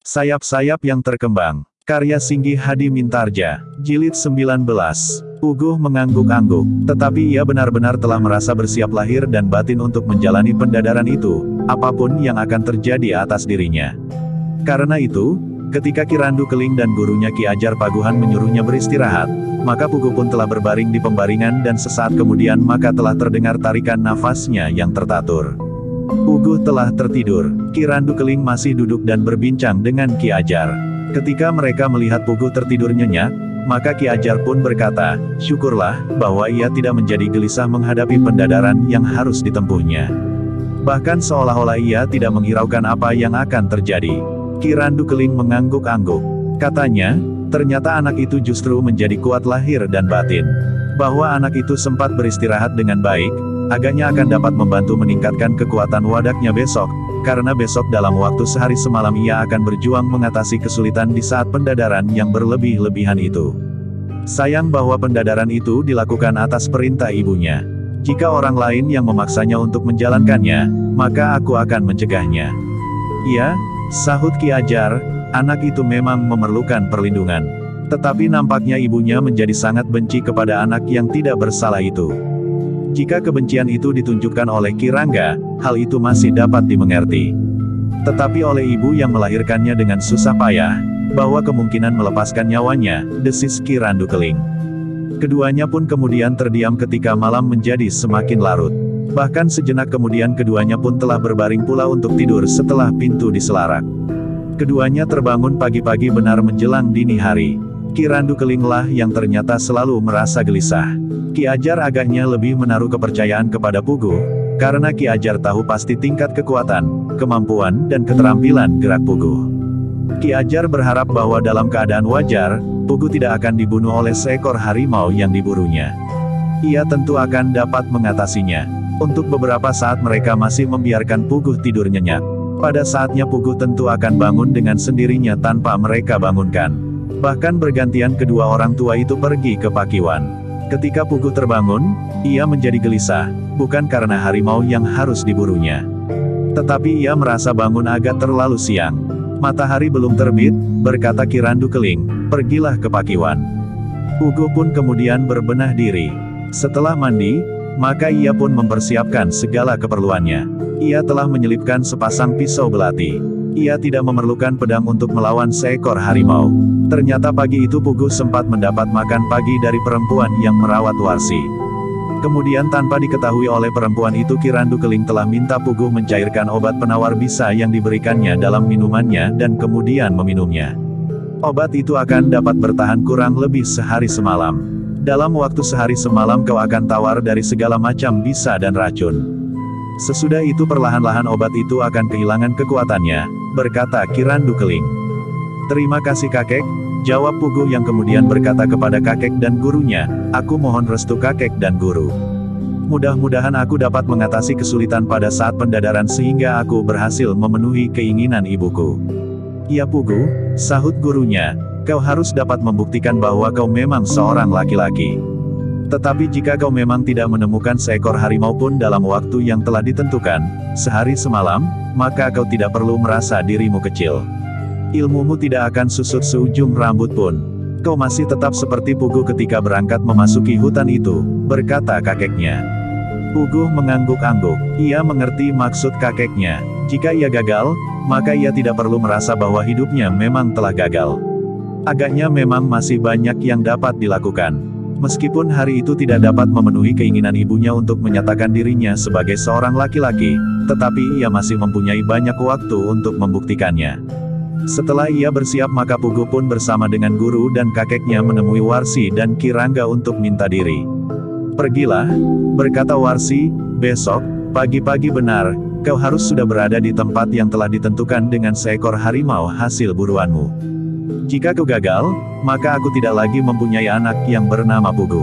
Sayap-sayap yang terkembang. Karya Singgi Hadi Mintarja. Jilid 19. Puguh mengangguk-angguk. Tetapi ia benar-benar telah merasa bersiap lahir dan batin untuk menjalani pendadaran itu, apapun yang akan terjadi atas dirinya. Karena itu, ketika Ki Randu Keling dan gurunya Ki Ajar Paguhan menyuruhnya beristirahat, maka Puguh pun telah berbaring di pembaringan dan sesaat kemudian maka telah terdengar tarikan nafasnya yang tertatur. Puguh telah tertidur. Ki Randu Keling masih duduk dan berbincang dengan Ki Ajar. Ketika mereka melihat Puguh tertidur nyenyak, maka Ki Ajar pun berkata, syukurlah, bahwa ia tidak menjadi gelisah menghadapi pendadaran yang harus ditempuhnya. Bahkan seolah-olah ia tidak menghiraukan apa yang akan terjadi. Ki Randu Keling mengangguk-angguk. Katanya, ternyata anak itu justru menjadi kuat lahir dan batin. Bahwa anak itu sempat beristirahat dengan baik, agaknya akan dapat membantu meningkatkan kekuatan wadaknya besok, karena besok dalam waktu sehari semalam ia akan berjuang mengatasi kesulitan di saat pendadaran yang berlebih-lebihan itu. Sayang bahwa pendadaran itu dilakukan atas perintah ibunya. Jika orang lain yang memaksanya untuk menjalankannya, maka aku akan mencegahnya. Iya, sahut Ki Ajar, anak itu memang memerlukan perlindungan. Tetapi nampaknya ibunya menjadi sangat benci kepada anak yang tidak bersalah itu. Jika kebencian itu ditunjukkan oleh Ki Rangga, hal itu masih dapat dimengerti. Tetapi oleh ibu yang melahirkannya dengan susah payah, bahwa kemungkinan melepaskan nyawanya, desis Ki Randu Keling. Keduanya pun kemudian terdiam ketika malam menjadi semakin larut. Bahkan sejenak kemudian keduanya pun telah berbaring pula untuk tidur setelah pintu diselarak. Keduanya terbangun pagi-pagi benar menjelang dini hari. Ki Randu Kelinglah yang ternyata selalu merasa gelisah. Ki Ajar agaknya lebih menaruh kepercayaan kepada Puguh, karena Ki Ajar tahu pasti tingkat kekuatan, kemampuan dan keterampilan gerak Puguh. Ki Ajar berharap bahwa dalam keadaan wajar, Puguh tidak akan dibunuh oleh seekor harimau yang diburunya. Ia tentu akan dapat mengatasinya. Untuk beberapa saat mereka masih membiarkan Puguh tidur nyenyak. Pada saatnya Puguh tentu akan bangun dengan sendirinya tanpa mereka bangunkan. Bahkan bergantian kedua orang tua itu pergi ke pakiwan. Ketika Puguh terbangun, ia menjadi gelisah, bukan karena harimau yang harus diburunya. Tetapi ia merasa bangun agak terlalu siang. Matahari belum terbit, berkata Ki Randu Keling, pergilah ke pakiwan. Puguh pun kemudian berbenah diri. Setelah mandi, maka ia pun mempersiapkan segala keperluannya. Ia telah menyelipkan sepasang pisau belati. Ia tidak memerlukan pedang untuk melawan seekor harimau. Ternyata pagi itu Puguh sempat mendapat makan pagi dari perempuan yang merawat Warsi. Kemudian tanpa diketahui oleh perempuan itu Ki Randu Keling telah minta Puguh mencairkan obat penawar bisa yang diberikannya dalam minumannya dan kemudian meminumnya. Obat itu akan dapat bertahan kurang lebih sehari semalam. Dalam waktu sehari semalam kau akan tawar dari segala macam bisa dan racun. Sesudah itu perlahan-lahan obat itu akan kehilangan kekuatannya, berkata Ki Randu Keling. Terima kasih kakek, jawab Puguh yang kemudian berkata kepada kakek dan gurunya, aku mohon restu kakek dan guru. Mudah-mudahan aku dapat mengatasi kesulitan pada saat pendadaran sehingga aku berhasil memenuhi keinginan ibuku. Ya Puguh, sahut gurunya, kau harus dapat membuktikan bahwa kau memang seorang laki-laki. Tetapi jika kau memang tidak menemukan seekor harimau pun dalam waktu yang telah ditentukan, sehari semalam, maka kau tidak perlu merasa dirimu kecil. Ilmumu tidak akan susut seujung rambut pun. Kau masih tetap seperti Puguh ketika berangkat memasuki hutan itu, berkata kakeknya. Puguh mengangguk-angguk. Ia mengerti maksud kakeknya. Jika ia gagal, maka ia tidak perlu merasa bahwa hidupnya memang telah gagal. Agaknya memang masih banyak yang dapat dilakukan. Meskipun hari itu tidak dapat memenuhi keinginan ibunya untuk menyatakan dirinya sebagai seorang laki-laki, tetapi ia masih mempunyai banyak waktu untuk membuktikannya. Setelah ia bersiap maka Puguh pun bersama dengan guru dan kakeknya menemui Warsi dan Ki Rangga untuk minta diri. Pergilah, berkata Warsi, besok, pagi-pagi benar, kau harus sudah berada di tempat yang telah ditentukan dengan seekor harimau hasil buruanmu. Jika kau gagal, maka aku tidak lagi mempunyai anak yang bernama Puguh.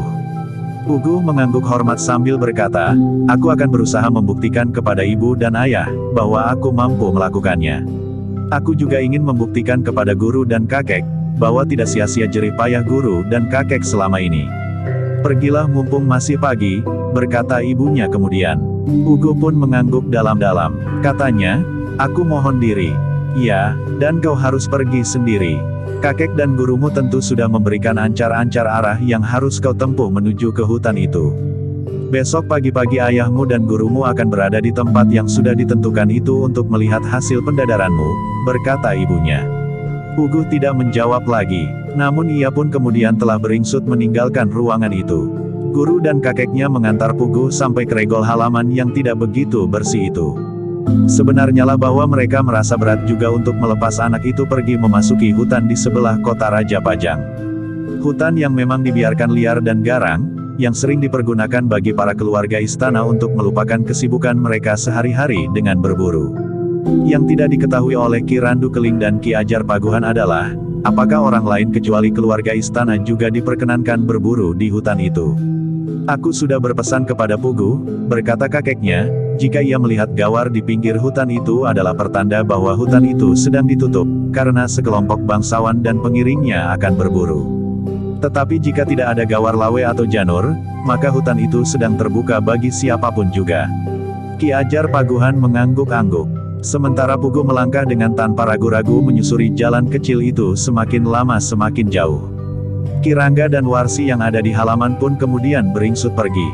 Puguh mengangguk hormat sambil berkata, aku akan berusaha membuktikan kepada ibu dan ayah, bahwa aku mampu melakukannya. Aku juga ingin membuktikan kepada guru dan kakek, bahwa tidak sia-sia jerih payah guru dan kakek selama ini. Pergilah mumpung masih pagi, berkata ibunya kemudian. Puguh pun mengangguk dalam-dalam. Katanya, aku mohon diri. Ya, dan kau harus pergi sendiri. Kakek dan gurumu tentu sudah memberikan ancar-ancar arah yang harus kau tempuh menuju ke hutan itu. Besok pagi-pagi ayahmu dan gurumu akan berada di tempat yang sudah ditentukan itu untuk melihat hasil pendadaranmu, berkata ibunya. Puguh tidak menjawab lagi, namun ia pun kemudian telah beringsut meninggalkan ruangan itu. Guru dan kakeknya mengantar Puguh sampai ke regol halaman yang tidak begitu bersih itu. Sebenarnya lah bahwa mereka merasa berat juga untuk melepas anak itu pergi memasuki hutan di sebelah kota Raja Pajang. Hutan yang memang dibiarkan liar dan garang, yang sering dipergunakan bagi para keluarga istana untuk melupakan kesibukan mereka sehari-hari dengan berburu. Yang tidak diketahui oleh Ki Randu Keling dan Ki Ajar Paguhan adalah, apakah orang lain kecuali keluarga istana juga diperkenankan berburu di hutan itu. Aku sudah berpesan kepada Puguh, berkata kakeknya, jika ia melihat gawar di pinggir hutan itu adalah pertanda bahwa hutan itu sedang ditutup, karena sekelompok bangsawan dan pengiringnya akan berburu. Tetapi jika tidak ada gawar lawe atau janur, maka hutan itu sedang terbuka bagi siapapun juga. Ki Ajar Paguhan mengangguk-angguk. Sementara Puguh melangkah dengan tanpa ragu-ragu menyusuri jalan kecil itu semakin lama semakin jauh. Ki Rangga dan Warsi yang ada di halaman pun kemudian beringsut pergi.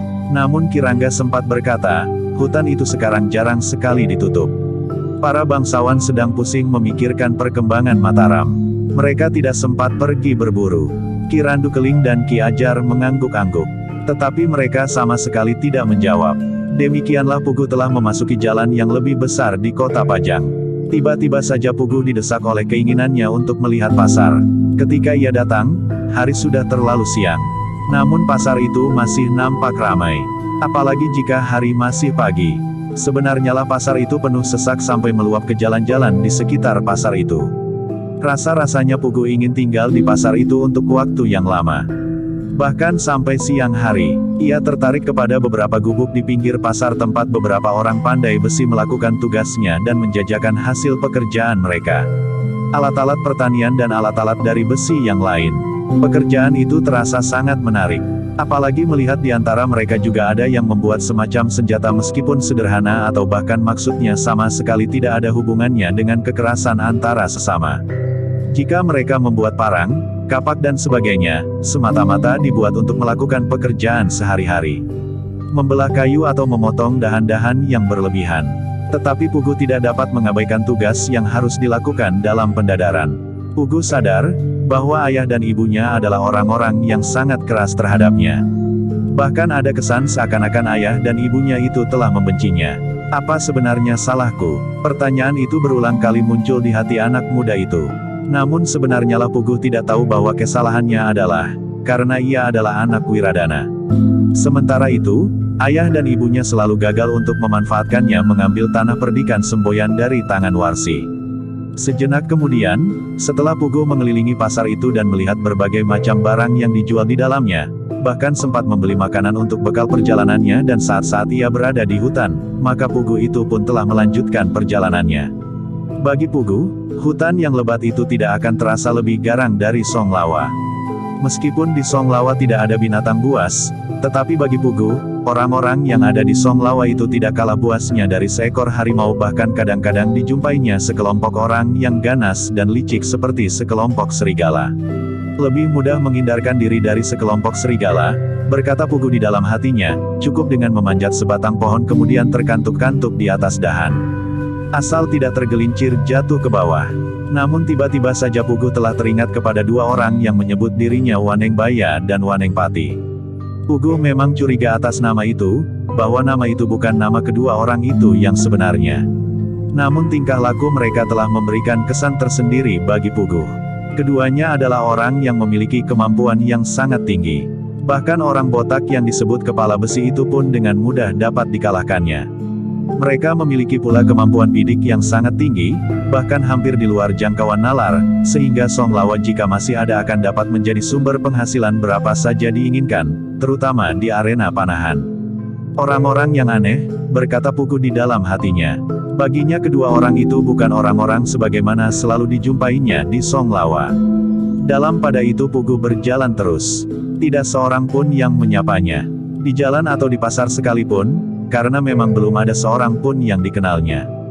Namun Ki Rangga sempat berkata, hutan itu sekarang jarang sekali ditutup. Para bangsawan sedang pusing memikirkan perkembangan Mataram. Mereka tidak sempat pergi berburu. Ki Randu Keling dan Ki Ajar mengangguk-angguk. Tetapi mereka sama sekali tidak menjawab. Demikianlah Puguh telah memasuki jalan yang lebih besar di kota Pajang. Tiba-tiba saja Puguh didesak oleh keinginannya untuk melihat pasar. Ketika ia datang, hari sudah terlalu siang. Namun pasar itu masih nampak ramai. Apalagi jika hari masih pagi. Sebenarnya lah pasar itu penuh sesak sampai meluap ke jalan-jalan di sekitar pasar itu. Rasa-rasanya Puguh ingin tinggal di pasar itu untuk waktu yang lama. Bahkan sampai siang hari, ia tertarik kepada beberapa gubuk di pinggir pasar tempat beberapa orang pandai besi melakukan tugasnya dan menjajakan hasil pekerjaan mereka. Alat-alat pertanian dan alat-alat dari besi yang lain. Pekerjaan itu terasa sangat menarik. Apalagi melihat di antara mereka juga ada yang membuat semacam senjata meskipun sederhana atau bahkan maksudnya sama sekali tidak ada hubungannya dengan kekerasan antara sesama. Jika mereka membuat parang, kapak dan sebagainya, semata-mata dibuat untuk melakukan pekerjaan sehari-hari. Membelah kayu atau memotong dahan-dahan yang berlebihan. Tetapi Puguh tidak dapat mengabaikan tugas yang harus dilakukan dalam pendadaran. Puguh sadar, bahwa ayah dan ibunya adalah orang-orang yang sangat keras terhadapnya. Bahkan ada kesan seakan-akan ayah dan ibunya itu telah membencinya. Apa sebenarnya salahku? Pertanyaan itu berulang kali muncul di hati anak muda itu. Namun sebenarnya lah Puguh tidak tahu bahwa kesalahannya adalah, karena ia adalah anak Wiradana. Sementara itu, ayah dan ibunya selalu gagal untuk memanfaatkannya mengambil tanah perdikan semboyan dari tangan Warsi. Sejenak kemudian, setelah Puguh mengelilingi pasar itu dan melihat berbagai macam barang yang dijual di dalamnya, bahkan sempat membeli makanan untuk bekal perjalanannya dan saat-saat ia berada di hutan, maka Puguh itu pun telah melanjutkan perjalanannya. Bagi Puguh, hutan yang lebat itu tidak akan terasa lebih garang dari Songlawa. Meskipun di Songlawa tidak ada binatang buas, tetapi bagi Puguh, orang-orang yang ada di Songlawa itu tidak kalah buasnya dari seekor harimau, bahkan kadang-kadang dijumpainya sekelompok orang yang ganas dan licik seperti sekelompok serigala. Lebih mudah menghindarkan diri dari sekelompok serigala, berkata Puguh di dalam hatinya, cukup dengan memanjat sebatang pohon kemudian terkantuk-kantuk di atas dahan. Asal tidak tergelincir jatuh ke bawah. Namun tiba-tiba saja Puguh telah teringat kepada dua orang yang menyebut dirinya Wanengbaya dan Wanengpati. Puguh memang curiga atas nama itu, bahwa nama itu bukan nama kedua orang itu yang sebenarnya. Namun tingkah laku mereka telah memberikan kesan tersendiri bagi Puguh. Keduanya adalah orang yang memiliki kemampuan yang sangat tinggi. Bahkan orang botak yang disebut kepala besi itu pun dengan mudah dapat dikalahkannya. Mereka memiliki pula kemampuan bidik yang sangat tinggi, bahkan hampir di luar jangkauan nalar, sehingga Songlawa jika masih ada akan dapat menjadi sumber penghasilan berapa saja diinginkan, terutama di arena panahan. Orang-orang yang aneh, berkata Puguh di dalam hatinya. Baginya kedua orang itu bukan orang-orang sebagaimana selalu dijumpainya di Songlawa. Dalam pada itu Puguh berjalan terus. Tidak seorang pun yang menyapanya. Di jalan atau di pasar sekalipun, karena memang belum ada seorang pun yang dikenalnya.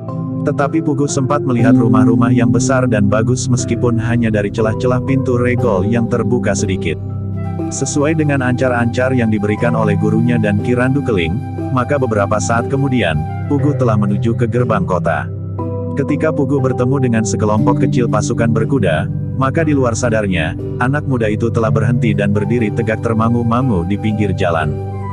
Tetapi Pugu sempat melihat rumah-rumah yang besar dan bagus meskipun hanya dari celah-celah pintu regol yang terbuka sedikit. Sesuai dengan ancar-ancar yang diberikan oleh gurunya dan Kirandu Keling, maka beberapa saat kemudian, Pugu telah menuju ke gerbang kota. Ketika Pugu bertemu dengan sekelompok kecil pasukan berkuda, maka di luar sadarnya, anak muda itu telah berhenti dan berdiri tegak termangu-mangu di pinggir jalan.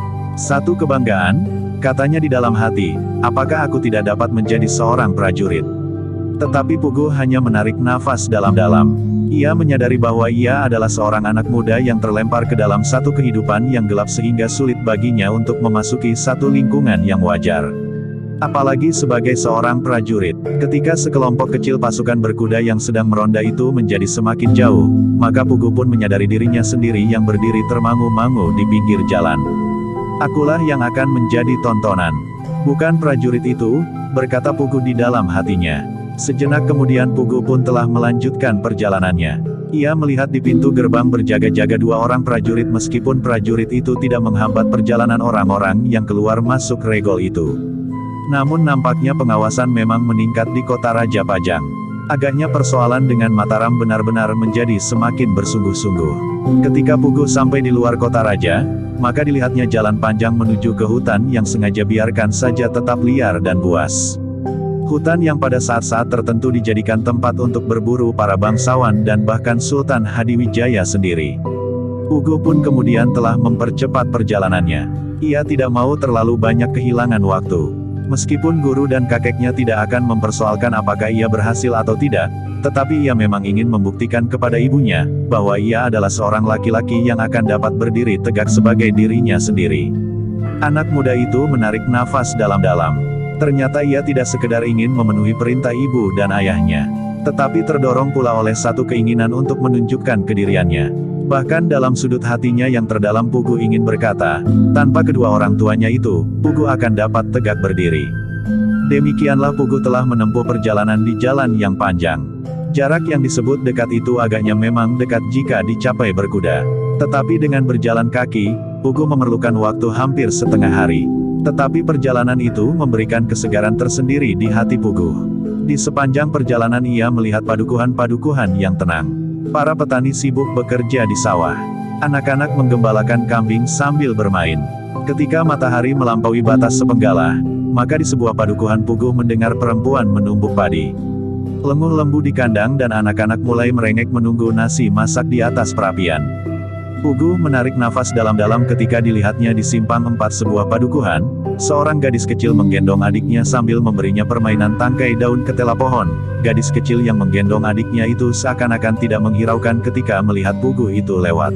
Satu kebanggaan, katanya di dalam hati, apakah aku tidak dapat menjadi seorang prajurit? Tetapi Pugu hanya menarik nafas dalam-dalam. Ia menyadari bahwa ia adalah seorang anak muda yang terlempar ke dalam satu kehidupan yang gelap sehingga sulit baginya untuk memasuki satu lingkungan yang wajar. Apalagi sebagai seorang prajurit, ketika sekelompok kecil pasukan berkuda yang sedang meronda itu menjadi semakin jauh, maka Pugu pun menyadari dirinya sendiri yang berdiri termangu-mangu di pinggir jalan. Akulah yang akan menjadi tontonan. Bukan prajurit itu, berkata Pugu di dalam hatinya. Sejenak kemudian Pugu pun telah melanjutkan perjalanannya. Ia melihat di pintu gerbang berjaga-jaga dua orang prajurit meskipun prajurit itu tidak menghambat perjalanan orang-orang yang keluar masuk regol itu. Namun nampaknya pengawasan memang meningkat di kota Raja Pajang. Agaknya persoalan dengan Mataram benar-benar menjadi semakin bersungguh-sungguh. Ketika Pugu sampai di luar kota Raja, maka dilihatnya jalan panjang menuju ke hutan yang sengaja biarkan saja tetap liar dan buas. Hutan yang pada saat-saat tertentu dijadikan tempat untuk berburu para bangsawan dan bahkan Sultan Hadiwijaya sendiri. Pugu pun kemudian telah mempercepat perjalanannya. Ia tidak mau terlalu banyak kehilangan waktu. Meskipun guru dan kakeknya tidak akan mempersoalkan apakah ia berhasil atau tidak, tetapi ia memang ingin membuktikan kepada ibunya, bahwa ia adalah seorang laki-laki yang akan dapat berdiri tegak sebagai dirinya sendiri. Anak muda itu menarik nafas dalam-dalam. Ternyata ia tidak sekedar ingin memenuhi perintah ibu dan ayahnya, tetapi terdorong pula oleh satu keinginan untuk menunjukkan kediriannya. Bahkan dalam sudut hatinya yang terdalam Pugu ingin berkata, tanpa kedua orang tuanya itu, Pugu akan dapat tegak berdiri. Demikianlah Pugu telah menempuh perjalanan di jalan yang panjang. Jarak yang disebut dekat itu agaknya memang dekat jika dicapai berkuda. Tetapi dengan berjalan kaki, Pugu memerlukan waktu hampir setengah hari. Tetapi perjalanan itu memberikan kesegaran tersendiri di hati Pugu. Di sepanjang perjalanan ia melihat padukuhan-padukuhan yang tenang. Para petani sibuk bekerja di sawah. Anak-anak menggembalakan kambing sambil bermain. Ketika matahari melampaui batas sepenggala, maka di sebuah padukuhan Pugu mendengar perempuan menumbuk padi. Lenguh lembu di kandang dan anak-anak mulai merengek menunggu nasi masak di atas perapian. Pugu menarik nafas dalam-dalam ketika dilihatnya di simpang 4 sebuah padukuhan, seorang gadis kecil menggendong adiknya sambil memberinya permainan tangkai daun ketela pohon. Gadis kecil yang menggendong adiknya itu seakan-akan tidak menghiraukan ketika melihat Pugu itu lewat.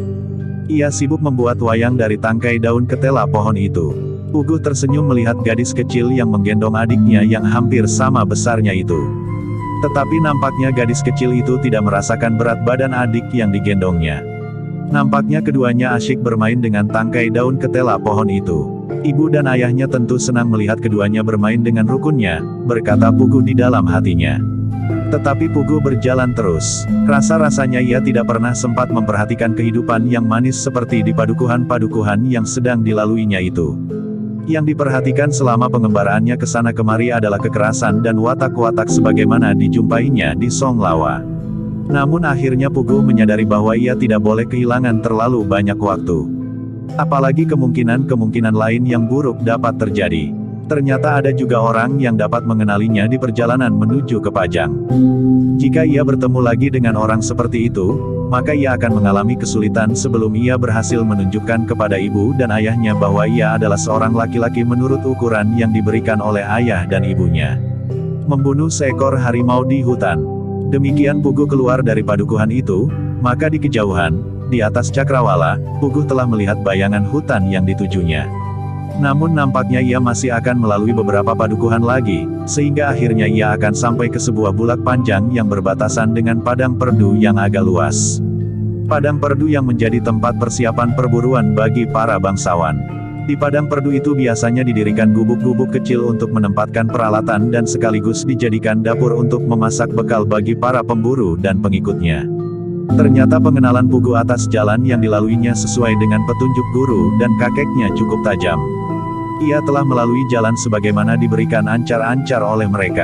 Ia sibuk membuat wayang dari tangkai daun ketela pohon itu. Pugu tersenyum melihat gadis kecil yang menggendong adiknya yang hampir sama besarnya itu. Tetapi nampaknya gadis kecil itu tidak merasakan berat badan adik yang digendongnya. Nampaknya keduanya asyik bermain dengan tangkai daun ketela pohon itu. Ibu dan ayahnya tentu senang melihat keduanya bermain dengan rukunnya, berkata Pugu di dalam hatinya. Tetapi Pugu berjalan terus. Rasa-rasanya ia tidak pernah sempat memperhatikan kehidupan yang manis seperti di padukuhan-padukuhan yang sedang dilaluinya itu. Yang diperhatikan selama pengembaraannya ke sana kemari adalah kekerasan dan watak-watak sebagaimana dijumpainya di Songlawa. Namun akhirnya Pugu menyadari bahwa ia tidak boleh kehilangan terlalu banyak waktu. Apalagi kemungkinan-kemungkinan lain yang buruk dapat terjadi. Ternyata ada juga orang yang dapat mengenalinya di perjalanan menuju ke Pajang. Jika ia bertemu lagi dengan orang seperti itu, maka ia akan mengalami kesulitan sebelum ia berhasil menunjukkan kepada ibu dan ayahnya bahwa ia adalah seorang laki-laki menurut ukuran yang diberikan oleh ayah dan ibunya. Membunuh seekor harimau di hutan. Demikian Pugu keluar dari padukuhan itu, maka di kejauhan, di atas cakrawala, Pugu telah melihat bayangan hutan yang ditujunya. Namun nampaknya ia masih akan melalui beberapa padukuhan lagi, sehingga akhirnya ia akan sampai ke sebuah bulak panjang yang berbatasan dengan padang perdu yang agak luas. Padang perdu yang menjadi tempat persiapan perburuan bagi para bangsawan. Di padang perdu itu biasanya didirikan gubuk-gubuk kecil untuk menempatkan peralatan dan sekaligus dijadikan dapur untuk memasak bekal bagi para pemburu dan pengikutnya. Ternyata pengenalan Pugu atas jalan yang dilaluinya sesuai dengan petunjuk guru dan kakeknya cukup tajam. Ia telah melalui jalan sebagaimana diberikan ancar-ancar oleh mereka.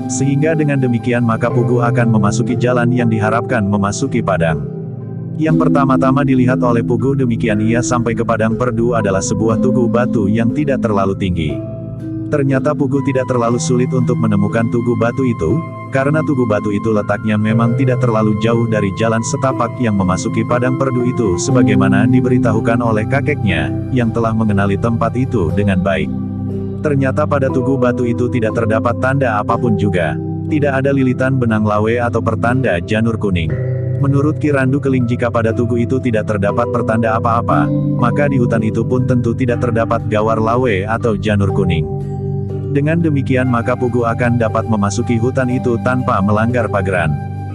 Sehingga dengan demikian maka Pugu akan memasuki jalan yang diharapkan memasuki padang. Yang pertama-tama dilihat oleh Pugu demikian ia sampai ke padang perdu adalah sebuah tugu batu yang tidak terlalu tinggi. Ternyata Pugu tidak terlalu sulit untuk menemukan tugu batu itu, karena tugu batu itu letaknya memang tidak terlalu jauh dari jalan setapak yang memasuki padang perdu itu sebagaimana diberitahukan oleh kakeknya, yang telah mengenali tempat itu dengan baik. Ternyata pada tugu batu itu tidak terdapat tanda apapun juga. Tidak ada lilitan benang lawe atau pertanda janur kuning. Menurut Ki Randu Keling jika pada tugu itu tidak terdapat pertanda apa-apa, maka di hutan itu pun tentu tidak terdapat gawar lawe atau janur kuning. Dengan demikian maka Pugu akan dapat memasuki hutan itu tanpa melanggar pageran.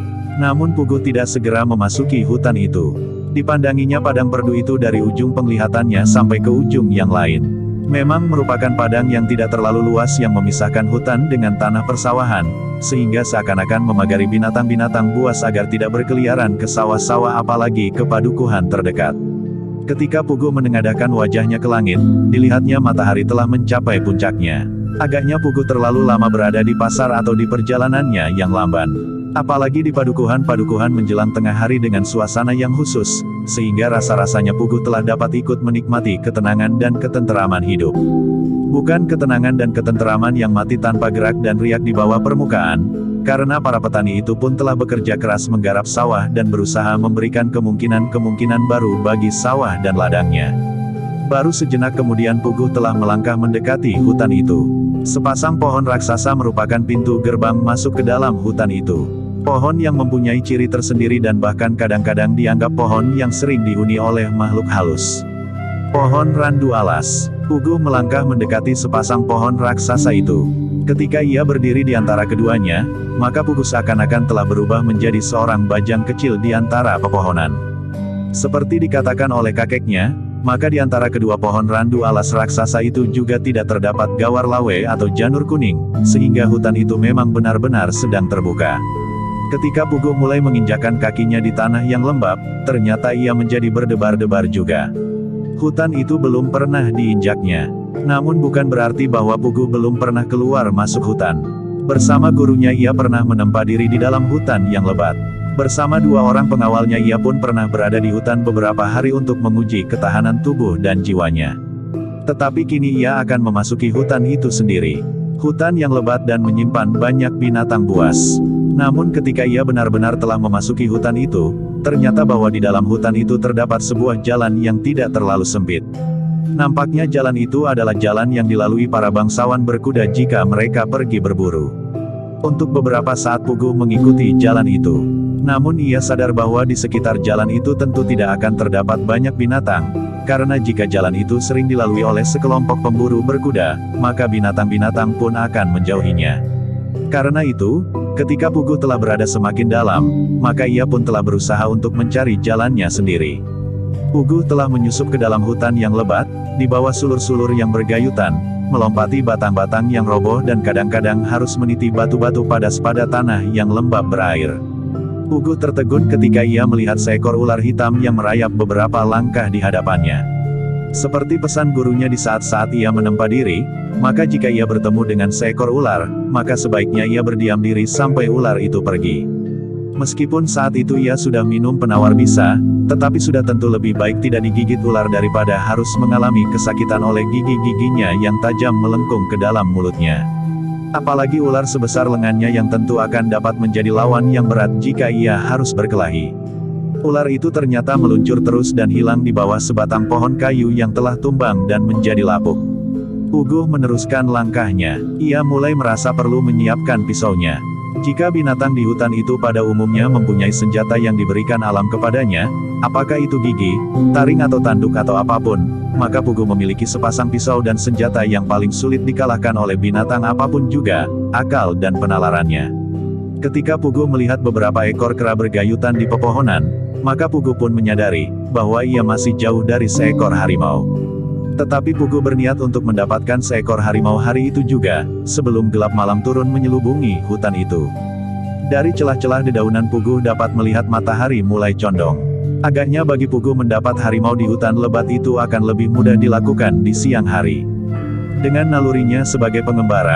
Namun Pugu tidak segera memasuki hutan itu. Dipandanginya padang perdu itu dari ujung penglihatannya sampai ke ujung yang lain. Memang merupakan padang yang tidak terlalu luas yang memisahkan hutan dengan tanah persawahan, sehingga seakan-akan memagari binatang-binatang buas agar tidak berkeliaran ke sawah-sawah apalagi ke padukuhan terdekat. Ketika Pugu menengadahkan wajahnya ke langit, dilihatnya matahari telah mencapai puncaknya. Agaknya Pugu terlalu lama berada di pasar atau di perjalanannya yang lamban. Apalagi di padukuhan-padukuhan menjelang tengah hari dengan suasana yang khusus, sehingga rasa-rasanya Pugu telah dapat ikut menikmati ketenangan dan ketenteraman hidup. Bukan ketenangan dan ketenteraman yang mati tanpa gerak dan riak di bawah permukaan, karena para petani itu pun telah bekerja keras menggarap sawah dan berusaha memberikan kemungkinan-kemungkinan baru bagi sawah dan ladangnya. Baru sejenak kemudian Pugu telah melangkah mendekati hutan itu. Sepasang pohon raksasa merupakan pintu gerbang masuk ke dalam hutan itu. Pohon yang mempunyai ciri tersendiri dan bahkan kadang-kadang dianggap pohon yang sering dihuni oleh makhluk halus. Pohon randu alas. Pugu melangkah mendekati sepasang pohon raksasa itu. Ketika ia berdiri di antara keduanya, maka Pugu seakan-akan telah berubah menjadi seorang bajang kecil di antara pepohonan. Seperti dikatakan oleh kakeknya, maka di antara kedua pohon randu alas raksasa itu juga tidak terdapat gawar lawe atau janur kuning, sehingga hutan itu memang benar-benar sedang terbuka. Ketika Pugu mulai menginjakkan kakinya di tanah yang lembab, ternyata ia menjadi berdebar-debar juga. Hutan itu belum pernah diinjaknya. Namun bukan berarti bahwa Pugu belum pernah keluar masuk hutan. Bersama gurunya ia pernah menempa diri di dalam hutan yang lebat. Bersama dua orang pengawalnya ia pun pernah berada di hutan beberapa hari untuk menguji ketahanan tubuh dan jiwanya. Tetapi kini ia akan memasuki hutan itu sendiri. Hutan yang lebat dan menyimpan banyak binatang buas. Namun ketika ia benar-benar telah memasuki hutan itu, ternyata bahwa di dalam hutan itu terdapat sebuah jalan yang tidak terlalu sempit. Nampaknya jalan itu adalah jalan yang dilalui para bangsawan berkuda jika mereka pergi berburu. Untuk beberapa saat Pugu mengikuti jalan itu. Namun ia sadar bahwa di sekitar jalan itu tentu tidak akan terdapat banyak binatang, karena jika jalan itu sering dilalui oleh sekelompok pemburu berkuda, maka binatang-binatang pun akan menjauhinya. Karena itu, ketika Pugu telah berada semakin dalam, maka ia pun telah berusaha untuk mencari jalannya sendiri. Pugu telah menyusup ke dalam hutan yang lebat, di bawah sulur-sulur yang bergayutan, melompati batang-batang yang roboh dan kadang-kadang harus meniti batu-batu padas pada tanah yang lembab berair. Pugu tertegun ketika ia melihat seekor ular hitam yang merayap beberapa langkah di hadapannya. Seperti pesan gurunya di saat-saat ia menempa diri, maka jika ia bertemu dengan seekor ular, maka sebaiknya ia berdiam diri sampai ular itu pergi. Meskipun saat itu ia sudah minum penawar bisa, tetapi sudah tentu lebih baik tidak digigit ular daripada harus mengalami kesakitan oleh gigi-giginya yang tajam melengkung ke dalam mulutnya. Apalagi ular sebesar lengannya yang tentu akan dapat menjadi lawan yang berat jika ia harus berkelahi. Ular itu ternyata meluncur terus dan hilang di bawah sebatang pohon kayu yang telah tumbang dan menjadi lapuk. Pugu meneruskan langkahnya. Ia mulai merasa perlu menyiapkan pisaunya. Jika binatang di hutan itu pada umumnya mempunyai senjata yang diberikan alam kepadanya, apakah itu gigi, taring atau tanduk atau apapun, maka Pugu memiliki sepasang pisau dan senjata yang paling sulit dikalahkan oleh binatang apapun juga, akal dan penalarannya. Ketika Pugu melihat beberapa ekor kera bergayutan di pepohonan, maka Pugu pun menyadari bahwa ia masih jauh dari seekor harimau. Tetapi Pugu berniat untuk mendapatkan seekor harimau hari itu juga, sebelum gelap malam turun menyelubungi hutan itu. Dari celah-celah dedaunan Pugu dapat melihat matahari mulai condong. Agaknya bagi Pugu mendapat harimau di hutan lebat itu akan lebih mudah dilakukan di siang hari. Dengan nalurinya sebagai pengembara,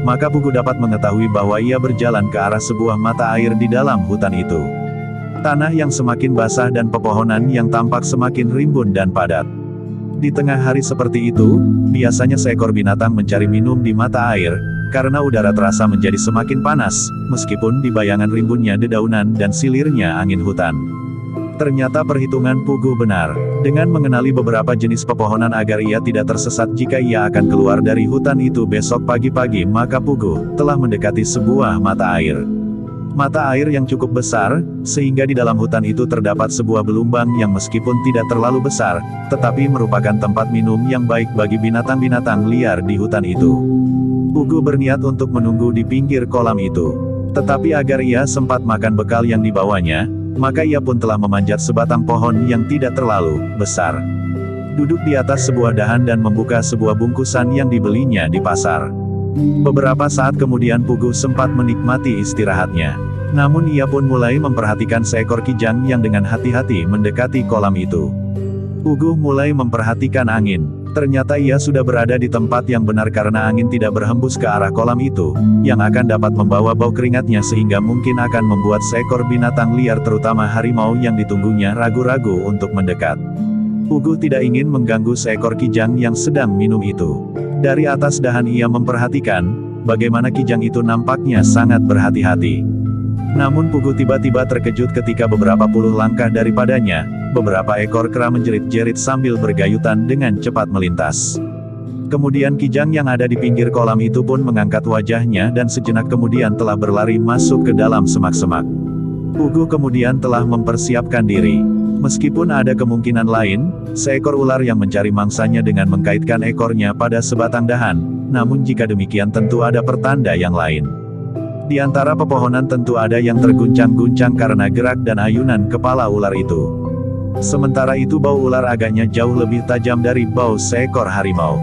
maka Pugu dapat mengetahui bahwa ia berjalan ke arah sebuah mata air di dalam hutan itu. Tanah yang semakin basah dan pepohonan yang tampak semakin rimbun dan padat. Di tengah hari seperti itu, biasanya seekor binatang mencari minum di mata air, karena udara terasa menjadi semakin panas, meskipun di bayangan rimbunnya dedaunan dan silirnya angin hutan. Ternyata perhitungan Pugu benar. Dengan mengenali beberapa jenis pepohonan agar ia tidak tersesat jika ia akan keluar dari hutan itu besok pagi-pagi, maka Pugu telah mendekati sebuah mata air. Mata air yang cukup besar, sehingga di dalam hutan itu terdapat sebuah belumbang yang meskipun tidak terlalu besar, tetapi merupakan tempat minum yang baik bagi binatang-binatang liar di hutan itu. Pugu berniat untuk menunggu di pinggir kolam itu. Tetapi agar ia sempat makan bekal yang dibawanya, maka ia pun telah memanjat sebatang pohon yang tidak terlalu besar. Duduk di atas sebuah dahan dan membuka sebuah bungkusan yang dibelinya di pasar. Beberapa saat kemudian Pugu sempat menikmati istirahatnya. Namun ia pun mulai memperhatikan seekor kijang yang dengan hati-hati mendekati kolam itu. Pugu mulai memperhatikan angin. Ternyata ia sudah berada di tempat yang benar karena angin tidak berhembus ke arah kolam itu, yang akan dapat membawa bau keringatnya sehingga mungkin akan membuat seekor binatang liar terutama harimau yang ditunggunya ragu-ragu untuk mendekat. Pugu tidak ingin mengganggu seekor kijang yang sedang minum itu. Dari atas dahan ia memperhatikan, bagaimana kijang itu nampaknya sangat berhati-hati. Namun Pugu tiba-tiba terkejut ketika beberapa puluh langkah daripadanya, beberapa ekor kera menjerit-jerit sambil bergayutan dengan cepat melintas. Kemudian kijang yang ada di pinggir kolam itu pun mengangkat wajahnya dan sejenak kemudian telah berlari masuk ke dalam semak-semak. Pugu kemudian telah mempersiapkan diri. Meskipun ada kemungkinan lain, seekor ular yang mencari mangsanya dengan mengkaitkan ekornya pada sebatang dahan, namun jika demikian tentu ada pertanda yang lain. Di antara pepohonan tentu ada yang terguncang-guncang karena gerak dan ayunan kepala ular itu. Sementara itu bau ular agaknya jauh lebih tajam dari bau seekor harimau.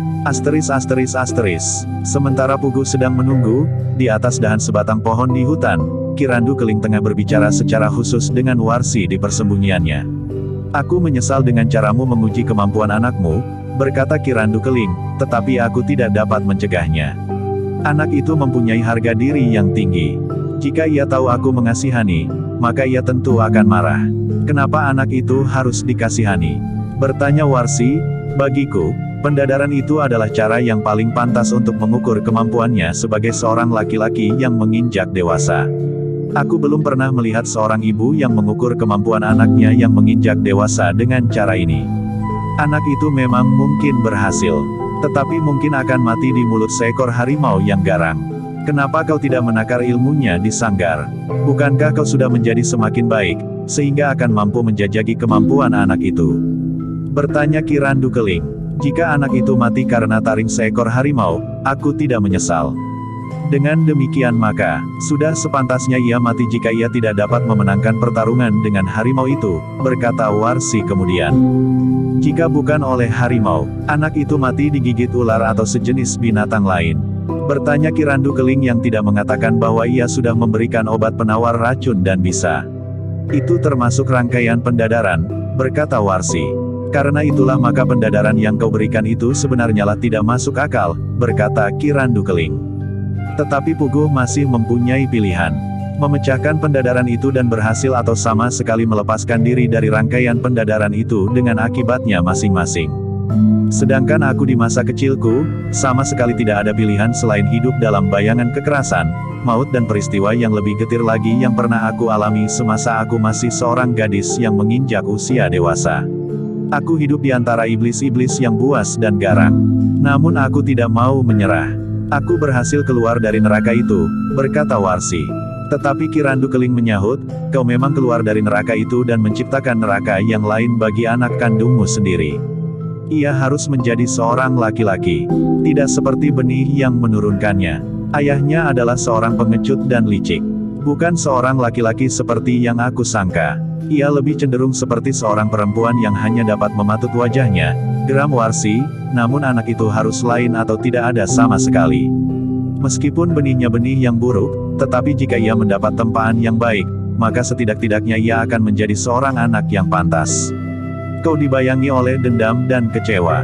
Asteris. Sementara Pugu sedang menunggu, di atas dahan sebatang pohon di hutan, Ki Randu Keling tengah berbicara secara khusus dengan Warsi di persembunyiannya. "Aku menyesal dengan caramu menguji kemampuan anakmu," berkata Ki Randu Keling, "tetapi aku tidak dapat mencegahnya. Anak itu mempunyai harga diri yang tinggi. Jika ia tahu aku mengasihani, maka ia tentu akan marah." "Kenapa anak itu harus dikasihani?" bertanya Warsi. "Bagiku, pendadaran itu adalah cara yang paling pantas untuk mengukur kemampuannya sebagai seorang laki-laki yang menginjak dewasa. Aku belum pernah melihat seorang ibu yang mengukur kemampuan anaknya yang menginjak dewasa dengan cara ini. Anak itu memang mungkin berhasil, tetapi mungkin akan mati di mulut seekor harimau yang garang. Kenapa kau tidak menakar ilmunya di sanggar? Bukankah kau sudah menjadi semakin baik, sehingga akan mampu menjajaki kemampuan anak itu?" bertanya Ki Randu Keling. "Jika anak itu mati karena taring seekor harimau, aku tidak menyesal. Dengan demikian maka, sudah sepantasnya ia mati jika ia tidak dapat memenangkan pertarungan dengan harimau itu," berkata Warsi kemudian. "Jika bukan oleh harimau, anak itu mati digigit ular atau sejenis binatang lain?" bertanya Ki Randu Keling yang tidak mengatakan bahwa ia sudah memberikan obat penawar racun dan bisa. "Itu termasuk rangkaian pendadaran," berkata Warsi. "Karena itulah maka pendadaran yang kau berikan itu sebenarnya tidak masuk akal," berkata Ki Randu Keling. Tetapi Pugu masih mempunyai pilihan. Memecahkan pendadaran itu dan berhasil atau sama sekali melepaskan diri dari rangkaian pendadaran itu dengan akibatnya masing-masing. Sedangkan aku di masa kecilku, sama sekali tidak ada pilihan selain hidup dalam bayangan kekerasan, maut dan peristiwa yang lebih getir lagi yang pernah aku alami semasa aku masih seorang gadis yang menginjak usia dewasa. Aku hidup di antara iblis-iblis yang buas dan garang. Namun aku tidak mau menyerah. Aku berhasil keluar dari neraka itu," berkata Warsi. Tetapi Ki Randu Keling menyahut, "Kau memang keluar dari neraka itu dan menciptakan neraka yang lain bagi anak kandungmu sendiri. Ia harus menjadi seorang laki-laki. Tidak seperti benih yang menurunkannya. Ayahnya adalah seorang pengecut dan licik. Bukan seorang laki-laki seperti yang aku sangka. Ia lebih cenderung seperti seorang perempuan yang hanya dapat mematut wajahnya," geram Warsi, "namun anak itu harus lain atau tidak ada sama sekali. Meskipun benihnya benih yang buruk, tetapi jika ia mendapat tempaan yang baik, maka setidak-tidaknya ia akan menjadi seorang anak yang pantas. Kau dibayangi oleh dendam dan kecewa.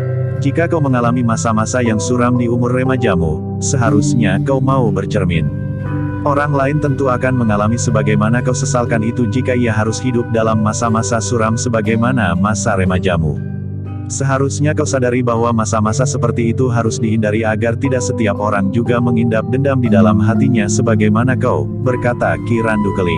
Jika kau mengalami masa-masa yang suram di umur remajamu, seharusnya kau mau bercermin. Orang lain tentu akan mengalami sebagaimana kau sesalkan itu jika ia harus hidup dalam masa-masa suram sebagaimana masa remajamu. Seharusnya kau sadari bahwa masa-masa seperti itu harus dihindari agar tidak setiap orang juga mengindap dendam di dalam hatinya sebagaimana kau, berkata Ki Randu Keling.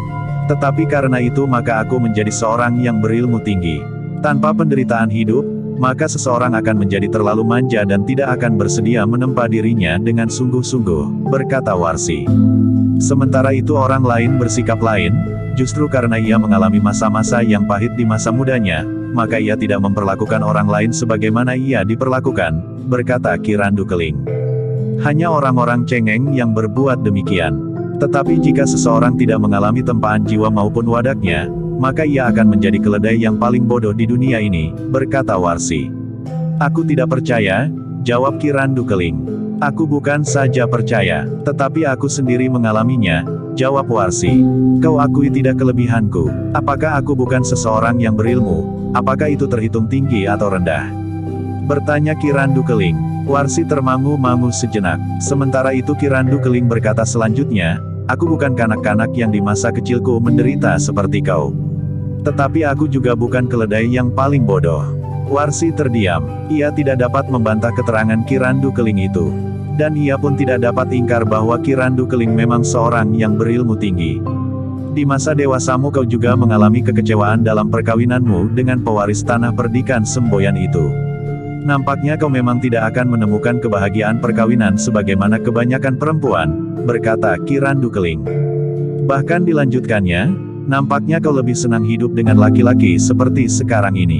Tetapi karena itu maka aku menjadi seorang yang berilmu tinggi. Tanpa penderitaan hidup, maka seseorang akan menjadi terlalu manja dan tidak akan bersedia menempa dirinya dengan sungguh-sungguh, berkata Warsi. Sementara itu orang lain bersikap lain, justru karena ia mengalami masa-masa yang pahit di masa mudanya, maka ia tidak memperlakukan orang lain sebagaimana ia diperlakukan, berkata Ki Randu Keling. Hanya orang-orang cengeng yang berbuat demikian. Tetapi jika seseorang tidak mengalami tempaan jiwa maupun wadaknya, maka ia akan menjadi keledai yang paling bodoh di dunia ini, berkata Warsi. Aku tidak percaya, jawab Ki Randu Keling. Aku bukan saja percaya, tetapi aku sendiri mengalaminya, jawab Warsi. Kau akui tidak kelebihanku. Apakah aku bukan seseorang yang berilmu? Apakah itu terhitung tinggi atau rendah? Bertanya Ki Randu Keling. Warsi termangu-mangu sejenak. Sementara itu Ki Randu Keling berkata selanjutnya, aku bukan kanak-kanak yang di masa kecilku menderita seperti kau. Tetapi aku juga bukan keledai yang paling bodoh. Warsi terdiam. Ia tidak dapat membantah keterangan Ki Randu Keling itu. Dan ia pun tidak dapat ingkar bahwa Ki Randu Keling memang seorang yang berilmu tinggi. Di masa dewasamu kau juga mengalami kekecewaan dalam perkawinanmu dengan pewaris tanah perdikan semboyan itu. Nampaknya kau memang tidak akan menemukan kebahagiaan perkawinan sebagaimana kebanyakan perempuan, berkata Ki Randu Keling. Bahkan dilanjutkannya, nampaknya kau lebih senang hidup dengan laki-laki seperti sekarang ini.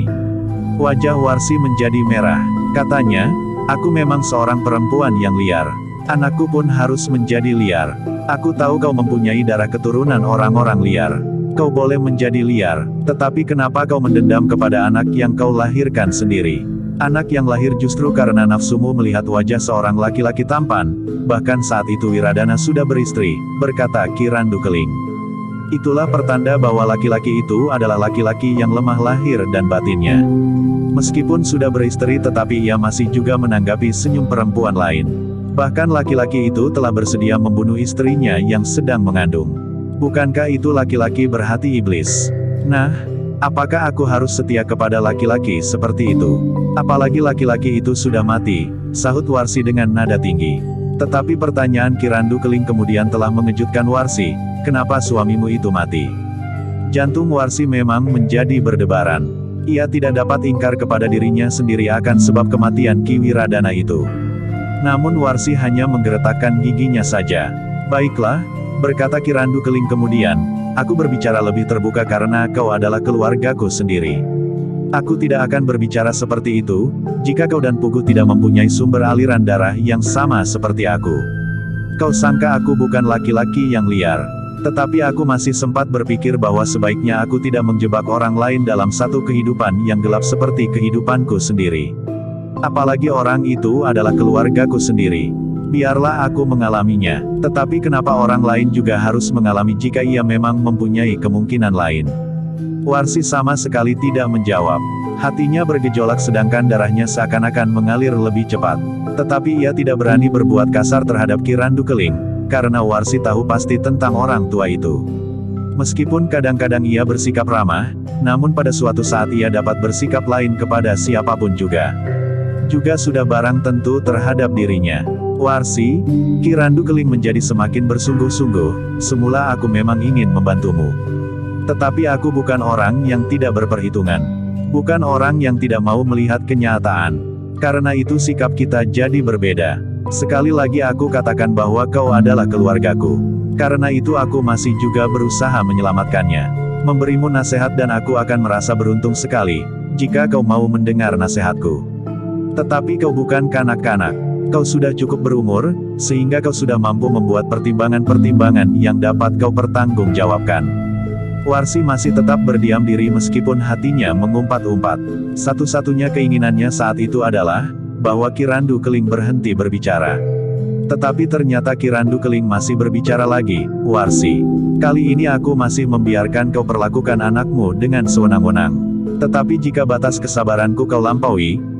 Wajah Warsi menjadi merah. Katanya, aku memang seorang perempuan yang liar. Anakku pun harus menjadi liar. Aku tahu kau mempunyai darah keturunan orang-orang liar. Kau boleh menjadi liar, tetapi kenapa kau mendendam kepada anak yang kau lahirkan sendiri? Anak yang lahir justru karena nafsumu melihat wajah seorang laki-laki tampan, bahkan saat itu Wiradana sudah beristri, berkata Ki Randu Keling. Itulah pertanda bahwa laki-laki itu adalah laki-laki yang lemah lahir dan batinnya. Meskipun sudah beristri tetapi ia masih juga menanggapi senyum perempuan lain. Bahkan laki-laki itu telah bersedia membunuh istrinya yang sedang mengandung. Bukankah itu laki-laki berhati iblis? Nah, apakah aku harus setia kepada laki-laki seperti itu? Apalagi laki-laki itu sudah mati, sahut Warsi dengan nada tinggi. Tetapi pertanyaan Ki Randu Keling kemudian telah mengejutkan Warsi, kenapa suamimu itu mati? Jantung Warsi memang menjadi berdebaran. Ia tidak dapat ingkar kepada dirinya sendiri akan sebab kematian Ki Wiradana itu. Namun Warsi hanya menggeretakkan giginya saja. Baiklah, berkata Ki Randu Keling kemudian, aku berbicara lebih terbuka karena kau adalah keluargaku sendiri. Aku tidak akan berbicara seperti itu, jika kau dan Pugu tidak mempunyai sumber aliran darah yang sama seperti aku. Kau sangka aku bukan laki-laki yang liar. Tetapi aku masih sempat berpikir bahwa sebaiknya aku tidak menjebak orang lain dalam satu kehidupan yang gelap seperti kehidupanku sendiri. Apalagi orang itu adalah keluargaku sendiri. Biarlah aku mengalaminya, tetapi kenapa orang lain juga harus mengalami jika ia memang mempunyai kemungkinan lain? Warsi sama sekali tidak menjawab. Hatinya bergejolak sedangkan darahnya seakan-akan mengalir lebih cepat. Tetapi ia tidak berani berbuat kasar terhadap Ki Randu Keling, karena Warsi tahu pasti tentang orang tua itu. Meskipun kadang-kadang ia bersikap ramah, namun pada suatu saat ia dapat bersikap lain kepada siapapun juga. Juga sudah barang tentu terhadap dirinya. Warsi, Ki Randu Keling menjadi semakin bersungguh-sungguh, semula aku memang ingin membantumu. Tetapi aku bukan orang yang tidak berperhitungan. Bukan orang yang tidak mau melihat kenyataan. Karena itu sikap kita jadi berbeda. Sekali lagi aku katakan bahwa kau adalah keluargaku. Karena itu aku masih juga berusaha menyelamatkannya. Memberimu nasihat dan aku akan merasa beruntung sekali, jika kau mau mendengar nasihatku. Tetapi kau bukan kanak-kanak. Kau sudah cukup berumur, sehingga kau sudah mampu membuat pertimbangan-pertimbangan yang dapat kau pertanggungjawabkan. Warsi masih tetap berdiam diri meskipun hatinya mengumpat-umpat. Satu-satunya keinginannya saat itu adalah bahwa Ki Randu Keling berhenti berbicara. Tetapi ternyata Ki Randu Keling masih berbicara lagi. Warsi, kali ini aku masih membiarkan kau perlakukan anakmu dengan sewenang-wenang. Tetapi jika batas kesabaranku kau lampaui,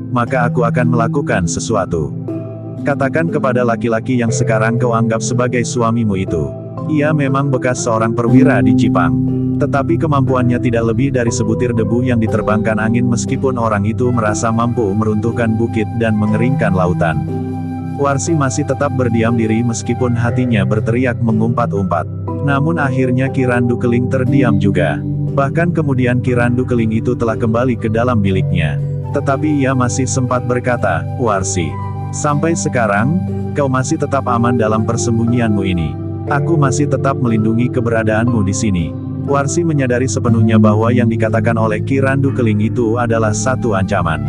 maka aku akan melakukan sesuatu. Katakan kepada laki-laki yang sekarang kau anggap sebagai suamimu itu. Ia memang bekas seorang perwira di Jipang. Tetapi kemampuannya tidak lebih dari sebutir debu yang diterbangkan angin meskipun orang itu merasa mampu meruntuhkan bukit dan mengeringkan lautan. Warsi masih tetap berdiam diri meskipun hatinya berteriak mengumpat-umpat. Namun akhirnya Ki Randu Keling terdiam juga. Bahkan kemudian Ki Randu Keling itu telah kembali ke dalam biliknya. Tetapi ia masih sempat berkata, "Warsi, sampai sekarang, kau masih tetap aman dalam persembunyianmu ini. Aku masih tetap melindungi keberadaanmu di sini." Warsi menyadari sepenuhnya bahwa yang dikatakan oleh Ki Randu Keling itu adalah satu ancaman.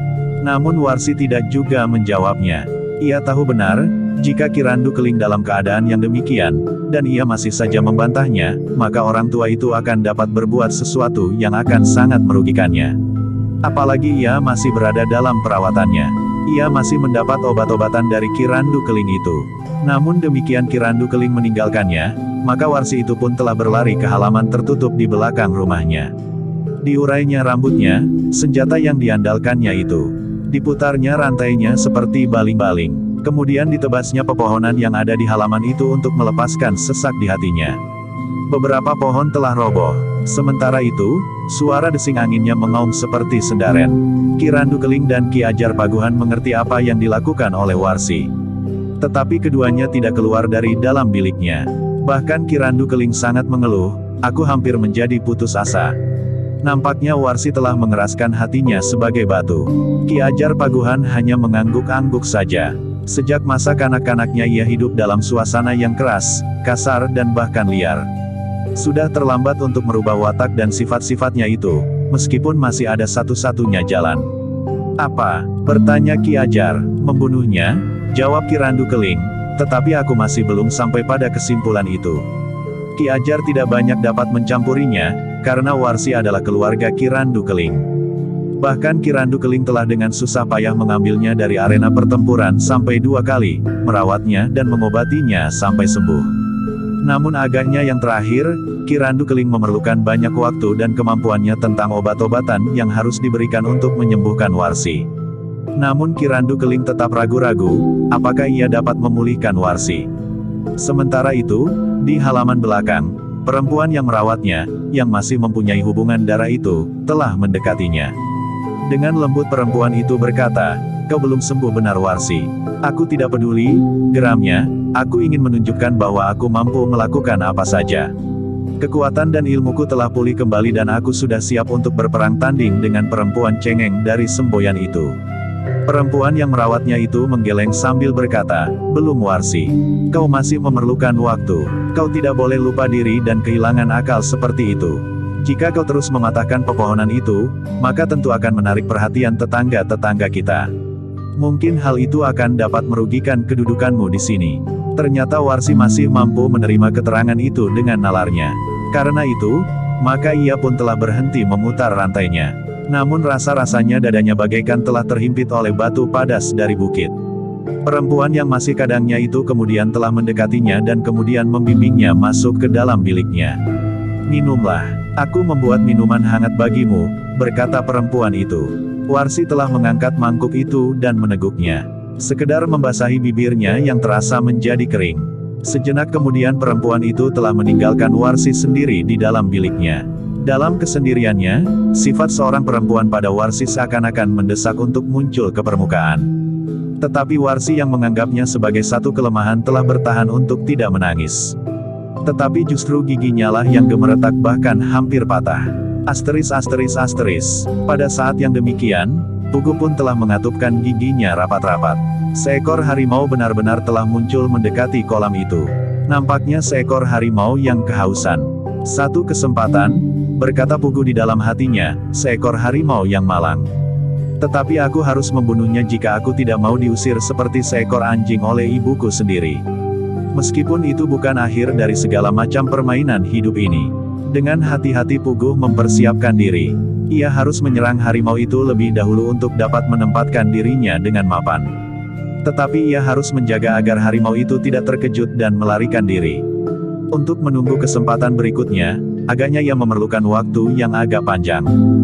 Namun Warsi tidak juga menjawabnya. Ia tahu benar, jika Ki Randu Keling dalam keadaan yang demikian, dan ia masih saja membantahnya, maka orang tua itu akan dapat berbuat sesuatu yang akan sangat merugikannya. Apalagi ia masih berada dalam perawatannya. Ia masih mendapat obat-obatan dari Ki Randu Keling itu. Namun demikian Ki Randu Keling meninggalkannya, maka Warsi itu pun telah berlari ke halaman tertutup di belakang rumahnya. Diurainya rambutnya, senjata yang diandalkannya itu. Diputarnya rantainya seperti baling-baling. Kemudian ditebasnya pepohonan yang ada di halaman itu untuk melepaskan sesak di hatinya. Beberapa pohon telah roboh. Sementara itu, suara desing anginnya mengaum seperti sendaren. Ki Randu Keling dan Ki Ajar Paguhan mengerti apa yang dilakukan oleh Warsi. Tetapi keduanya tidak keluar dari dalam biliknya. Bahkan Ki Randu Keling sangat mengeluh, "Aku hampir menjadi putus asa." Nampaknya Warsi telah mengeraskan hatinya sebagai batu. Ki Ajar Paguhan hanya mengangguk-angguk saja. Sejak masa kanak-kanaknya ia hidup dalam suasana yang keras, kasar dan bahkan liar. Sudah terlambat untuk merubah watak dan sifat-sifatnya itu, meskipun masih ada satu-satunya jalan. "Apa?" bertanya Ki Ajar. "Membunuhnya?" jawab Ki Randu Keling. "Tetapi aku masih belum sampai pada kesimpulan itu." Ki Ajar tidak banyak dapat mencampurinya, karena Warsi adalah keluarga Ki Randu Keling. Bahkan Ki Randu Keling telah dengan susah payah mengambilnya dari arena pertempuran sampai 2 kali, merawatnya dan mengobatinya sampai sembuh. Namun agaknya yang terakhir, Ki Randu Keling memerlukan banyak waktu dan kemampuannya tentang obat-obatan yang harus diberikan untuk menyembuhkan Warsi. Namun Ki Randu Keling tetap ragu-ragu, apakah ia dapat memulihkan Warsi. Sementara itu, di halaman belakang, perempuan yang merawatnya, yang masih mempunyai hubungan darah itu, telah mendekatinya. Dengan lembut perempuan itu berkata, "Kau belum sembuh benar Warsi." "Aku tidak peduli," geramnya, "aku ingin menunjukkan bahwa aku mampu melakukan apa saja. Kekuatan dan ilmuku telah pulih kembali dan aku sudah siap untuk berperang tanding dengan perempuan cengeng dari semboyan itu." Perempuan yang merawatnya itu menggeleng sambil berkata, "Belum Warsi. Kau masih memerlukan waktu. Kau tidak boleh lupa diri dan kehilangan akal seperti itu. Jika kau terus mematahkan pepohonan itu, maka tentu akan menarik perhatian tetangga-tetangga kita. Mungkin hal itu akan dapat merugikan kedudukanmu di sini." Ternyata Warsi masih mampu menerima keterangan itu dengan nalarnya. Karena itu, maka ia pun telah berhenti memutar rantainya. Namun rasa-rasanya dadanya bagaikan telah terhimpit oleh batu padas dari bukit. Perempuan yang masih kadangnya itu kemudian telah mendekatinya dan kemudian membimbingnya masuk ke dalam biliknya. "Minumlah. Aku membuat minuman hangat bagimu," berkata perempuan itu. Warsi telah mengangkat mangkuk itu dan meneguknya. Sekedar membasahi bibirnya yang terasa menjadi kering. Sejenak kemudian perempuan itu telah meninggalkan Warsi sendiri di dalam biliknya. Dalam kesendiriannya, sifat seorang perempuan pada Warsi seakan-akan mendesak untuk muncul ke permukaan. Tetapi Warsi yang menganggapnya sebagai satu kelemahan telah bertahan untuk tidak menangis. Tetapi justru giginya lah yang gemeretak bahkan hampir patah. Asteris. Pada saat yang demikian, Pugu pun telah mengatupkan giginya rapat-rapat. Seekor harimau benar-benar telah muncul mendekati kolam itu. Nampaknya seekor harimau yang kehausan. "Satu kesempatan," berkata Pugu di dalam hatinya, "seekor harimau yang malang. Tetapi aku harus membunuhnya jika aku tidak mau diusir seperti seekor anjing oleh ibuku sendiri." Meskipun itu bukan akhir dari segala macam permainan hidup ini. Dengan hati-hati Pugu mempersiapkan diri. Ia harus menyerang harimau itu lebih dahulu untuk dapat menempatkan dirinya dengan mapan. Tetapi ia harus menjaga agar harimau itu tidak terkejut dan melarikan diri. Untuk menunggu kesempatan berikutnya, agaknya ia memerlukan waktu yang agak panjang.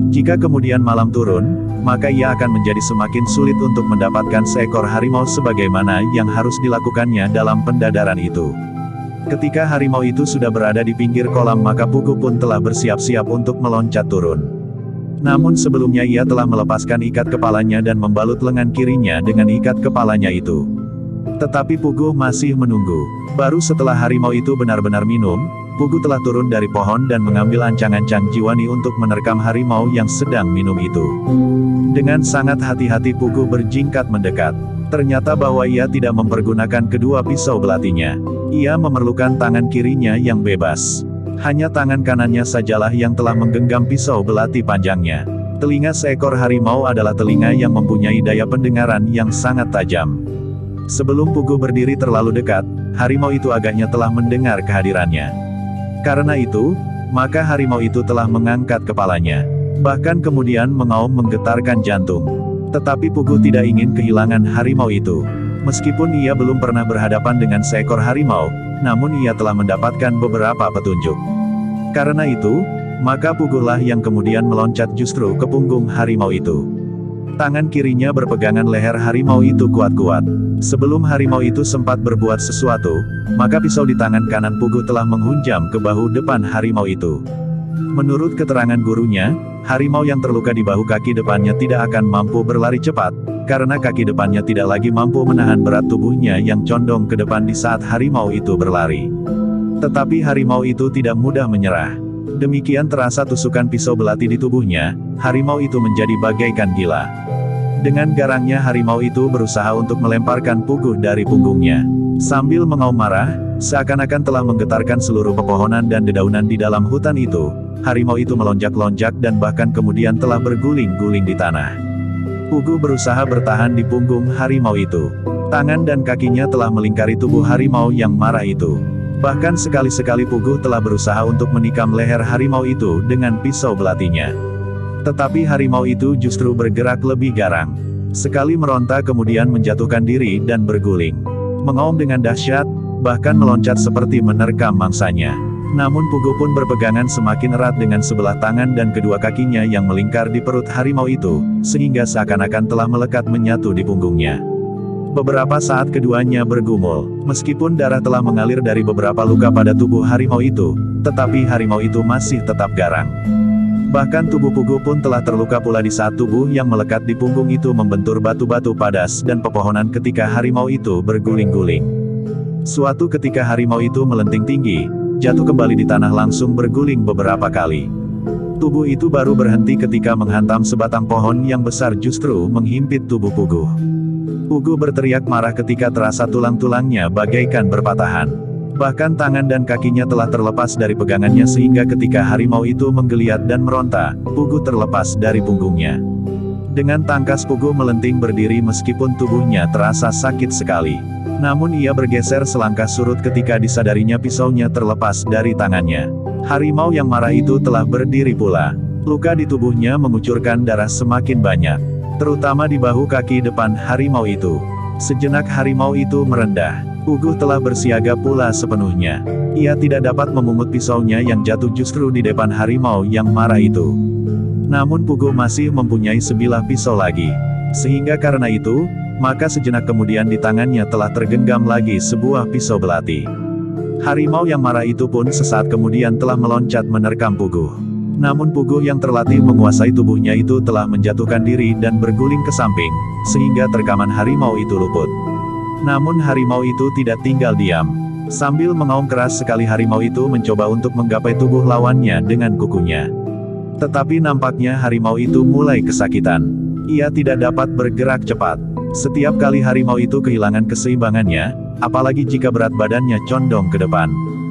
Jika kemudian malam turun, maka ia akan menjadi semakin sulit untuk mendapatkan seekor harimau sebagaimana yang harus dilakukannya dalam pendadaran itu. Ketika harimau itu sudah berada di pinggir kolam, maka Pugu pun telah bersiap-siap untuk meloncat turun. Namun sebelumnya ia telah melepaskan ikat kepalanya dan membalut lengan kirinya dengan ikat kepalanya itu. Tetapi Pugu masih menunggu. Baru setelah harimau itu benar-benar minum, Pugu telah turun dari pohon dan mengambil ancang-ancang jiwani untuk menerkam harimau yang sedang minum itu. Dengan sangat hati-hati Pugu berjingkat mendekat. Ternyata bahwa ia tidak mempergunakan kedua pisau belatinya. Ia memerlukan tangan kirinya yang bebas. Hanya tangan kanannya sajalah yang telah menggenggam pisau belati panjangnya. Telinga seekor harimau adalah telinga yang mempunyai daya pendengaran yang sangat tajam. Sebelum Pugu berdiri terlalu dekat, harimau itu agaknya telah mendengar kehadirannya. Karena itu, maka harimau itu telah mengangkat kepalanya. Bahkan kemudian mengaum menggetarkan jantung. Tetapi Pugu tidak ingin kehilangan harimau itu. Meskipun ia belum pernah berhadapan dengan seekor harimau, namun ia telah mendapatkan beberapa petunjuk. Karena itu, maka Pugulah yang kemudian meloncat justru ke punggung harimau itu. Tangan kirinya berpegangan leher harimau itu kuat-kuat. Sebelum harimau itu sempat berbuat sesuatu, maka pisau di tangan kanan Pugu telah menghunjam ke bahu depan harimau itu. Menurut keterangan gurunya, harimau yang terluka di bahu kaki depannya tidak akan mampu berlari cepat, karena kaki depannya tidak lagi mampu menahan berat tubuhnya yang condong ke depan di saat harimau itu berlari. Tetapi harimau itu tidak mudah menyerah. Demikian terasa tusukan pisau belati di tubuhnya, harimau itu menjadi bagaikan gila. Dengan garangnya harimau itu berusaha untuk melemparkan Pugu dari punggungnya. Sambil mengaum marah, seakan-akan telah menggetarkan seluruh pepohonan dan dedaunan di dalam hutan itu, harimau itu melonjak-lonjak dan bahkan kemudian telah berguling-guling di tanah. Pugu berusaha bertahan di punggung harimau itu. Tangan dan kakinya telah melingkari tubuh harimau yang marah itu. Bahkan sekali-sekali Pugu telah berusaha untuk menikam leher harimau itu dengan pisau belatinya. Tetapi harimau itu justru bergerak lebih garang. Sekali meronta kemudian menjatuhkan diri dan berguling. Mengaum dengan dahsyat, bahkan meloncat seperti menerkam mangsanya. Namun Pugu pun berpegangan semakin erat dengan sebelah tangan dan kedua kakinya yang melingkar di perut harimau itu, sehingga seakan-akan telah melekat menyatu di punggungnya. Beberapa saat keduanya bergumul, meskipun darah telah mengalir dari beberapa luka pada tubuh harimau itu, tetapi harimau itu masih tetap garang. Bahkan tubuh Pugu pun telah terluka pula di saat tubuh yang melekat di punggung itu membentur batu-batu padas dan pepohonan ketika harimau itu berguling-guling. Suatu ketika harimau itu melenting tinggi, jatuh kembali di tanah langsung berguling beberapa kali. Tubuh itu baru berhenti ketika menghantam sebatang pohon yang besar justru menghimpit tubuh Pugu. Pugu berteriak marah ketika terasa tulang-tulangnya bagaikan berpatahan. Bahkan tangan dan kakinya telah terlepas dari pegangannya sehingga ketika harimau itu menggeliat dan meronta, Pugu terlepas dari punggungnya. Dengan tangkas Pugu melenting berdiri meskipun tubuhnya terasa sakit sekali. Namun ia bergeser selangkah surut ketika disadarinya pisaunya terlepas dari tangannya. Harimau yang marah itu telah berdiri pula. Luka di tubuhnya mengucurkan darah semakin banyak, terutama di bahu kaki depan harimau itu. Sejenak harimau itu merendah. Pugu telah bersiaga pula sepenuhnya. Ia tidak dapat memungut pisaunya yang jatuh justru di depan harimau yang marah itu. Namun Pugu masih mempunyai sebilah pisau lagi. Sehingga karena itu, maka sejenak kemudian di tangannya telah tergenggam lagi sebuah pisau belati. Harimau yang marah itu pun sesaat kemudian telah meloncat menerkam Pugu. Namun Pugu yang terlatih menguasai tubuhnya itu telah menjatuhkan diri dan berguling ke samping, sehingga terkaman harimau itu luput. Namun harimau itu tidak tinggal diam. Sambil mengaum keras sekali harimau itu mencoba untuk menggapai tubuh lawannya dengan kukunya. Tetapi nampaknya harimau itu mulai kesakitan. Ia tidak dapat bergerak cepat. Setiap kali harimau itu kehilangan keseimbangannya, apalagi jika berat badannya condong ke depan.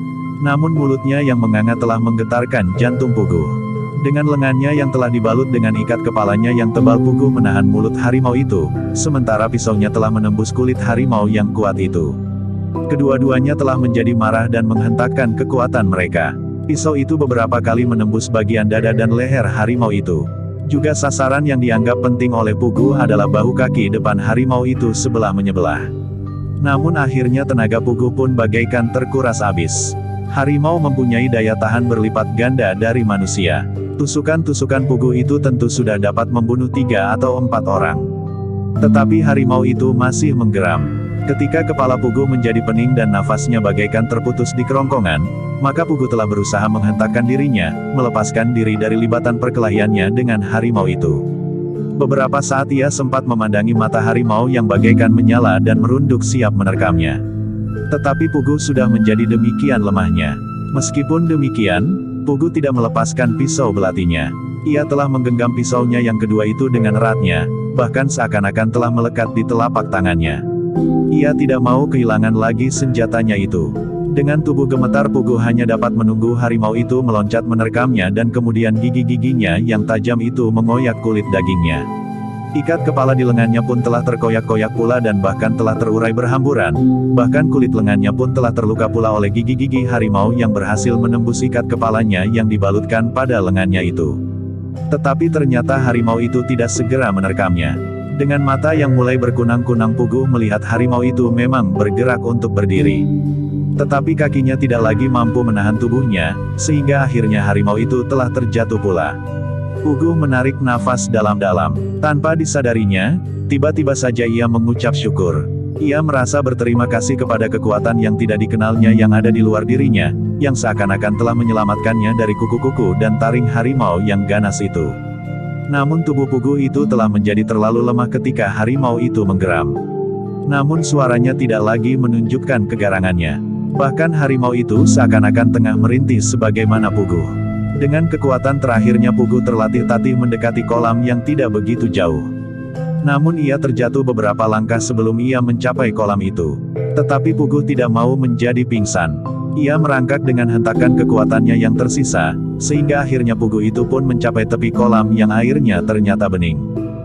Namun mulutnya yang menganga telah menggetarkan jantung Pugu. Dengan lengannya yang telah dibalut dengan ikat kepalanya yang tebal, Pugu menahan mulut harimau itu, sementara pisaunya telah menembus kulit harimau yang kuat itu. Kedua-duanya telah menjadi marah dan menghentakkan kekuatan mereka. Pisau itu beberapa kali menembus bagian dada dan leher harimau itu. Juga sasaran yang dianggap penting oleh Pugu adalah bahu kaki depan harimau itu sebelah menyebelah. Namun akhirnya tenaga Pugu pun bagaikan terkuras habis. Harimau mempunyai daya tahan berlipat ganda dari manusia. Tusukan-tusukan Pugu itu tentu sudah dapat membunuh 3 atau 4 orang. Tetapi harimau itu masih menggeram. Ketika kepala Pugu menjadi pening dan nafasnya bagaikan terputus di kerongkongan, maka Pugu telah berusaha menghentakkan dirinya, melepaskan diri dari libatan perkelahiannya dengan harimau itu. Beberapa saat ia sempat memandangi mata harimau yang bagaikan menyala dan merunduk siap menerkamnya. Tetapi Pugu sudah menjadi demikian lemahnya. Meskipun demikian, Pugu tidak melepaskan pisau belatinya. Ia telah menggenggam pisaunya yang kedua itu dengan eratnya, bahkan seakan-akan telah melekat di telapak tangannya. Ia tidak mau kehilangan lagi senjatanya itu. Dengan tubuh gemetar Pugu hanya dapat menunggu harimau itu meloncat menerkamnya dan kemudian gigi-giginya yang tajam itu mengoyak kulit dagingnya. Ikat kepala di lengannya pun telah terkoyak-koyak pula dan bahkan telah terurai berhamburan. Bahkan kulit lengannya pun telah terluka pula oleh gigi-gigi harimau yang berhasil menembus ikat kepalanya yang dibalutkan pada lengannya itu. Tetapi ternyata harimau itu tidak segera menerkamnya. Dengan mata yang mulai berkunang-kunang Pugu melihat harimau itu memang bergerak untuk berdiri. Tetapi kakinya tidak lagi mampu menahan tubuhnya, sehingga akhirnya harimau itu telah terjatuh pula. Pugu menarik nafas dalam-dalam. Tanpa disadarinya, tiba-tiba saja ia mengucap syukur. Ia merasa berterima kasih kepada kekuatan yang tidak dikenalnya yang ada di luar dirinya, yang seakan-akan telah menyelamatkannya dari kuku-kuku dan taring harimau yang ganas itu. Namun tubuh Pugu itu telah menjadi terlalu lemah ketika harimau itu menggeram. Namun suaranya tidak lagi menunjukkan kegarangannya. Bahkan harimau itu seakan-akan tengah merintis sebagaimana Pugu. Dengan kekuatan terakhirnya Pugu terlatih-tatih mendekati kolam yang tidak begitu jauh. Namun ia terjatuh beberapa langkah sebelum ia mencapai kolam itu. Tetapi Pugu tidak mau menjadi pingsan. Ia merangkak dengan hentakan kekuatannya yang tersisa, sehingga akhirnya Pugu itu pun mencapai tepi kolam yang airnya ternyata bening.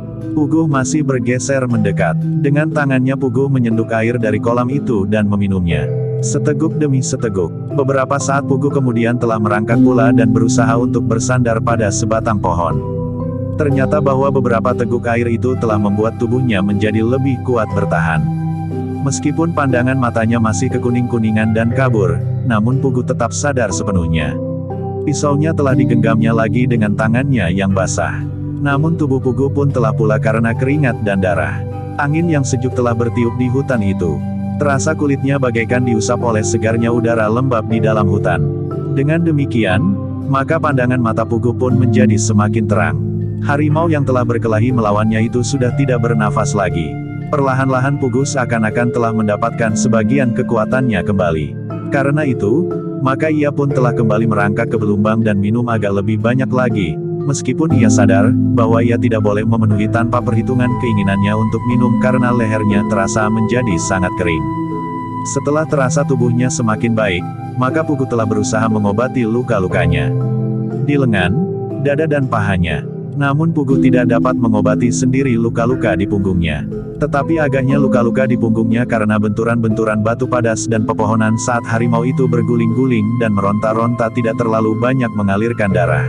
Pugu masih bergeser mendekat. Dengan tangannya Pugu menyenduk air dari kolam itu dan meminumnya. Seteguk demi seteguk. Beberapa saat Pugu kemudian telah merangkak pula dan berusaha untuk bersandar pada sebatang pohon. Ternyata bahwa beberapa teguk air itu telah membuat tubuhnya menjadi lebih kuat bertahan. Meskipun pandangan matanya masih kekuning-kuningan dan kabur, namun Pugu tetap sadar sepenuhnya. Pisaunya telah digenggamnya lagi dengan tangannya yang basah. Namun tubuh Pugu pun telah pula karena keringat dan darah. Angin yang sejuk telah bertiup di hutan itu. Terasa kulitnya bagaikan diusap oleh segarnya udara lembab di dalam hutan. Dengan demikian, maka pandangan mata Pugu pun menjadi semakin terang. Harimau yang telah berkelahi melawannya itu sudah tidak bernafas lagi. Perlahan-lahan Pugu seakan-akan telah mendapatkan sebagian kekuatannya kembali. Karena itu, maka ia pun telah kembali merangkak ke belumbang dan minum agak lebih banyak lagi. Meskipun ia sadar bahwa ia tidak boleh memenuhi tanpa perhitungan keinginannya untuk minum karena lehernya terasa menjadi sangat kering. Setelah terasa tubuhnya semakin baik, maka Pugu telah berusaha mengobati luka-lukanya di lengan, dada dan pahanya. Namun Pugu tidak dapat mengobati sendiri luka-luka di punggungnya. Tetapi agaknya luka-luka di punggungnya karena benturan-benturan batu padas dan pepohonan saat harimau itu berguling-guling dan meronta-ronta tidak terlalu banyak mengalirkan darah.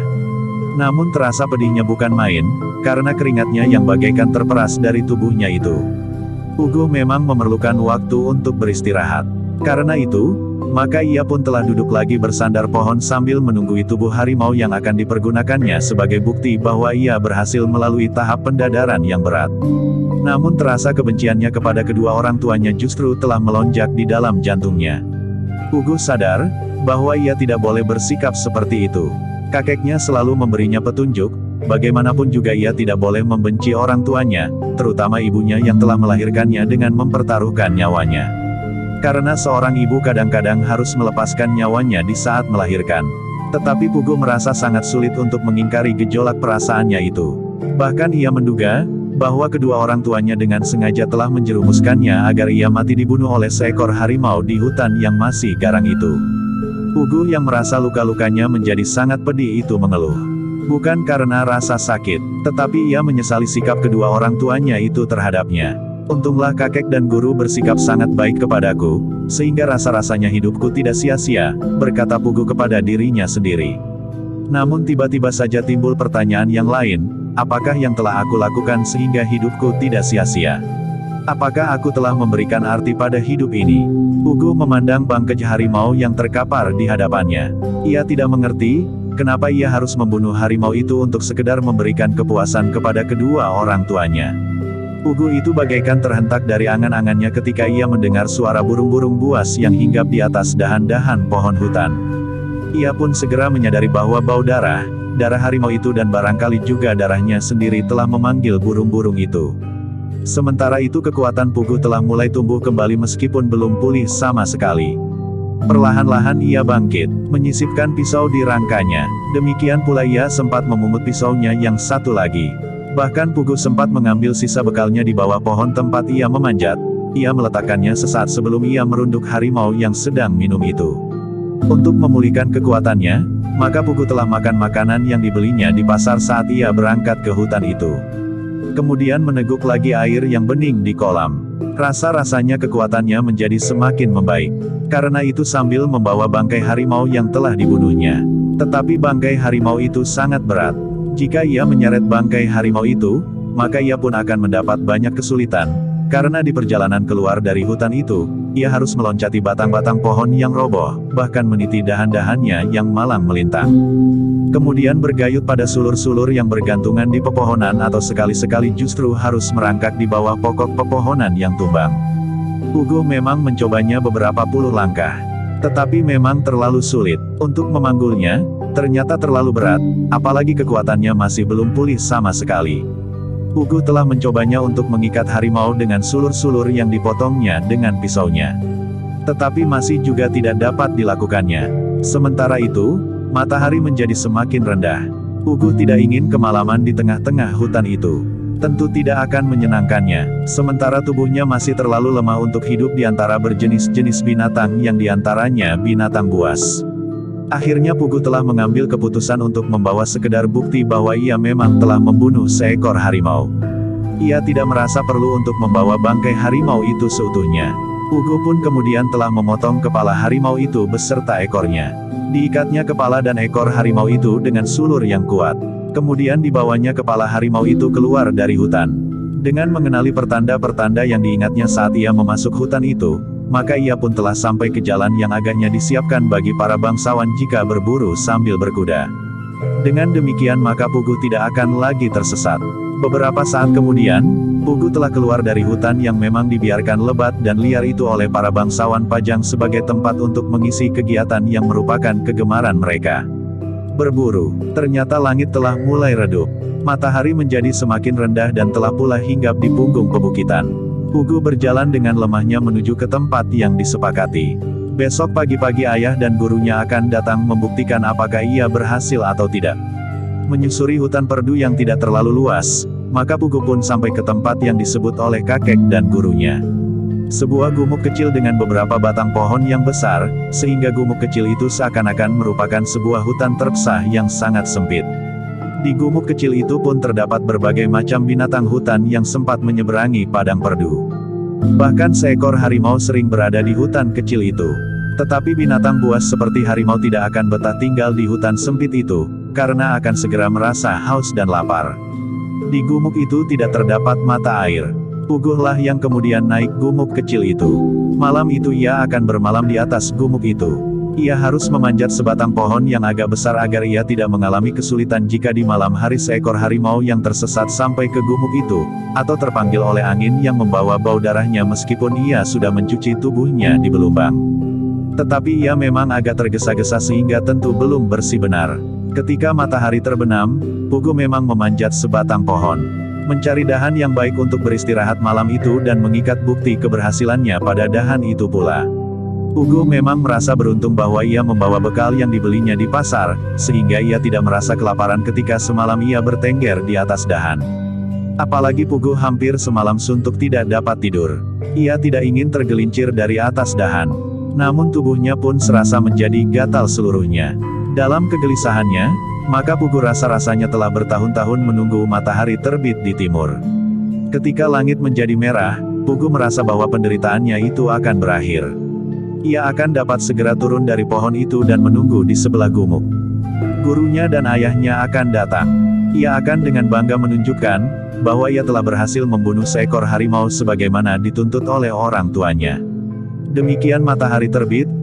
Namun terasa pedihnya bukan main, karena keringatnya yang bagaikan terperas dari tubuhnya itu. Pugu memang memerlukan waktu untuk beristirahat. Karena itu, maka ia pun telah duduk lagi bersandar pohon sambil menunggui tubuh harimau yang akan dipergunakannya sebagai bukti bahwa ia berhasil melalui tahap pendadaran yang berat. Namun terasa kebenciannya kepada kedua orang tuanya justru telah melonjak di dalam jantungnya. Pugu sadar bahwa ia tidak boleh bersikap seperti itu. Kakeknya selalu memberinya petunjuk, bagaimanapun juga ia tidak boleh membenci orang tuanya, terutama ibunya yang telah melahirkannya dengan mempertaruhkan nyawanya. Karena seorang ibu kadang-kadang harus melepaskan nyawanya di saat melahirkan. Tetapi Pugu merasa sangat sulit untuk mengingkari gejolak perasaannya itu. Bahkan ia menduga bahwa kedua orang tuanya dengan sengaja telah menjerumuskannya agar ia mati dibunuh oleh seekor harimau di hutan yang masih garang itu. Pugu yang merasa luka-lukanya menjadi sangat pedih itu mengeluh. Bukan karena rasa sakit, tetapi ia menyesali sikap kedua orang tuanya itu terhadapnya. Untunglah kakek dan guru bersikap sangat baik kepadaku, sehingga rasa-rasanya hidupku tidak sia-sia, berkata Pugu kepada dirinya sendiri. Namun tiba-tiba saja timbul pertanyaan yang lain, apakah yang telah aku lakukan sehingga hidupku tidak sia-sia? Apakah aku telah memberikan arti pada hidup ini? Pugu memandang bangkai harimau yang terkapar di hadapannya. Ia tidak mengerti, kenapa ia harus membunuh harimau itu untuk sekedar memberikan kepuasan kepada kedua orang tuanya. Pugu itu bagaikan terhentak dari angan-angannya ketika ia mendengar suara burung-burung buas yang hinggap di atas dahan-dahan pohon hutan. Ia pun segera menyadari bahwa bau darah harimau itu dan barangkali juga darahnya sendiri telah memanggil burung-burung itu. Sementara itu kekuatan Pugu telah mulai tumbuh kembali meskipun belum pulih sama sekali. Perlahan-lahan ia bangkit, menyisipkan pisau di rangkanya. Demikian pula ia sempat memungut pisaunya yang satu lagi. Bahkan Pugu sempat mengambil sisa bekalnya di bawah pohon tempat ia memanjat. Ia meletakkannya sesaat sebelum ia merunduk harimau yang sedang minum itu. Untuk memulihkan kekuatannya, maka Pugu telah makan makanan yang dibelinya di pasar saat ia berangkat ke hutan itu. Kemudian meneguk lagi air yang bening di kolam. Rasa-rasanya kekuatannya menjadi semakin membaik. Karena itu sambil membawa bangkai harimau yang telah dibunuhnya. Tetapi bangkai harimau itu sangat berat. Jika ia menyeret bangkai harimau itu, maka ia pun akan mendapat banyak kesulitan. Karena di perjalanan keluar dari hutan itu, ia harus meloncati batang-batang pohon yang roboh, bahkan meniti dahan-dahannya yang malang melintang. Kemudian bergayut pada sulur-sulur yang bergantungan di pepohonan atau sekali-sekali justru harus merangkak di bawah pokok pepohonan yang tumbang. Pugu memang mencobanya beberapa puluh langkah. Tetapi memang terlalu sulit. Untuk memanggulnya, ternyata terlalu berat, apalagi kekuatannya masih belum pulih sama sekali. Pugu telah mencobanya untuk mengikat harimau dengan sulur-sulur yang dipotongnya dengan pisaunya. Tetapi masih juga tidak dapat dilakukannya. Sementara itu, matahari menjadi semakin rendah. Pugu tidak ingin kemalaman di tengah-tengah hutan itu. Tentu tidak akan menyenangkannya, sementara tubuhnya masih terlalu lemah untuk hidup di antara berjenis-jenis binatang yang diantaranya binatang buas. Akhirnya Pugu telah mengambil keputusan untuk membawa sekedar bukti bahwa ia memang telah membunuh seekor harimau. Ia tidak merasa perlu untuk membawa bangkai harimau itu seutuhnya. Pugu pun kemudian telah memotong kepala harimau itu beserta ekornya. Diikatnya kepala dan ekor harimau itu dengan sulur yang kuat. Kemudian dibawanya kepala harimau itu keluar dari hutan. Dengan mengenali pertanda-pertanda yang diingatnya saat ia memasuk hutan itu, maka ia pun telah sampai ke jalan yang agaknya disiapkan bagi para bangsawan jika berburu sambil berkuda. Dengan demikian maka Pugu tidak akan lagi tersesat. Beberapa saat kemudian, Pugu telah keluar dari hutan yang memang dibiarkan lebat dan liar itu oleh para bangsawan Pajang sebagai tempat untuk mengisi kegiatan yang merupakan kegemaran mereka. Berburu, ternyata langit telah mulai redup. Matahari menjadi semakin rendah dan telah pula hinggap di punggung pebukitan. Pugu berjalan dengan lemahnya menuju ke tempat yang disepakati. Besok pagi-pagi ayah dan gurunya akan datang membuktikan apakah ia berhasil atau tidak. Menyusuri hutan perdu yang tidak terlalu luas, maka Pugu pun sampai ke tempat yang disebut oleh kakek dan gurunya. Sebuah gumuk kecil dengan beberapa batang pohon yang besar, sehingga gumuk kecil itu seakan-akan merupakan sebuah hutan terpisah yang sangat sempit. Di gumuk kecil itu pun terdapat berbagai macam binatang hutan yang sempat menyeberangi padang perdu. Bahkan seekor harimau sering berada di hutan kecil itu. Tetapi binatang buas seperti harimau tidak akan betah tinggal di hutan sempit itu, karena akan segera merasa haus dan lapar. Di gumuk itu tidak terdapat mata air. Puguhlah yang kemudian naik gumuk kecil itu. Malam itu ia akan bermalam di atas gumuk itu. Ia harus memanjat sebatang pohon yang agak besar agar ia tidak mengalami kesulitan jika di malam hari seekor harimau yang tersesat sampai ke gumuk itu, atau terpanggil oleh angin yang membawa bau darahnya meskipun ia sudah mencuci tubuhnya di belumbang. Tetapi ia memang agak tergesa-gesa sehingga tentu belum bersih benar. Ketika matahari terbenam, Pugu memang memanjat sebatang pohon. Mencari dahan yang baik untuk beristirahat malam itu dan mengikat bukti keberhasilannya pada dahan itu pula. Pugu memang merasa beruntung bahwa ia membawa bekal yang dibelinya di pasar, sehingga ia tidak merasa kelaparan ketika semalam ia bertengger di atas dahan. Apalagi Pugu hampir semalam suntuk tidak dapat tidur. Ia tidak ingin tergelincir dari atas dahan. Namun tubuhnya pun serasa menjadi gatal seluruhnya. Dalam kegelisahannya, maka Pugu rasa-rasanya telah bertahun-tahun menunggu matahari terbit di timur. Ketika langit menjadi merah, Pugu merasa bahwa penderitaannya itu akan berakhir. Ia akan dapat segera turun dari pohon itu dan menunggu di sebelah gumuk. Gurunya dan ayahnya akan datang. Ia akan dengan bangga menunjukkan bahwa ia telah berhasil membunuh seekor harimau sebagaimana dituntut oleh orang tuanya. Demikian matahari terbit,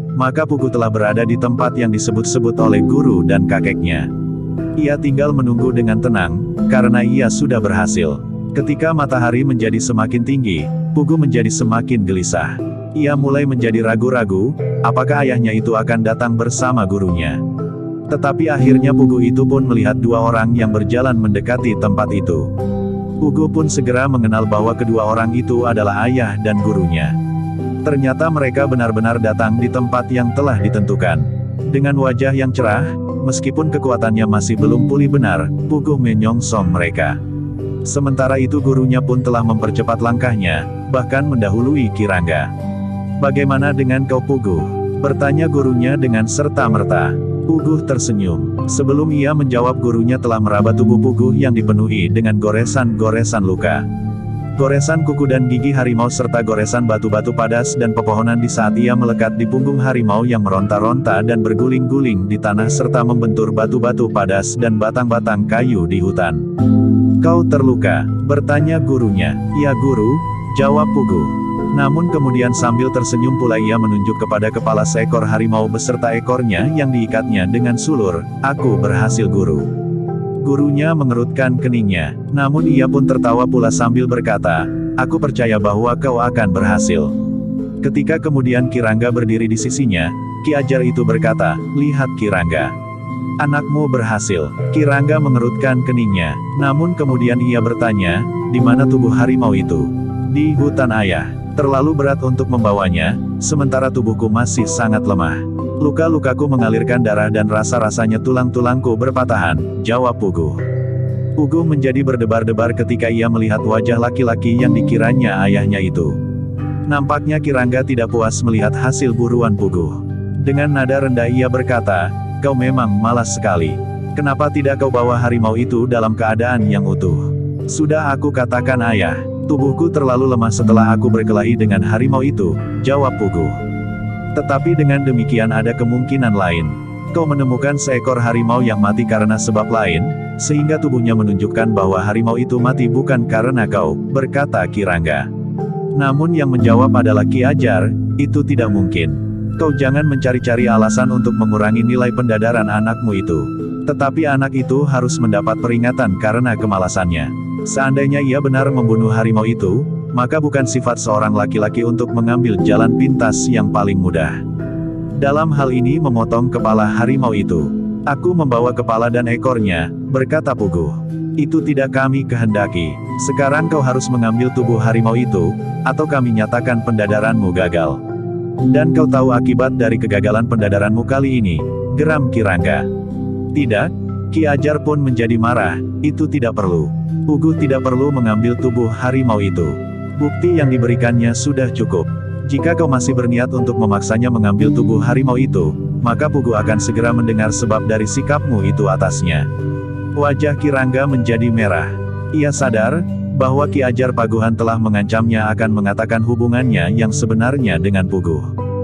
maka Pugu telah berada di tempat yang disebut-sebut oleh guru dan kakeknya. Ia tinggal menunggu dengan tenang, karena ia sudah berhasil. Ketika matahari menjadi semakin tinggi, Pugu menjadi semakin gelisah. Ia mulai menjadi ragu-ragu, apakah ayahnya itu akan datang bersama gurunya. Tetapi akhirnya Pugu itu pun melihat dua orang yang berjalan mendekati tempat itu. Pugu pun segera mengenal bahwa kedua orang itu adalah ayah dan gurunya. Ternyata mereka benar-benar datang di tempat yang telah ditentukan. Dengan wajah yang cerah, meskipun kekuatannya masih belum pulih benar, Pugu menyongsong mereka. Sementara itu gurunya pun telah mempercepat langkahnya, bahkan mendahului Kirangga. "Bagaimana dengan kau Pugu?" bertanya gurunya dengan serta-merta. Pugu tersenyum. Sebelum ia menjawab, gurunya telah meraba tubuh Pugu yang dipenuhi dengan goresan-goresan luka. Goresan kuku dan gigi harimau serta goresan batu-batu padas dan pepohonan di saat ia melekat di punggung harimau yang meronta-ronta dan berguling-guling di tanah serta membentur batu-batu padas dan batang-batang kayu di hutan. "Kau terluka?" bertanya gurunya. "Ya guru," jawab Pugu. Namun kemudian sambil tersenyum pula ia menunjuk kepada kepala seekor harimau beserta ekornya yang diikatnya dengan sulur. "Aku berhasil guru." Gurunya mengerutkan keningnya, namun ia pun tertawa pula sambil berkata, "Aku percaya bahwa kau akan berhasil." Ketika kemudian Kirangga berdiri di sisinya, Ki Ajar itu berkata, "Lihat Kirangga. Anakmu berhasil." Kirangga mengerutkan keningnya, namun kemudian ia bertanya, "Di mana tubuh harimau itu?" "Di hutan ayah. Terlalu berat untuk membawanya, sementara tubuhku masih sangat lemah. Luka-lukaku mengalirkan darah dan rasa-rasanya tulang-tulangku berpatahan," jawab Pugu. Pugu menjadi berdebar-debar ketika ia melihat wajah laki-laki yang dikiranya ayahnya itu. Nampaknya Kirangga tidak puas melihat hasil buruan Pugu. Dengan nada rendah ia berkata, "Kau memang malas sekali. Kenapa tidak kau bawa harimau itu dalam keadaan yang utuh?" "Sudah aku katakan ayah. Tubuhku terlalu lemah setelah aku berkelahi dengan harimau itu," jawab Pugu. "Tetapi dengan demikian ada kemungkinan lain. Kau menemukan seekor harimau yang mati karena sebab lain, sehingga tubuhnya menunjukkan bahwa harimau itu mati bukan karena kau," berkata Kirangga. Namun yang menjawab adalah Ki Ajar, "Itu tidak mungkin. Kau jangan mencari-cari alasan untuk mengurangi nilai pendadaran anakmu itu. Tetapi anak itu harus mendapat peringatan karena kemalasannya. Seandainya ia benar membunuh harimau itu, maka bukan sifat seorang laki-laki untuk mengambil jalan pintas yang paling mudah. Dalam hal ini memotong kepala harimau itu. Aku membawa kepala dan ekornya," berkata Pugu. "Itu tidak kami kehendaki. Sekarang kau harus mengambil tubuh harimau itu, atau kami nyatakan pendadaranmu gagal." "Dan kau tahu akibat dari kegagalan pendadaranmu kali ini?" geram Kirangga. "Tidak." Ki Ajar pun menjadi marah, "Itu tidak perlu. Pugu tidak perlu mengambil tubuh harimau itu. Bukti yang diberikannya sudah cukup. Jika kau masih berniat untuk memaksanya mengambil tubuh harimau itu, maka Pugu akan segera mendengar sebab dari sikapmu itu atasnya." Wajah Kirangga menjadi merah. Ia sadar bahwa Ki Ajar Paguhan telah mengancamnya akan mengatakan hubungannya yang sebenarnya dengan Pugu.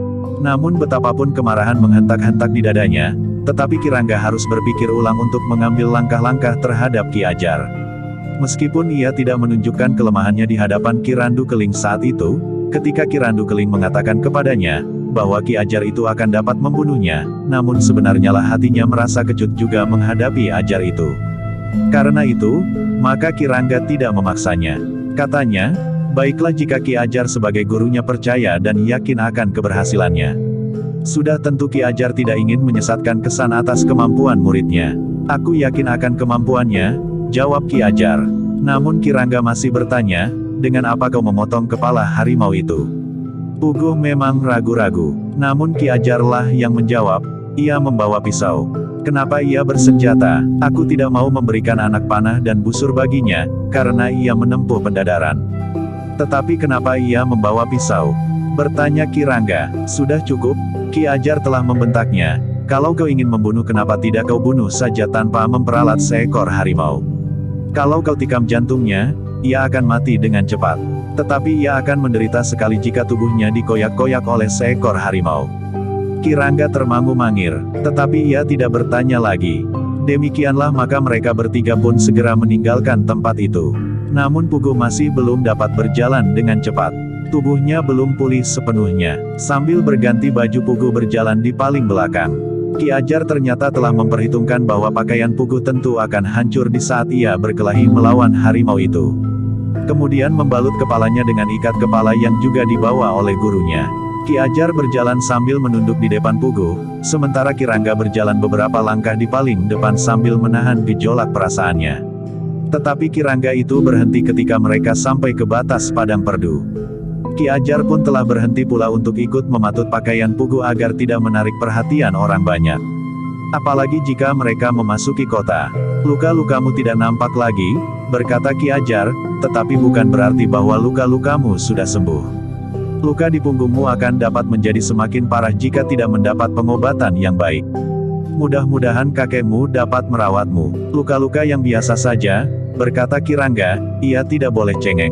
Namun betapapun kemarahan menghentak-hentak di dadanya, tetapi Kirangga harus berpikir ulang untuk mengambil langkah-langkah terhadap Ki Ajar. Meskipun ia tidak menunjukkan kelemahannya di hadapan Ki Randu Keling saat itu, ketika Ki Randu Keling mengatakan kepadanya bahwa Ki Ajar itu akan dapat membunuhnya, namun sebenarnya lah hatinya merasa kecut juga menghadapi Ajar itu. Karena itu, maka Kirangga tidak memaksanya. Katanya, "Baiklah jika Ki Ajar sebagai gurunya percaya dan yakin akan keberhasilannya. Sudah tentu Ki Ajar tidak ingin menyesatkan kesan atas kemampuan muridnya. Aku yakin akan kemampuannya," jawab Ki Ajar. Namun Kirangga masih bertanya, "Dengan apa kau memotong kepala harimau itu?" Pugu memang ragu-ragu. Namun Ki Ajarlah yang menjawab, "Ia membawa pisau." "Kenapa ia bersenjata?" "Aku tidak mau memberikan anak panah dan busur baginya, karena ia menempuh pendadaran." "Tetapi kenapa ia membawa pisau?" bertanya Kirangga. "Sudah cukup," Ki Ajar telah membentaknya. "Kalau kau ingin membunuh kenapa tidak kau bunuh saja tanpa memperalat seekor harimau? Kalau kau tikam jantungnya, ia akan mati dengan cepat. Tetapi ia akan menderita sekali jika tubuhnya dikoyak-koyak oleh seekor harimau." Kirangga termangu-mangir, tetapi ia tidak bertanya lagi. Demikianlah maka mereka bertiga pun segera meninggalkan tempat itu. Namun Pugu masih belum dapat berjalan dengan cepat. Tubuhnya belum pulih sepenuhnya. Sambil berganti baju Puguh berjalan di paling belakang. Ki Ajar ternyata telah memperhitungkan bahwa pakaian Puguh tentu akan hancur di saat ia berkelahi melawan harimau itu. Kemudian membalut kepalanya dengan ikat kepala yang juga dibawa oleh gurunya. Ki Ajar berjalan sambil menunduk di depan Puguh, sementara Ki Rangga berjalan beberapa langkah di paling depan sambil menahan gejolak perasaannya. Tetapi Ki Rangga itu berhenti ketika mereka sampai ke batas padang perdu. Ki Ajar pun telah berhenti pula untuk ikut mematut pakaian Puguh agar tidak menarik perhatian orang banyak. Apalagi jika mereka memasuki kota. "Luka-lukamu tidak nampak lagi," berkata Ki Ajar, "tetapi bukan berarti bahwa luka-lukamu sudah sembuh. Luka di punggungmu akan dapat menjadi semakin parah jika tidak mendapat pengobatan yang baik. Mudah-mudahan kakekmu dapat merawatmu." "Luka-luka yang biasa saja," berkata Ki Rangga, "ia tidak boleh cengeng."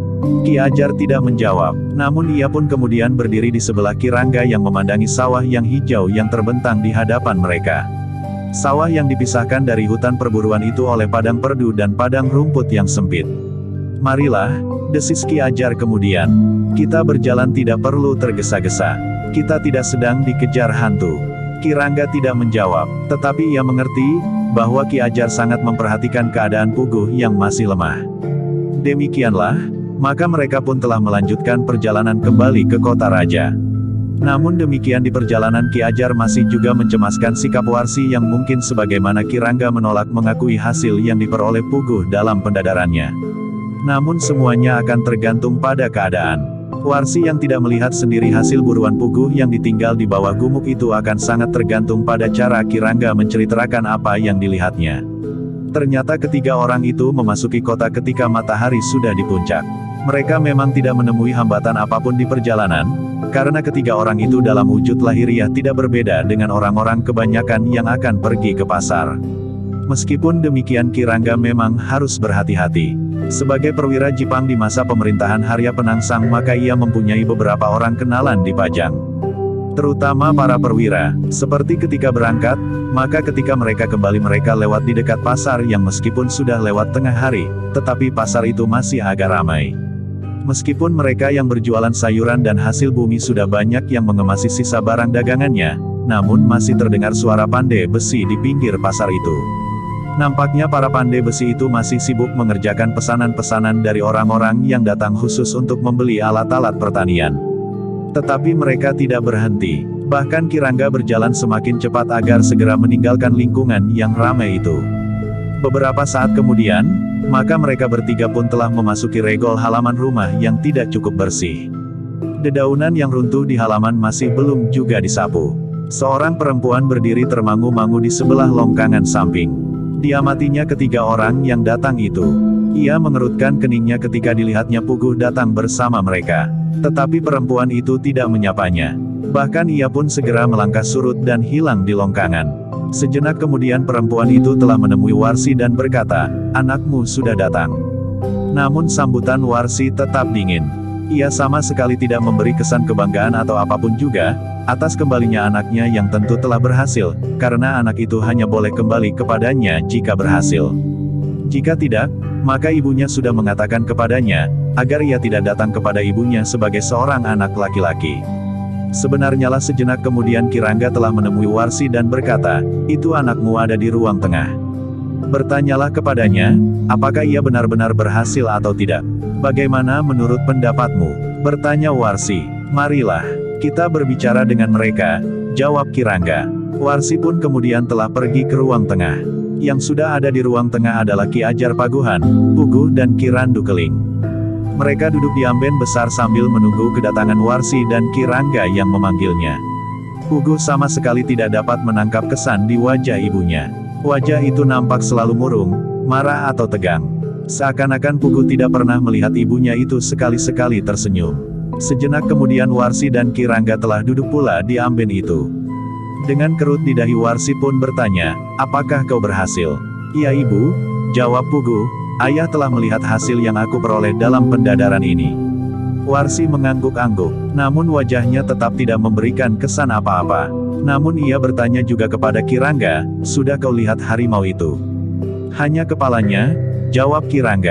Ki Ajar tidak menjawab, namun ia pun kemudian berdiri di sebelah Ki Rangga yang memandangi sawah yang hijau yang terbentang di hadapan mereka. Sawah yang dipisahkan dari hutan perburuan itu oleh padang perdu dan padang rumput yang sempit. "Marilah," desis Ki Ajar kemudian. "Kita berjalan tidak perlu tergesa-gesa. Kita tidak sedang dikejar hantu." Ki Rangga tidak menjawab, tetapi ia mengerti bahwa Ki Ajar sangat memperhatikan keadaan Puguh yang masih lemah. Demikianlah, maka mereka pun telah melanjutkan perjalanan kembali ke kota raja. Namun demikian di perjalanan Ki Ajar masih juga mencemaskan sikap Warsi yang mungkin sebagaimana Ki Rangga menolak mengakui hasil yang diperoleh Puguh dalam pendadarannya. Namun semuanya akan tergantung pada keadaan. Warsi yang tidak melihat sendiri hasil buruan Puguh yang ditinggal di bawah gumuk itu akan sangat tergantung pada cara Ki Rangga menceritakan apa yang dilihatnya. Ternyata ketiga orang itu memasuki kota ketika matahari sudah di puncak. Mereka memang tidak menemui hambatan apapun di perjalanan, karena ketiga orang itu dalam wujud lahiriah tidak berbeda dengan orang-orang kebanyakan yang akan pergi ke pasar. Meskipun demikian Ki Rangga memang harus berhati-hati. Sebagai perwira Jipang di masa pemerintahan Harya Penangsang maka ia mempunyai beberapa orang kenalan di Pajang. Terutama para perwira, seperti ketika berangkat, maka ketika mereka kembali mereka lewat di dekat pasar yang meskipun sudah lewat tengah hari, tetapi pasar itu masih agak ramai. Meskipun mereka yang berjualan sayuran dan hasil bumi sudah banyak yang mengemasi sisa barang dagangannya, namun masih terdengar suara pandai besi di pinggir pasar itu. Nampaknya para pandai besi itu masih sibuk mengerjakan pesanan-pesanan dari orang-orang yang datang khusus untuk membeli alat-alat pertanian. Tetapi mereka tidak berhenti, bahkan Ki Rangga berjalan semakin cepat agar segera meninggalkan lingkungan yang ramai itu. Beberapa saat kemudian, maka mereka bertiga pun telah memasuki regol halaman rumah yang tidak cukup bersih. Dedaunan yang runtuh di halaman masih belum juga disapu. Seorang perempuan berdiri termangu-mangu di sebelah longkangan samping. Diamatinya ketiga orang yang datang itu. Ia mengerutkan keningnya ketika dilihatnya Puguh datang bersama mereka. Tetapi perempuan itu tidak menyapanya. Bahkan ia pun segera melangkah surut dan hilang di longkangan. Sejenak kemudian perempuan itu telah menemui Warsi dan berkata, "Anakmu sudah datang." Namun sambutan Warsi tetap dingin. Ia sama sekali tidak memberi kesan kebanggaan atau apapun juga, atas kembalinya anaknya yang tentu telah berhasil, karena anak itu hanya boleh kembali kepadanya jika berhasil. Jika tidak, maka ibunya sudah mengatakan kepadanya, agar ia tidak datang kepada ibunya sebagai seorang anak laki-laki. Sebenarnya lah sejenak kemudian Ki Rangga telah menemui Warsi dan berkata, "Itu anakmu ada di ruang tengah. Bertanyalah kepadanya, apakah ia benar-benar berhasil atau tidak. Bagaimana menurut pendapatmu?" Bertanya Warsi. "Marilah, kita berbicara dengan mereka," jawab Ki Rangga. Warsi pun kemudian telah pergi ke ruang tengah. Yang sudah ada di ruang tengah adalah Ki Ajar Paguhan, Puguh dan Ki Randu Keling. Mereka duduk di amben besar sambil menunggu kedatangan Warsi dan Ki Rangga yang memanggilnya. Puguh sama sekali tidak dapat menangkap kesan di wajah ibunya. Wajah itu nampak selalu murung, marah atau tegang. Seakan-akan Puguh tidak pernah melihat ibunya itu sekali-sekali tersenyum. Sejenak kemudian Warsi dan Ki Rangga telah duduk pula di amben itu. Dengan kerut di dahi Warsi pun bertanya, "Apakah kau berhasil?" "Iya ibu," jawab Puguh, "ayah telah melihat hasil yang aku peroleh dalam pendadaran ini." Warsi mengangguk-angguk, namun wajahnya tetap tidak memberikan kesan apa-apa. Namun ia bertanya juga kepada Ki Rangga, "Sudah kau lihat harimau itu?" "Hanya kepalanya," jawab Ki Rangga.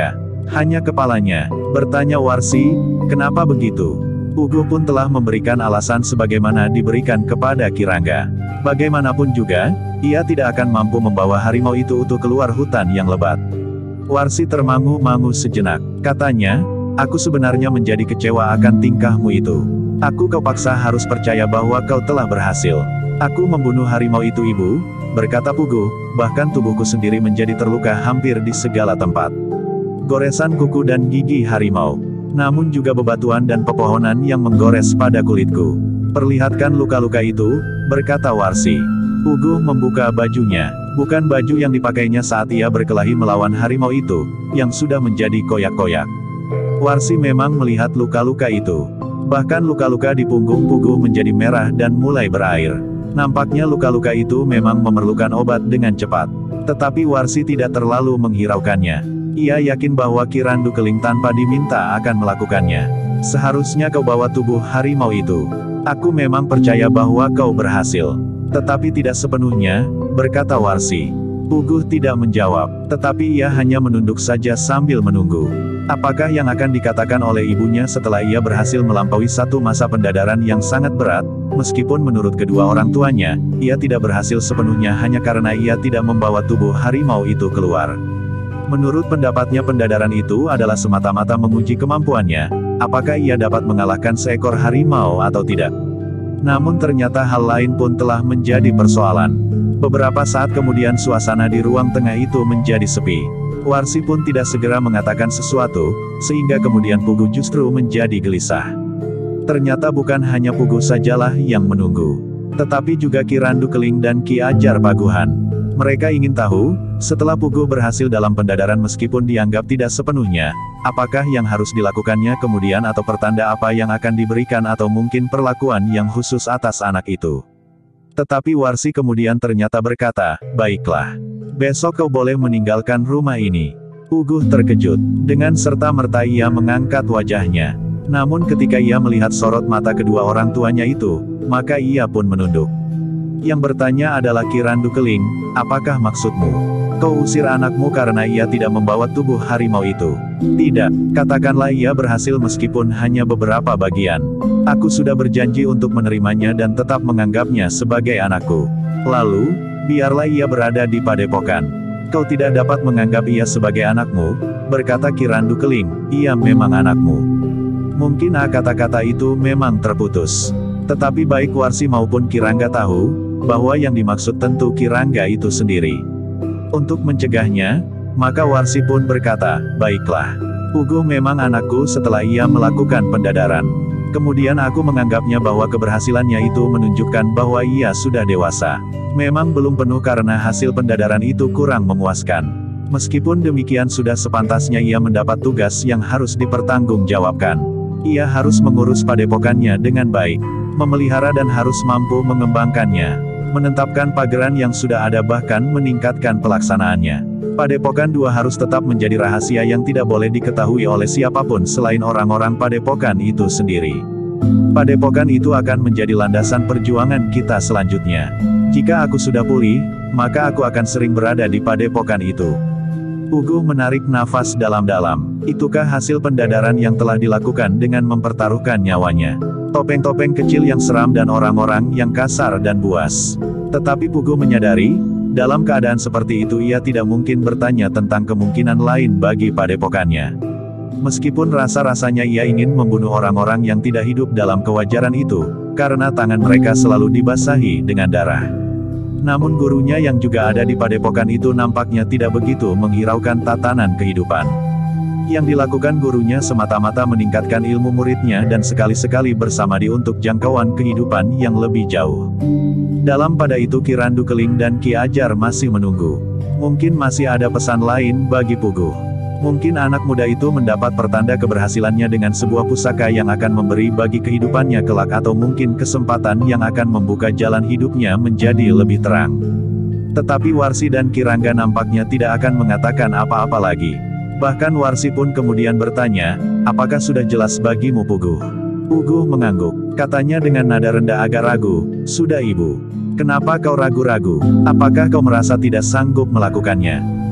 Hanya kepalanya, bertanya Warsi, kenapa begitu? Puguh pun telah memberikan alasan sebagaimana diberikan kepada Kirangga. Bagaimanapun juga, ia tidak akan mampu membawa harimau itu utuh keluar hutan yang lebat. Warsi termangu-mangu sejenak. Katanya, aku sebenarnya menjadi kecewa akan tingkahmu itu. Kau paksa harus percaya bahwa kau telah berhasil. Aku membunuh harimau itu ibu, berkata Puguh, bahkan tubuhku sendiri menjadi terluka hampir di segala tempat. Goresan kuku dan gigi harimau. Namun juga bebatuan dan pepohonan yang menggores pada kulitku. Perlihatkan luka-luka itu, berkata Warsi. Puguh membuka bajunya, bukan baju yang dipakainya saat ia berkelahi melawan harimau itu, yang sudah menjadi koyak-koyak. Warsi memang melihat luka-luka itu. Bahkan luka-luka di punggung Puguh menjadi merah dan mulai berair. Nampaknya luka-luka itu memang memerlukan obat dengan cepat. Tetapi Warsi tidak terlalu menghiraukannya. Ia yakin bahwa Ki Randu Keling tanpa diminta akan melakukannya. Seharusnya kau bawa tubuh harimau itu. Aku memang percaya bahwa kau berhasil. Tetapi tidak sepenuhnya, berkata Warsi. Puguh tidak menjawab, tetapi ia hanya menunduk saja sambil menunggu. Apakah yang akan dikatakan oleh ibunya setelah ia berhasil melampaui satu masa pendadaran yang sangat berat, meskipun menurut kedua orang tuanya, ia tidak berhasil sepenuhnya hanya karena ia tidak membawa tubuh harimau itu keluar. Menurut pendapatnya pendadaran itu adalah semata-mata menguji kemampuannya, apakah ia dapat mengalahkan seekor harimau atau tidak. Namun ternyata hal lain pun telah menjadi persoalan. Beberapa saat kemudian suasana di ruang tengah itu menjadi sepi. Warsi pun tidak segera mengatakan sesuatu, sehingga kemudian Puguh justru menjadi gelisah. Ternyata bukan hanya Puguh sajalah yang menunggu, tetapi juga Ki Randu Keling dan Ki Ajar Paguhan. Mereka ingin tahu, setelah Puguh berhasil dalam pendadaran meskipun dianggap tidak sepenuhnya, apakah yang harus dilakukannya kemudian atau pertanda apa yang akan diberikan atau mungkin perlakuan yang khusus atas anak itu. Tetapi Warsi kemudian ternyata berkata, baiklah. Besok kau boleh meninggalkan rumah ini. Puguh terkejut. Dengan serta-merta ia mengangkat wajahnya. Namun ketika ia melihat sorot mata kedua orang tuanya itu, maka ia pun menunduk. Yang bertanya adalah Ki Randu Keling, apakah maksudmu? Kau usir anakmu karena ia tidak membawa tubuh harimau itu? Tidak, katakanlah ia berhasil meskipun hanya beberapa bagian. Aku sudah berjanji untuk menerimanya dan tetap menganggapnya sebagai anakku. Lalu, biarlah ia berada di padepokan. Kau tidak dapat menganggap ia sebagai anakmu, berkata Ki Randu Keling, ia memang anakmu. Mungkin kata-kata itu memang terputus. Tetapi baik Warsi maupun Kirangga tahu, bahwa yang dimaksud tentu Kirangga itu sendiri. Untuk mencegahnya, maka Warsi pun berkata, baiklah. Puguh memang anakku setelah ia melakukan pendadaran. Kemudian aku menganggapnya bahwa keberhasilannya itu menunjukkan bahwa ia sudah dewasa. Memang belum penuh karena hasil pendadaran itu kurang memuaskan. Meskipun demikian sudah sepantasnya ia mendapat tugas yang harus dipertanggungjawabkan. Ia harus mengurus padepokannya dengan baik, memelihara dan harus mampu mengembangkannya, menetapkan pageran yang sudah ada bahkan meningkatkan pelaksanaannya. Padepokan dua harus tetap menjadi rahasia yang tidak boleh diketahui oleh siapapun selain orang-orang padepokan itu sendiri. Padepokan itu akan menjadi landasan perjuangan kita selanjutnya. Jika aku sudah pulih, maka aku akan sering berada di padepokan itu. Puguh menarik nafas dalam-dalam. Itukah hasil pendadaran yang telah dilakukan dengan mempertaruhkan nyawanya? Topeng-topeng kecil yang seram dan orang-orang yang kasar dan buas. Tetapi Puguh menyadari, dalam keadaan seperti itu ia tidak mungkin bertanya tentang kemungkinan lain bagi padepokannya. Meskipun rasa-rasanya ia ingin membunuh orang-orang yang tidak hidup dalam kewajaran itu, karena tangan mereka selalu dibasahi dengan darah. Namun gurunya yang juga ada di padepokan itu nampaknya tidak begitu menghiraukan tatanan kehidupan. Yang dilakukan gurunya semata-mata meningkatkan ilmu muridnya dan sekali-sekali bersama dia untuk jangkauan kehidupan yang lebih jauh. Dalam pada itu Ki Randu Keling dan Ki Ajar masih menunggu. Mungkin masih ada pesan lain bagi Puguh. Mungkin anak muda itu mendapat pertanda keberhasilannya dengan sebuah pusaka yang akan memberi bagi kehidupannya kelak atau mungkin kesempatan yang akan membuka jalan hidupnya menjadi lebih terang. Tetapi Warsi dan Kirangga nampaknya tidak akan mengatakan apa-apa lagi. Bahkan Warsi pun kemudian bertanya, apakah sudah jelas bagimu Puguh? Puguh mengangguk. Katanya dengan nada rendah agak ragu, sudah ibu. Kenapa kau ragu-ragu? Apakah kau merasa tidak sanggup melakukannya?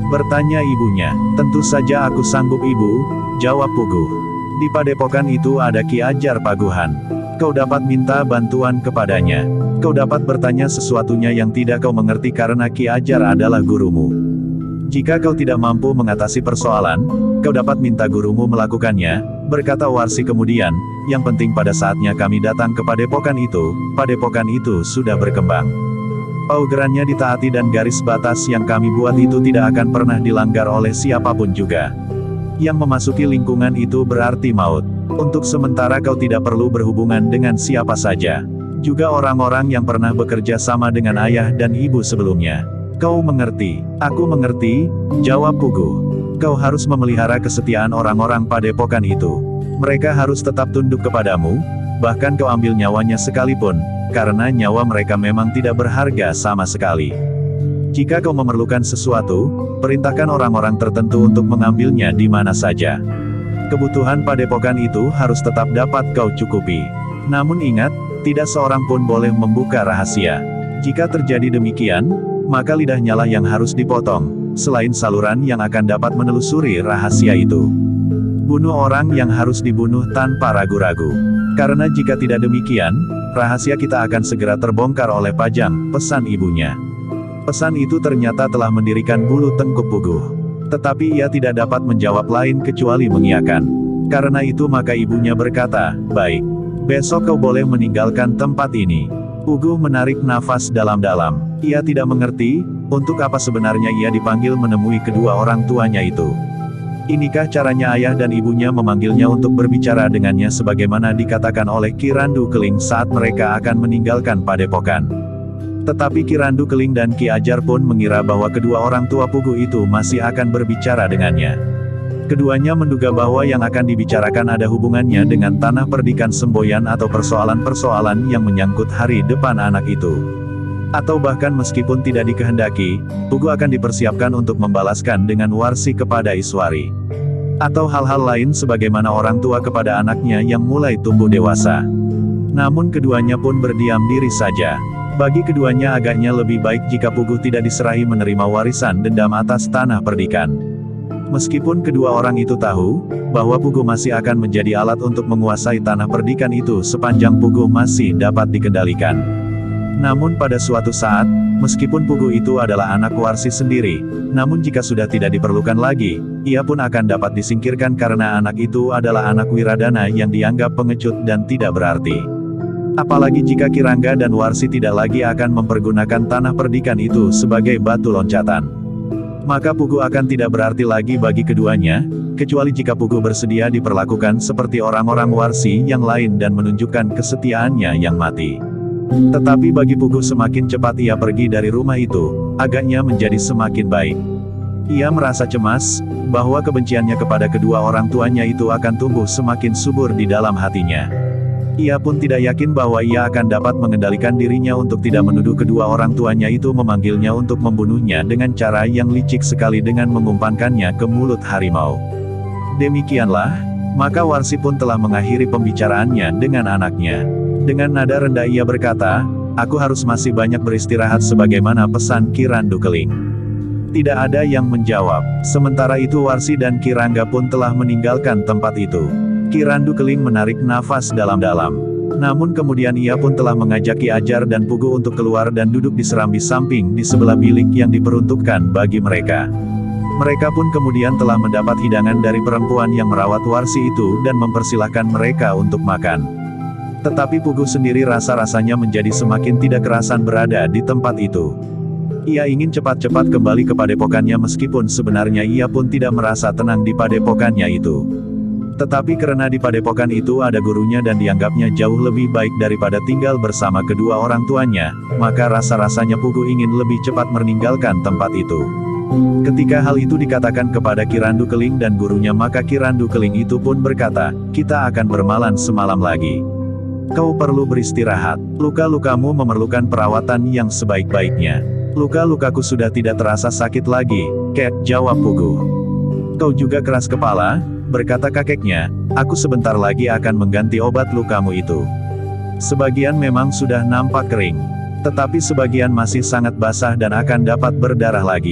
Bertanya ibunya. Tentu saja aku sanggup ibu, jawab Puguh. Di padepokan itu ada Ki Ajar Paguhan. Kau dapat minta bantuan kepadanya. Kau dapat bertanya sesuatunya yang tidak kau mengerti karena Ki Ajar adalah gurumu. Jika kau tidak mampu mengatasi persoalan, kau dapat minta gurumu melakukannya, berkata Warsi kemudian. Yang penting pada saatnya kami datang ke padepokan itu sudah berkembang. Paugerannya ditaati dan garis batas yang kami buat itu tidak akan pernah dilanggar oleh siapapun juga. Yang memasuki lingkungan itu berarti maut. Untuk sementara kau tidak perlu berhubungan dengan siapa saja. Juga orang-orang yang pernah bekerja sama dengan ayah dan ibu sebelumnya. Kau mengerti? Aku mengerti, jawab Puguh. Kau harus memelihara kesetiaan orang-orang padepokan itu. Mereka harus tetap tunduk kepadamu, bahkan kau ambil nyawanya sekalipun, karena nyawa mereka memang tidak berharga sama sekali. Jika kau memerlukan sesuatu, perintahkan orang-orang tertentu untuk mengambilnya di mana saja. Kebutuhan padepokan itu harus tetap dapat kau cukupi. Namun ingat, tidak seorang pun boleh membuka rahasia. Jika terjadi demikian, maka lidahnya lah yang harus dipotong, selain saluran yang akan dapat menelusuri rahasia itu. Bunuh orang yang harus dibunuh tanpa ragu-ragu. Karena jika tidak demikian, rahasia kita akan segera terbongkar oleh Pajang, pesan ibunya. Pesan itu ternyata telah mendirikan bulu tengkuk Puguh. Tetapi ia tidak dapat menjawab lain kecuali mengiyakan. Karena itu maka ibunya berkata, baik. Besok kau boleh meninggalkan tempat ini. Puguh menarik nafas dalam-dalam. Ia tidak mengerti, untuk apa sebenarnya ia dipanggil menemui kedua orang tuanya itu. Inikah caranya ayah dan ibunya memanggilnya untuk berbicara dengannya sebagaimana dikatakan oleh Ki Randu Keling saat mereka akan meninggalkan padepokan. Tetapi Ki Randu Keling dan Ki Ajar pun mengira bahwa kedua orang tua Puguh itu masih akan berbicara dengannya. Keduanya menduga bahwa yang akan dibicarakan ada hubungannya dengan tanah perdikan semboyan atau persoalan-persoalan yang menyangkut hari depan anak itu. Atau bahkan meskipun tidak dikehendaki, Puguh akan dipersiapkan untuk membalaskan dengan Warsi kepada Iswari. Atau hal-hal lain sebagaimana orang tua kepada anaknya yang mulai tumbuh dewasa. Namun keduanya pun berdiam diri saja. Bagi keduanya agaknya lebih baik jika Puguh tidak diserahi menerima warisan dendam atas tanah perdikan. Meskipun kedua orang itu tahu, bahwa Puguh masih akan menjadi alat untuk menguasai tanah perdikan itu sepanjang Puguh masih dapat dikendalikan. Namun pada suatu saat, meskipun Puguh itu adalah anak Warsi sendiri, namun jika sudah tidak diperlukan lagi, ia pun akan dapat disingkirkan karena anak itu adalah anak Wiradana yang dianggap pengecut dan tidak berarti. Apalagi jika Ki Rangga dan Warsi tidak lagi akan mempergunakan tanah perdikan itu sebagai batu loncatan. Maka Puguh akan tidak berarti lagi bagi keduanya, kecuali jika Puguh bersedia diperlakukan seperti orang-orang Warsi yang lain dan menunjukkan kesetiaannya yang mati. Tetapi bagi Puguh semakin cepat ia pergi dari rumah itu, agaknya menjadi semakin baik. Ia merasa cemas, bahwa kebenciannya kepada kedua orang tuanya itu akan tumbuh semakin subur di dalam hatinya. Ia pun tidak yakin bahwa ia akan dapat mengendalikan dirinya untuk tidak menuduh kedua orang tuanya itu memanggilnya untuk membunuhnya dengan cara yang licik sekali dengan mengumpankannya ke mulut harimau. Demikianlah, maka Warsi pun telah mengakhiri pembicaraannya dengan anaknya. Dengan nada rendah ia berkata, aku harus masih banyak beristirahat sebagaimana pesan Ki Randu Keling. Tidak ada yang menjawab. Sementara itu Warsi dan Ki Rangga pun telah meninggalkan tempat itu. Ki Randu Keling menarik nafas dalam-dalam. Namun kemudian ia pun telah mengajak Ki Ajar dan Puguh untuk keluar dan duduk di serambi samping di sebelah bilik yang diperuntukkan bagi mereka. Mereka pun kemudian telah mendapat hidangan dari perempuan yang merawat Warsi itu dan mempersilahkan mereka untuk makan. Tetapi Puguh sendiri rasa-rasanya menjadi semakin tidak kerasan berada di tempat itu. Ia ingin cepat-cepat kembali ke padepokannya meskipun sebenarnya ia pun tidak merasa tenang di padepokannya itu. Tetapi karena di padepokan itu ada gurunya dan dianggapnya jauh lebih baik daripada tinggal bersama kedua orang tuanya, maka rasa-rasanya Puguh ingin lebih cepat meninggalkan tempat itu. Ketika hal itu dikatakan kepada Ki Randu Keling dan gurunya maka Ki Randu Keling itu pun berkata, kita akan bermalam semalam lagi. Kau perlu beristirahat, luka-lukamu memerlukan perawatan yang sebaik-baiknya. Luka-lukaku sudah tidak terasa sakit lagi, Kek, jawab Puguh. Kau juga keras kepala, berkata kakeknya, aku sebentar lagi akan mengganti obat lukamu itu. Sebagian memang sudah nampak kering, tetapi sebagian masih sangat basah dan akan dapat berdarah lagi.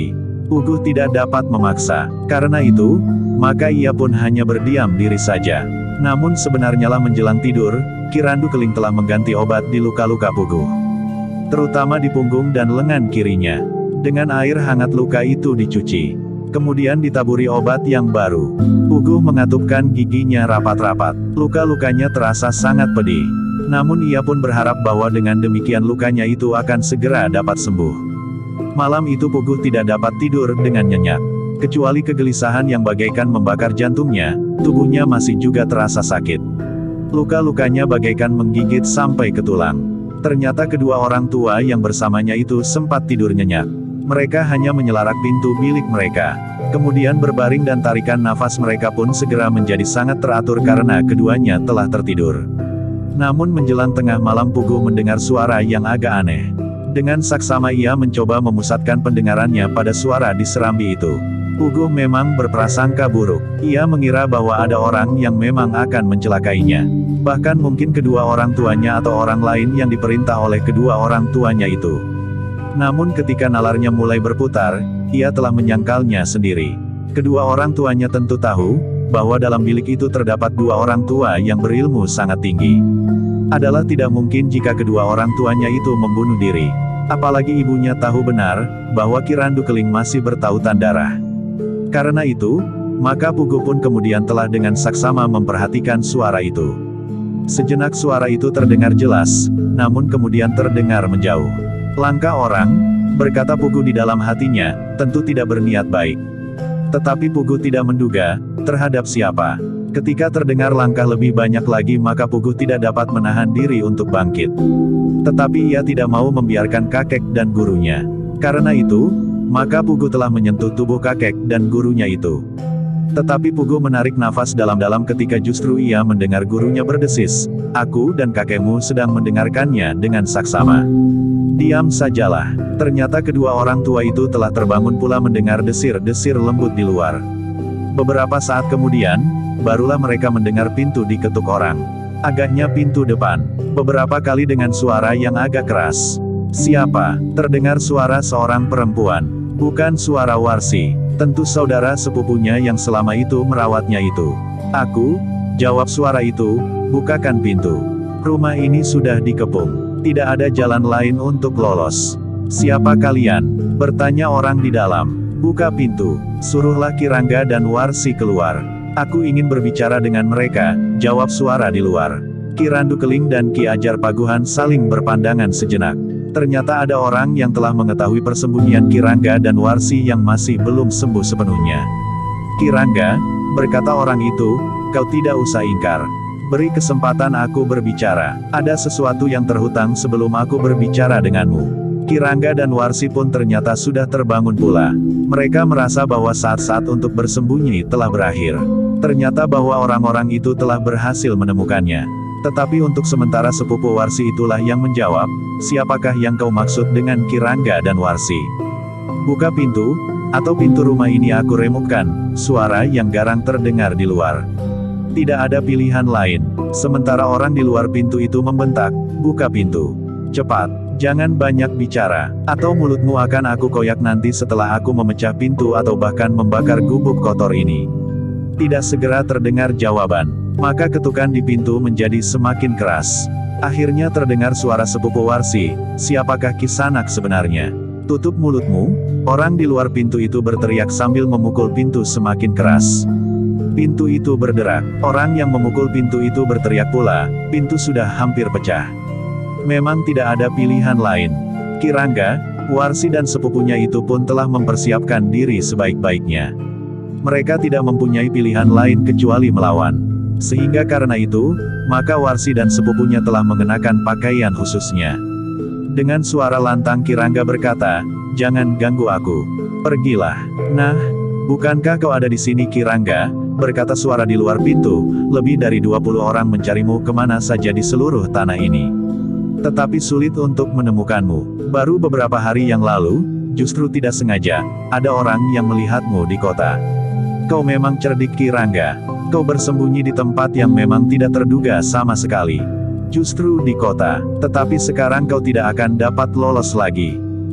Uguh tidak dapat memaksa. Karena itu, maka ia pun hanya berdiam diri saja. Namun sebenarnya lah menjelang tidur, Ki Randu Keling telah mengganti obat di luka-luka Puguh. Terutama di punggung dan lengan kirinya. Dengan air hangat luka itu dicuci. Kemudian ditaburi obat yang baru. Uguh mengatupkan giginya rapat-rapat. Luka-lukanya terasa sangat pedih. Namun ia pun berharap bahwa dengan demikian lukanya itu akan segera dapat sembuh. Malam itu Puguh tidak dapat tidur dengan nyenyak. Kecuali kegelisahan yang bagaikan membakar jantungnya, tubuhnya masih juga terasa sakit. Luka-lukanya bagaikan menggigit sampai ke tulang. Ternyata kedua orang tua yang bersamanya itu sempat tidur nyenyak. Mereka hanya menyelarak pintu bilik mereka. Kemudian berbaring dan tarikan nafas mereka pun segera menjadi sangat teratur karena keduanya telah tertidur. Namun menjelang tengah malam Puguh mendengar suara yang agak aneh. Dengan saksama ia mencoba memusatkan pendengarannya pada suara di serambi itu. Puguh memang berprasangka buruk. Ia mengira bahwa ada orang yang memang akan mencelakainya. Bahkan mungkin kedua orang tuanya atau orang lain yang diperintah oleh kedua orang tuanya itu. Namun ketika nalarnya mulai berputar, ia telah menyangkalnya sendiri. Kedua orang tuanya tentu tahu, bahwa dalam bilik itu terdapat dua orang tua yang berilmu sangat tinggi. Adalah tidak mungkin jika kedua orang tuanya itu membunuh diri. Apalagi ibunya tahu benar, bahwa Ki Randu Keling masih bertautan darah. Karena itu, maka Puguh pun kemudian telah dengan saksama memperhatikan suara itu. Sejenak suara itu terdengar jelas, namun kemudian terdengar menjauh. Langkah orang, berkata Puguh di dalam hatinya, tentu tidak berniat baik. Tetapi Puguh tidak menduga, terhadap siapa. Ketika terdengar langkah lebih banyak lagi maka Puguh tidak dapat menahan diri untuk bangkit. Tetapi ia tidak mau membiarkan kakek dan gurunya. Karena itu, maka Puguh telah menyentuh tubuh kakek dan gurunya itu. Tetapi Puguh menarik nafas dalam-dalam ketika justru ia mendengar gurunya berdesis, "Aku dan kakekmu sedang mendengarkannya dengan saksama." Diam sajalah. Ternyata kedua orang tua itu telah terbangun pula mendengar desir-desir lembut di luar. Beberapa saat kemudian, barulah mereka mendengar pintu diketuk orang. Agaknya pintu depan. Beberapa kali dengan suara yang agak keras. "Siapa?" Terdengar suara seorang perempuan. Bukan suara Warsi. Tentu saudara sepupunya yang selama itu merawatnya itu. "Aku," jawab suara itu, "bukakan pintu. Rumah ini sudah dikepung. Tidak ada jalan lain untuk lolos." "Siapa kalian?" bertanya orang di dalam. "Buka pintu. Suruhlah Ki Rangga dan Warsi keluar. Aku ingin berbicara dengan mereka," jawab suara di luar. Ki Randu Keling dan Ki Ajar Paguhan saling berpandangan sejenak. Ternyata ada orang yang telah mengetahui persembunyian Ki Rangga dan Warsi yang masih belum sembuh sepenuhnya. "Ki Rangga," berkata orang itu, "kau tidak usah ingkar. Beri kesempatan aku berbicara. Ada sesuatu yang terhutang sebelum aku berbicara denganmu." Ki Rangga dan Warsi pun ternyata sudah terbangun pula. Mereka merasa bahwa saat-saat untuk bersembunyi telah berakhir. Ternyata bahwa orang-orang itu telah berhasil menemukannya. Tetapi untuk sementara sepupu Warsi itulah yang menjawab, "Siapakah yang kau maksud dengan Ki Rangga dan Warsi? Buka pintu, atau pintu rumah ini aku remukkan." Suara yang garang terdengar di luar. Tidak ada pilihan lain. Sementara orang di luar pintu itu membentak, "Buka pintu. Cepat. Jangan banyak bicara, atau mulutmu akan aku koyak nanti setelah aku memecah pintu atau bahkan membakar gubuk kotor ini." Tidak segera terdengar jawaban. Maka ketukan di pintu menjadi semakin keras. Akhirnya terdengar suara sepupu Warsi, "Siapakah Kisanak sebenarnya? Tutup mulutmu." Orang di luar pintu itu berteriak sambil memukul pintu semakin keras. Pintu itu berderak. Orang yang memukul pintu itu berteriak pula, "Pintu sudah hampir pecah." Memang tidak ada pilihan lain. Ki Rangga, Warsi dan sepupunya itu pun telah mempersiapkan diri sebaik-baiknya. Mereka tidak mempunyai pilihan lain kecuali melawan. Sehingga karena itu, maka Warsi dan sepupunya telah mengenakan pakaian khususnya. Dengan suara lantang Ki Rangga berkata, "Jangan ganggu aku. Pergilah." "Nah, bukankah kau ada di sini Ki Rangga?" berkata suara di luar pintu, "Lebih dari 20 orang mencarimu kemana saja di seluruh tanah ini. Tetapi sulit untuk menemukanmu. Baru beberapa hari yang lalu, justru tidak sengaja, ada orang yang melihatmu di kota. Kau memang cerdik Ki Rangga. Kau bersembunyi di tempat yang memang tidak terduga sama sekali. Justru di kota. Tetapi sekarang kau tidak akan dapat lolos lagi.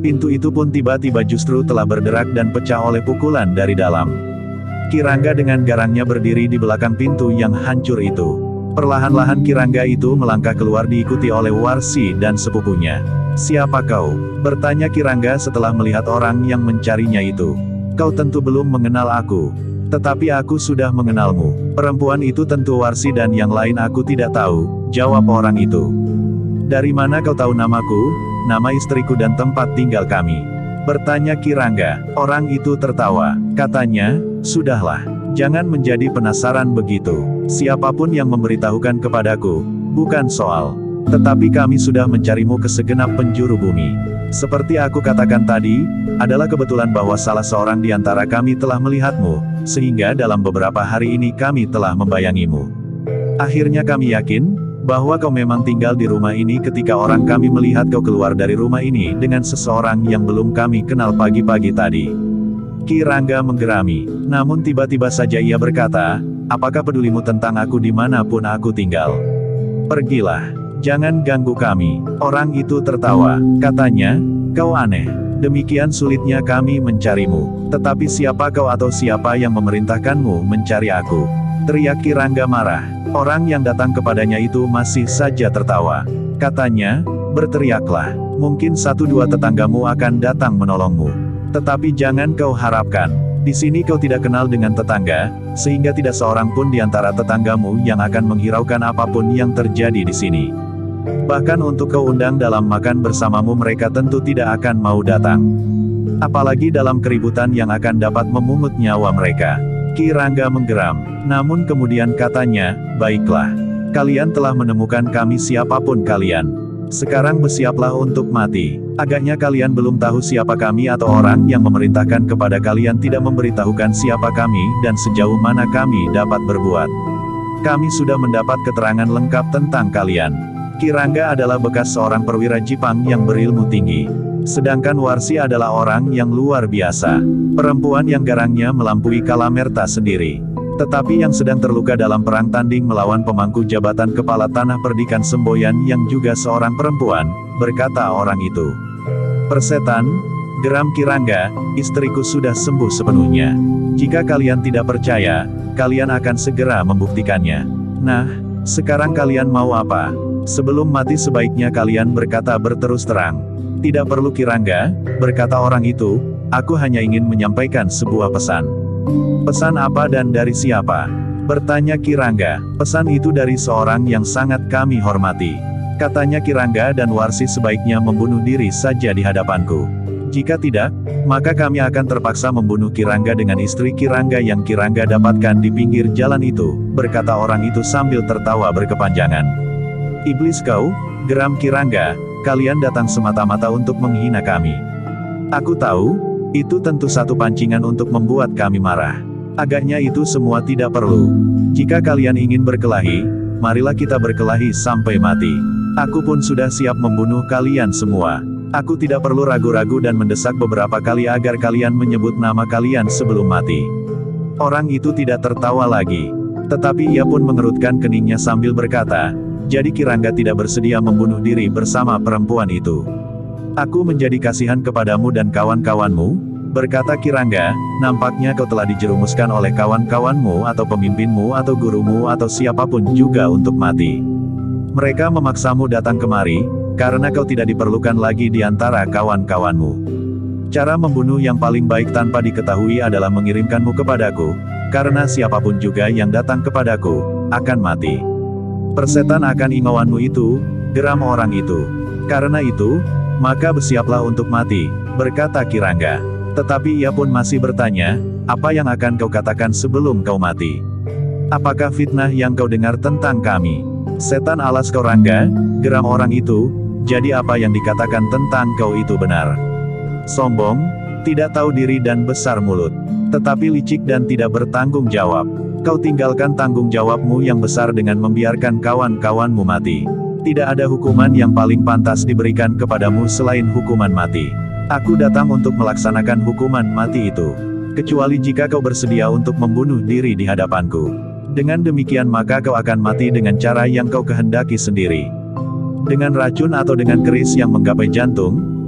Pintu itu pun tiba-tiba justru telah berderak dan pecah oleh pukulan dari dalam. Kirangga dengan garangnya berdiri di belakang pintu yang hancur itu. Perlahan-lahan Kirangga itu melangkah keluar diikuti oleh Warsi dan sepupunya. "Siapa kau?" bertanya Kirangga setelah melihat orang yang mencarinya itu. "Kau tentu belum mengenal aku. Tetapi aku sudah mengenalmu." "Perempuan itu tentu Warsi dan yang lain aku tidak tahu," jawab orang itu. "Dari mana kau tahu namaku, nama istriku dan tempat tinggal kami?" bertanya Kirangga. Orang itu tertawa. Katanya, "Sudahlah. Jangan menjadi penasaran begitu. Siapapun yang memberitahukan kepadaku, bukan soal. Tetapi kami sudah mencarimu ke segenap penjuru bumi. Seperti aku katakan tadi, adalah kebetulan bahwa salah seorang di antara kami telah melihatmu, sehingga dalam beberapa hari ini kami telah membayangimu. Akhirnya kami yakin, bahwa kau memang tinggal di rumah ini ketika orang kami melihat kau keluar dari rumah ini dengan seseorang yang belum kami kenal pagi-pagi tadi." Kirangga menggerami. Namun tiba-tiba saja ia berkata, "Apakah pedulimu tentang aku dimanapun aku tinggal? Pergilah. Jangan ganggu kami." Orang itu tertawa. Katanya, "Kau aneh. Demikian sulitnya kami mencarimu. Tetapi siapa kau atau siapa yang memerintahkanmu mencari aku?" teriak Kirangga marah. Orang yang datang kepadanya itu masih saja tertawa. Katanya, "Berteriaklah. Mungkin 1-2 tetanggamu akan datang menolongmu. Tetapi jangan kau harapkan. Di sini kau tidak kenal dengan tetangga, sehingga tidak seorang pun di antara tetanggamu yang akan menghiraukan apapun yang terjadi di sini. Bahkan untuk kau undang dalam makan bersamamu mereka tentu tidak akan mau datang. Apalagi dalam keributan yang akan dapat memungut nyawa mereka." Kirangga menggeram. Namun kemudian katanya, "Baiklah. Kalian telah menemukan kami siapapun kalian. Sekarang bersiaplah untuk mati. Agaknya kalian belum tahu siapa kami atau orang yang memerintahkan kepada kalian tidak memberitahukan siapa kami dan sejauh mana kami dapat berbuat. Kami sudah mendapat keterangan lengkap tentang kalian. Kirangga adalah bekas seorang perwira Jepang yang berilmu tinggi. Sedangkan Warsi adalah orang yang luar biasa. Perempuan yang garangnya melampaui Kalamerta sendiri. Tetapi yang sedang terluka dalam perang tanding melawan pemangku jabatan kepala tanah Perdikan Semboyan yang juga seorang perempuan," berkata orang itu. "Persetan," geram Kirangga, "istriku sudah sembuh sepenuhnya. Jika kalian tidak percaya, kalian akan segera membuktikannya. Nah, sekarang kalian mau apa? Sebelum mati sebaiknya kalian berkata berterus terang." "Tidak perlu Kirangga," berkata orang itu, "aku hanya ingin menyampaikan sebuah pesan." "Pesan apa dan dari siapa?" bertanya Kirangga. "Pesan itu dari seorang yang sangat kami hormati. Katanya Kirangga dan Warsi sebaiknya membunuh diri saja di hadapanku. Jika tidak, maka kami akan terpaksa membunuh Kirangga dengan istri Kirangga yang Kirangga dapatkan di pinggir jalan itu," berkata orang itu sambil tertawa berkepanjangan. "Iblis kau," geram Kirangga, "kalian datang semata-mata untuk menghina kami. Aku tahu, itu tentu satu pancingan untuk membuat kami marah. Agaknya itu semua tidak perlu. Jika kalian ingin berkelahi, marilah kita berkelahi sampai mati. Aku pun sudah siap membunuh kalian semua. Aku tidak perlu ragu-ragu dan mendesak beberapa kali agar kalian menyebut nama kalian sebelum mati." Orang itu tidak tertawa lagi. Tetapi ia pun mengerutkan keningnya sambil berkata, "Jadi Kirangga tidak bersedia membunuh diri bersama perempuan itu?" "Aku menjadi kasihan kepadamu dan kawan-kawanmu," berkata Kirangga, "nampaknya kau telah dijerumuskan oleh kawan-kawanmu atau pemimpinmu atau gurumu atau siapapun juga untuk mati. Mereka memaksamu datang kemari, karena kau tidak diperlukan lagi di antara kawan-kawanmu. Cara membunuh yang paling baik tanpa diketahui adalah mengirimkanmu kepadaku, karena siapapun juga yang datang kepadaku, akan mati." "Persetan akan ingauanmu itu," geram orang itu. "Karena itu, maka bersiaplah untuk mati," berkata Kirangga. Tetapi ia pun masih bertanya, "Apa yang akan kau katakan sebelum kau mati? Apakah fitnah yang kau dengar tentang kami?" "Setan alas kau Rangga," geram orang itu, "jadi apa yang dikatakan tentang kau itu benar. Sombong, tidak tahu diri dan besar mulut. Tetapi licik dan tidak bertanggung jawab. Kau tinggalkan tanggung jawabmu yang besar dengan membiarkan kawan-kawanmu mati. Tidak ada hukuman yang paling pantas diberikan kepadamu selain hukuman mati. Aku datang untuk melaksanakan hukuman mati itu. Kecuali jika kau bersedia untuk membunuh diri di hadapanku. Dengan demikian maka kau akan mati dengan cara yang kau kehendaki sendiri. Dengan racun atau dengan keris yang menggapai jantung,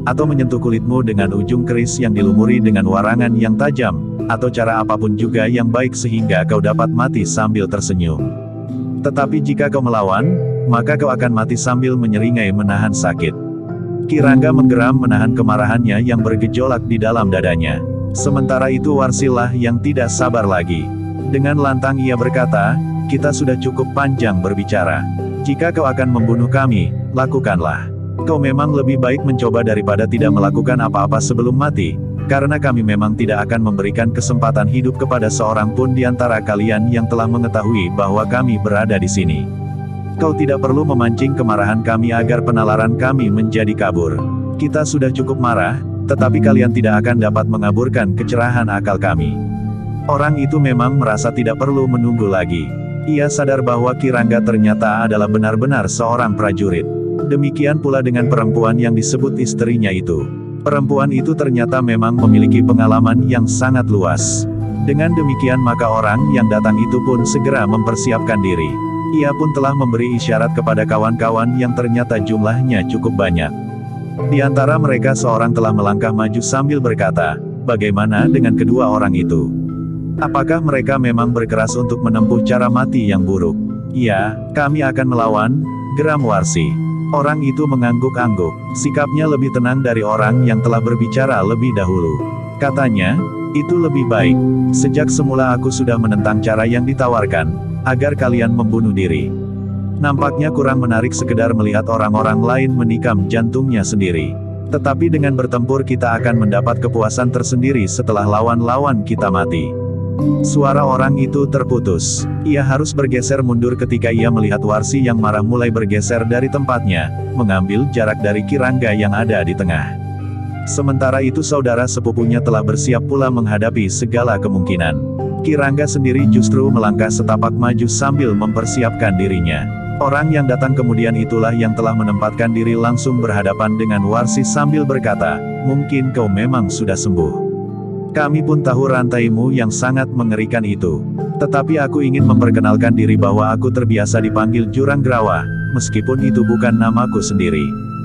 atau menyentuh kulitmu dengan ujung keris yang dilumuri dengan warangan yang tajam, atau cara apapun juga yang baik sehingga kau dapat mati sambil tersenyum. Tetapi jika kau melawan, maka kau akan mati sambil menyeringai menahan sakit. Ki Rangga menggeram menahan kemarahannya yang bergejolak di dalam dadanya. Sementara itu Warsilah yang tidak sabar lagi. Dengan lantang ia berkata, "Kita sudah cukup panjang berbicara. Jika kau akan membunuh kami, lakukanlah. Kau memang lebih baik mencoba daripada tidak melakukan apa-apa sebelum mati, karena kami memang tidak akan memberikan kesempatan hidup kepada seorang pun di antara kalian yang telah mengetahui bahwa kami berada di sini. Kau tidak perlu memancing kemarahan kami agar penalaran kami menjadi kabur. Kita sudah cukup marah, tetapi kalian tidak akan dapat mengaburkan kecerahan akal kami." Orang itu memang merasa tidak perlu menunggu lagi. Ia sadar bahwa Ki Rangga ternyata adalah benar-benar seorang prajurit. Demikian pula dengan perempuan yang disebut istrinya itu. Perempuan itu ternyata memang memiliki pengalaman yang sangat luas. Dengan demikian maka orang yang datang itu pun segera mempersiapkan diri. Ia pun telah memberi isyarat kepada kawan-kawan yang ternyata jumlahnya cukup banyak. Di antara mereka seorang telah melangkah maju sambil berkata, "Bagaimana dengan kedua orang itu? Apakah mereka memang berkeras untuk menempuh cara mati yang buruk?" "Ya, kami akan melawan," geram Warsi. Orang itu mengangguk-angguk. Sikapnya lebih tenang dari orang yang telah berbicara lebih dahulu. Katanya, "Itu lebih baik. Sejak semula aku sudah menentang cara yang ditawarkan, agar kalian membunuh diri. Nampaknya kurang menarik sekedar melihat orang-orang lain menikam jantungnya sendiri. Tetapi dengan bertempur kita akan mendapat kepuasan tersendiri setelah lawan-lawan kita mati." Suara orang itu terputus. Ia harus bergeser mundur ketika ia melihat Warsi yang marah mulai bergeser dari tempatnya, mengambil jarak dari Ki Rangga yang ada di tengah. Sementara itu saudara sepupunya telah bersiap pula menghadapi segala kemungkinan. Ki Rangga sendiri justru melangkah setapak maju sambil mempersiapkan dirinya. Orang yang datang kemudian itulah yang telah menempatkan diri langsung berhadapan dengan Warsi sambil berkata, "Mungkin kau memang sudah sembuh. Kami pun tahu rantaimu yang sangat mengerikan itu. Tetapi aku ingin memperkenalkan diri bahwa aku terbiasa dipanggil Juranggrawa, meskipun itu bukan namaku sendiri.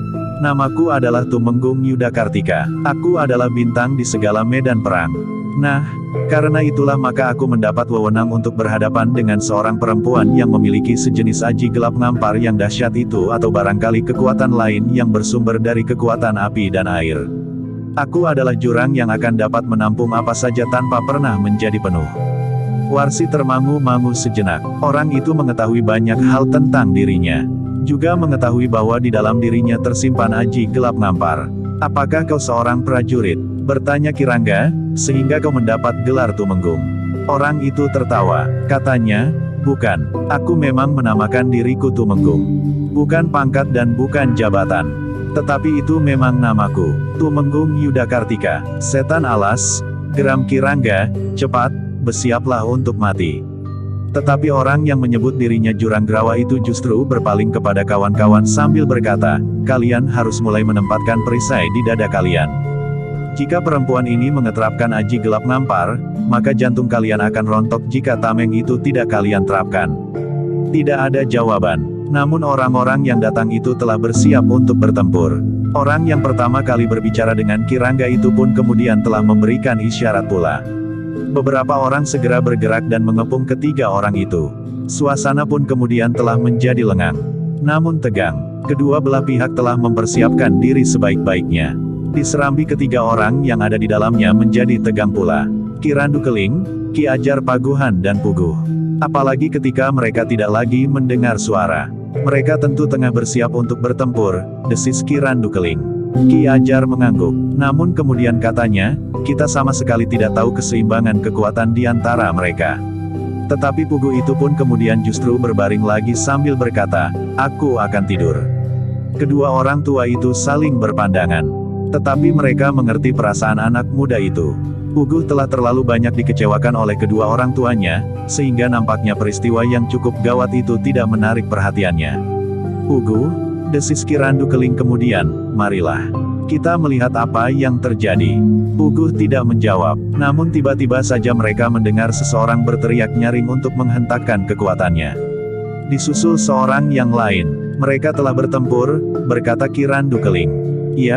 Namaku adalah Tumenggung Yudakartika. Aku adalah bintang di segala medan perang. Nah, karena itulah maka aku mendapat wewenang untuk berhadapan dengan seorang perempuan yang memiliki sejenis aji gelap ngampar yang dahsyat itu atau barangkali kekuatan lain yang bersumber dari kekuatan api dan air. Aku adalah jurang yang akan dapat menampung apa saja tanpa pernah menjadi penuh." Warsi termangu-mangu sejenak. Orang itu mengetahui banyak hal tentang dirinya. Juga mengetahui bahwa di dalam dirinya tersimpan aji gelap ngampar. "Apakah kau seorang prajurit?" bertanya Ki Rangga, "sehingga kau mendapat gelar Tumenggung?" Orang itu tertawa. Katanya, "Bukan, aku memang menamakan diriku Tumenggung. Bukan pangkat dan bukan jabatan. Tetapi itu memang namaku, Tumenggung Yudakartika." "Setan alas," geram Ki Rangga, "cepat, bersiaplah untuk mati." Tetapi orang yang menyebut dirinya Juranggrawa itu justru berpaling kepada kawan-kawan sambil berkata, "Kalian harus mulai menempatkan perisai di dada kalian. Jika perempuan ini mengeterapkan aji gelap ngampar, maka jantung kalian akan rontok jika tameng itu tidak kalian terapkan." Tidak ada jawaban. Namun orang-orang yang datang itu telah bersiap untuk bertempur. Orang yang pertama kali berbicara dengan Ki Rangga itu pun kemudian telah memberikan isyarat pula. Beberapa orang segera bergerak dan mengepung ketiga orang itu. Suasana pun kemudian telah menjadi lengang. Namun tegang. Kedua belah pihak telah mempersiapkan diri sebaik-baiknya. Di serambi ketiga orang yang ada di dalamnya menjadi tegang pula. Ki Randu Keling, Ki Ajar Paguhan dan Puguh. Apalagi ketika mereka tidak lagi mendengar suara. Mereka tentu tengah bersiap untuk bertempur, desis Ki Randu Keling. Ki Ajar mengangguk. Namun kemudian katanya, "Kita sama sekali tidak tahu keseimbangan kekuatan di antara mereka." Tetapi Puguh itu pun kemudian justru berbaring lagi sambil berkata, "Aku akan tidur." Kedua orang tua itu saling berpandangan. Tetapi mereka mengerti perasaan anak muda itu. Puguh telah terlalu banyak dikecewakan oleh kedua orang tuanya, sehingga nampaknya peristiwa yang cukup gawat itu tidak menarik perhatiannya. "Puguh," desis Ki Randu Keling kemudian, "marilah. Kita melihat apa yang terjadi." Puguh tidak menjawab, namun tiba-tiba saja mereka mendengar seseorang berteriak nyaring untuk menghentakkan kekuatannya. Disusul seorang yang lain. "Mereka telah bertempur," berkata Ki Randu Keling. "Ya,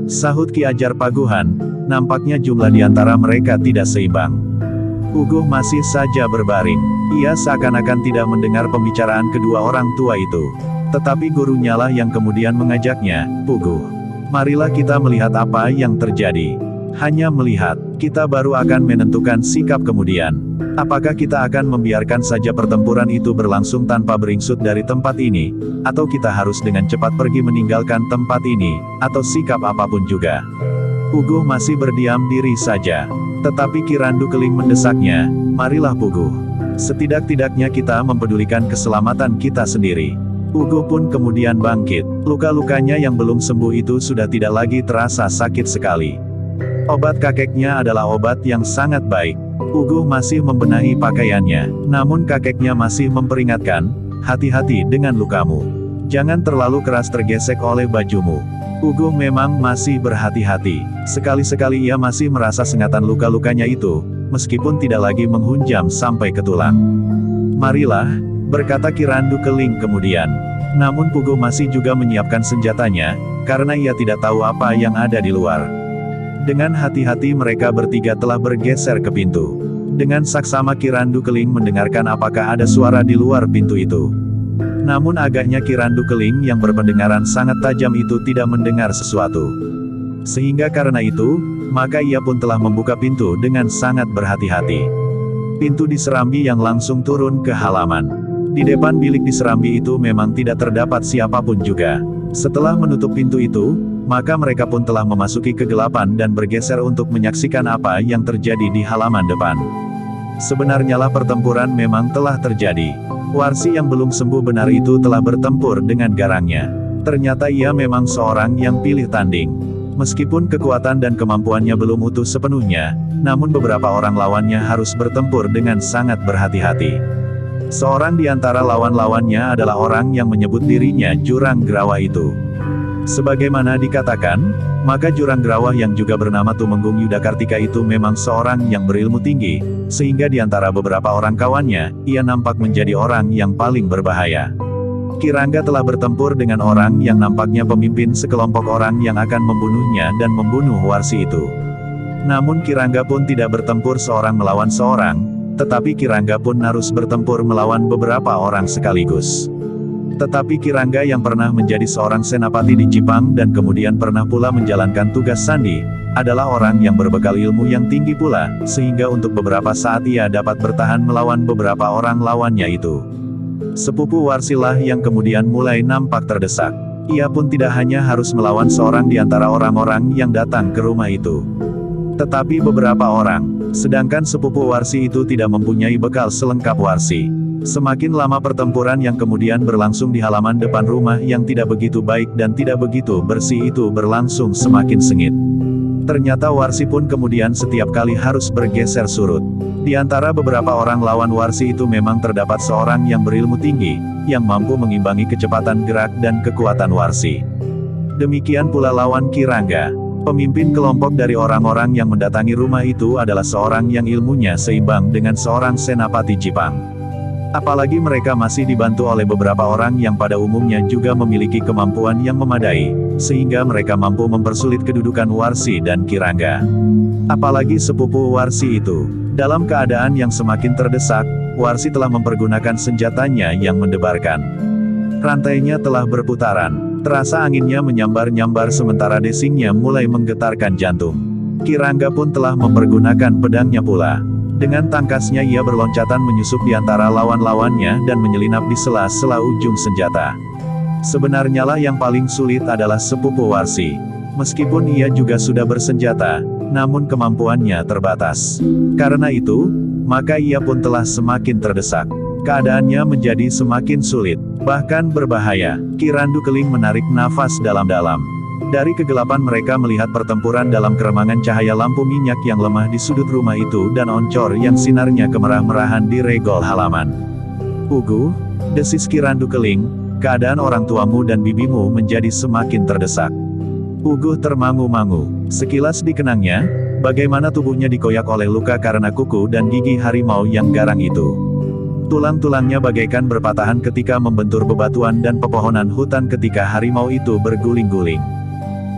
Sahut Ki Ajar Paguhan, nampaknya jumlah di antara mereka tidak seimbang. Uguh masih saja berbaring. Ia seakan-akan tidak mendengar pembicaraan kedua orang tua itu. Tetapi gurunya lah yang kemudian mengajaknya, "Puguh, marilah kita melihat apa yang terjadi. Hanya melihat, kita baru akan menentukan sikap kemudian. Apakah kita akan membiarkan saja pertempuran itu berlangsung tanpa beringsut dari tempat ini, atau kita harus dengan cepat pergi meninggalkan tempat ini, atau sikap apapun juga." Uguh masih berdiam diri saja. Tetapi Ki Randu Keling mendesaknya, "Marilah Puguh. Setidak-tidaknya kita mempedulikan keselamatan kita sendiri." Uguh pun kemudian bangkit. Luka-lukanya yang belum sembuh itu sudah tidak lagi terasa sakit sekali. Obat kakeknya adalah obat yang sangat baik. Uguh masih membenahi pakaiannya, namun kakeknya masih memperingatkan, "Hati-hati dengan lukamu. Jangan terlalu keras tergesek oleh bajumu." Uguh memang masih berhati-hati. Sekali-sekali ia masih merasa sengatan luka-lukanya itu, meskipun tidak lagi menghunjam sampai ke tulang. "Marilah," berkata Ki Randu Keling kemudian. Namun Puguh masih juga menyiapkan senjatanya, karena ia tidak tahu apa yang ada di luar. Dengan hati-hati mereka bertiga telah bergeser ke pintu. Dengan saksama Ki Randu Keling mendengarkan apakah ada suara di luar pintu itu. Namun agaknya Ki Randu Keling yang berpendengaran sangat tajam itu tidak mendengar sesuatu. Sehingga karena itu, maka ia pun telah membuka pintu dengan sangat berhati-hati. Pintu di Serambi yang langsung turun ke halaman. Di depan bilik di Serambi itu memang tidak terdapat siapapun juga. Setelah menutup pintu itu, maka mereka pun telah memasuki kegelapan dan bergeser untuk menyaksikan apa yang terjadi di halaman depan. Sebenarnya lah pertempuran memang telah terjadi. Warsi yang belum sembuh benar itu telah bertempur dengan garangnya. Ternyata ia memang seorang yang pilih tanding. Meskipun kekuatan dan kemampuannya belum utuh sepenuhnya, namun beberapa orang lawannya harus bertempur dengan sangat berhati-hati. Seorang di antara lawan-lawannya adalah orang yang menyebut dirinya Jurang Grawah itu. Sebagaimana dikatakan, maka Jurang Grawah yang juga bernama Tumenggung Yudakartika itu memang seorang yang berilmu tinggi, sehingga di antara beberapa orang kawannya, ia nampak menjadi orang yang paling berbahaya. Ki Rangga telah bertempur dengan orang yang nampaknya pemimpin sekelompok orang yang akan membunuhnya dan membunuh Warsi itu. Namun Ki Rangga pun tidak bertempur seorang melawan seorang, tetapi Ki Rangga pun harus bertempur melawan beberapa orang sekaligus. Tetapi Ki Rangga yang pernah menjadi seorang senapati di Jipang dan kemudian pernah pula menjalankan tugas sandi, adalah orang yang berbekal ilmu yang tinggi pula, sehingga untuk beberapa saat ia dapat bertahan melawan beberapa orang lawannya itu. Sepupu Warsilah yang kemudian mulai nampak terdesak. Ia pun tidak hanya harus melawan seorang di antara orang-orang yang datang ke rumah itu, tetapi beberapa orang. Sedangkan sepupu Warsi itu tidak mempunyai bekal selengkap Warsi. Semakin lama pertempuran yang kemudian berlangsung di halaman depan rumah yang tidak begitu baik dan tidak begitu bersih itu berlangsung semakin sengit. Ternyata Warsi pun kemudian setiap kali harus bergeser surut. Di antara beberapa orang lawan Warsi itu memang terdapat seorang yang berilmu tinggi, yang mampu mengimbangi kecepatan gerak dan kekuatan Warsi. Demikian pula lawan Ki Rangga. Pemimpin kelompok dari orang-orang yang mendatangi rumah itu adalah seorang yang ilmunya seimbang dengan seorang senapati Jipang. Apalagi mereka masih dibantu oleh beberapa orang yang pada umumnya juga memiliki kemampuan yang memadai, sehingga mereka mampu mempersulit kedudukan Warsi dan Ki Rangga. Apalagi sepupu Warsi itu. Dalam keadaan yang semakin terdesak, Warsi telah mempergunakan senjatanya yang mendebarkan. Rantainya telah berputaran, terasa anginnya menyambar-nyambar sementara desingnya mulai menggetarkan jantung. Ki Rangga pun telah mempergunakan pedangnya pula. Dengan tangkasnya ia berloncatan menyusup di antara lawan-lawannya dan menyelinap di sela-sela ujung senjata. Sebenarnya lah yang paling sulit adalah sepupu Warsi. Meskipun ia juga sudah bersenjata, namun kemampuannya terbatas. Karena itu, maka ia pun telah semakin terdesak. Keadaannya menjadi semakin sulit, bahkan berbahaya. Ki Randu Keling menarik nafas dalam-dalam. Dari kegelapan mereka melihat pertempuran dalam keremangan cahaya lampu minyak yang lemah di sudut rumah itu dan oncor yang sinarnya kemerah-merahan di regol halaman. "Puguh," desis Ki Randu Keling, "keadaan orang tuamu dan bibimu menjadi semakin terdesak." Puguh termangu-mangu. Sekilas dikenangnya, bagaimana tubuhnya dikoyak oleh luka karena kuku dan gigi harimau yang garang itu. Tulang-tulangnya bagaikan berpatahan ketika membentur bebatuan dan pepohonan hutan ketika harimau itu berguling-guling.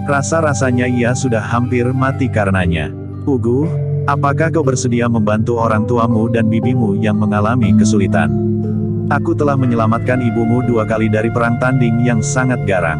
Rasa-rasanya ia sudah hampir mati karenanya. Puguh, apakah kau bersedia membantu orang tuamu dan bibimu yang mengalami kesulitan? Aku telah menyelamatkan ibumu 2 kali dari perang tanding yang sangat garang.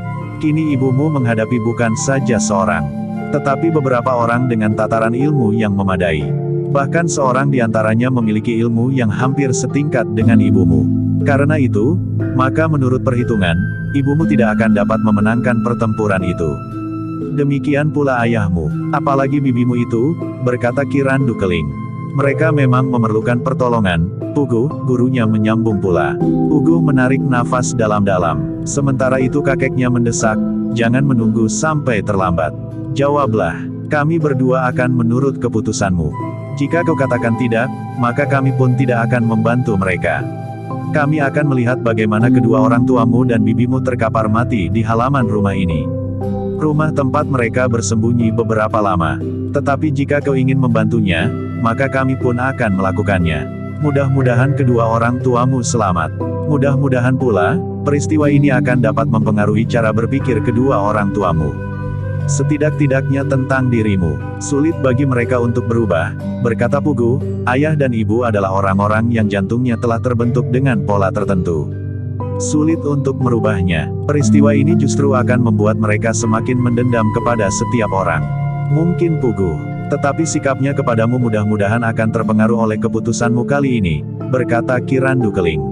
Kini ibumu menghadapi bukan saja seorang, tetapi beberapa orang dengan tataran ilmu yang memadai. Bahkan seorang di antaranya memiliki ilmu yang hampir setingkat dengan ibumu. Karena itu, maka menurut perhitungan, ibumu tidak akan dapat memenangkan pertempuran itu. Demikian pula ayahmu, apalagi bibimu itu, berkata Ki Randu Keling. Mereka memang memerlukan pertolongan. Puguh, gurunya menyambung pula. Puguh menarik nafas dalam-dalam. Sementara itu kakeknya mendesak, jangan menunggu sampai terlambat. Jawablah, kami berdua akan menurut keputusanmu. Jika kau katakan tidak, maka kami pun tidak akan membantu mereka. Kami akan melihat bagaimana kedua orang tuamu dan bibimu terkapar mati di halaman rumah ini. Rumah tempat mereka bersembunyi beberapa lama. Tetapi jika kau ingin membantunya, maka kami pun akan melakukannya. Mudah-mudahan kedua orang tuamu selamat. Mudah-mudahan pula, peristiwa ini akan dapat mempengaruhi cara berpikir kedua orang tuamu. Setidak-tidaknya tentang dirimu. Sulit bagi mereka untuk berubah, berkata Puguh. Ayah dan ibu adalah orang-orang yang jantungnya telah terbentuk dengan pola tertentu. Sulit untuk merubahnya. Peristiwa ini justru akan membuat mereka semakin mendendam kepada setiap orang. Mungkin Puguh, tetapi sikapnya kepadamu mudah-mudahan akan terpengaruh oleh keputusanmu kali ini, berkata Ki Randu Keling.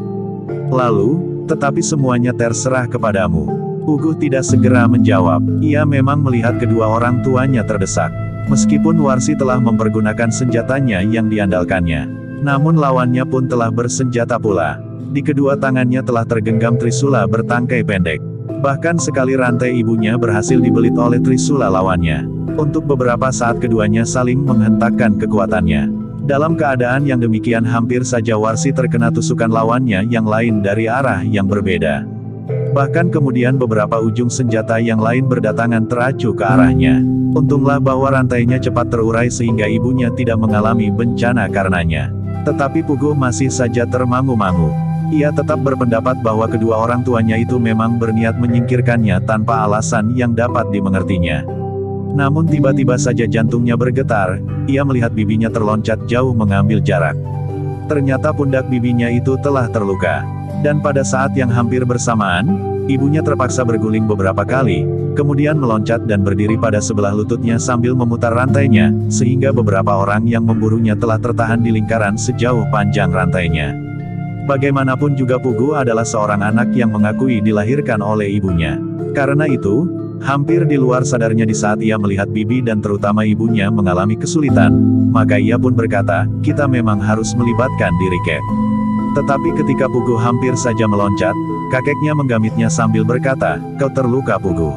Lalu, tetapi semuanya terserah kepadamu. Puguh tidak segera menjawab. Ia memang melihat kedua orang tuanya terdesak. Meskipun Warsi telah mempergunakan senjatanya yang diandalkannya, namun lawannya pun telah bersenjata pula. Di kedua tangannya telah tergenggam trisula bertangkai pendek. Bahkan sekali rantai ibunya berhasil dibelit oleh trisula lawannya. Untuk beberapa saat keduanya saling menghentakkan kekuatannya. Dalam keadaan yang demikian hampir saja Warsi terkena tusukan lawannya yang lain dari arah yang berbeda. Bahkan kemudian beberapa ujung senjata yang lain berdatangan teracu ke arahnya. Untunglah bahwa rantainya cepat terurai sehingga ibunya tidak mengalami bencana karenanya. Tetapi Puguh masih saja termangu-mangu. Ia tetap berpendapat bahwa kedua orang tuanya itu memang berniat menyingkirkannya tanpa alasan yang dapat dimengertinya. Namun tiba-tiba saja jantungnya bergetar, ia melihat bibinya terloncat jauh mengambil jarak. Ternyata pundak bibinya itu telah terluka. Dan pada saat yang hampir bersamaan, ibunya terpaksa berguling beberapa kali, kemudian meloncat dan berdiri pada sebelah lututnya sambil memutar rantainya, sehingga beberapa orang yang memburunya telah tertahan di lingkaran sejauh panjang rantainya. Bagaimanapun juga Puguh adalah seorang anak yang mengakui dilahirkan oleh ibunya. Karena itu, hampir di luar sadarnya di saat ia melihat bibi dan terutama ibunya mengalami kesulitan, maka ia pun berkata, kita memang harus melibatkan diri Kek. Tetapi ketika Puguh hampir saja meloncat, kakeknya menggamitnya sambil berkata, kau terluka Puguh.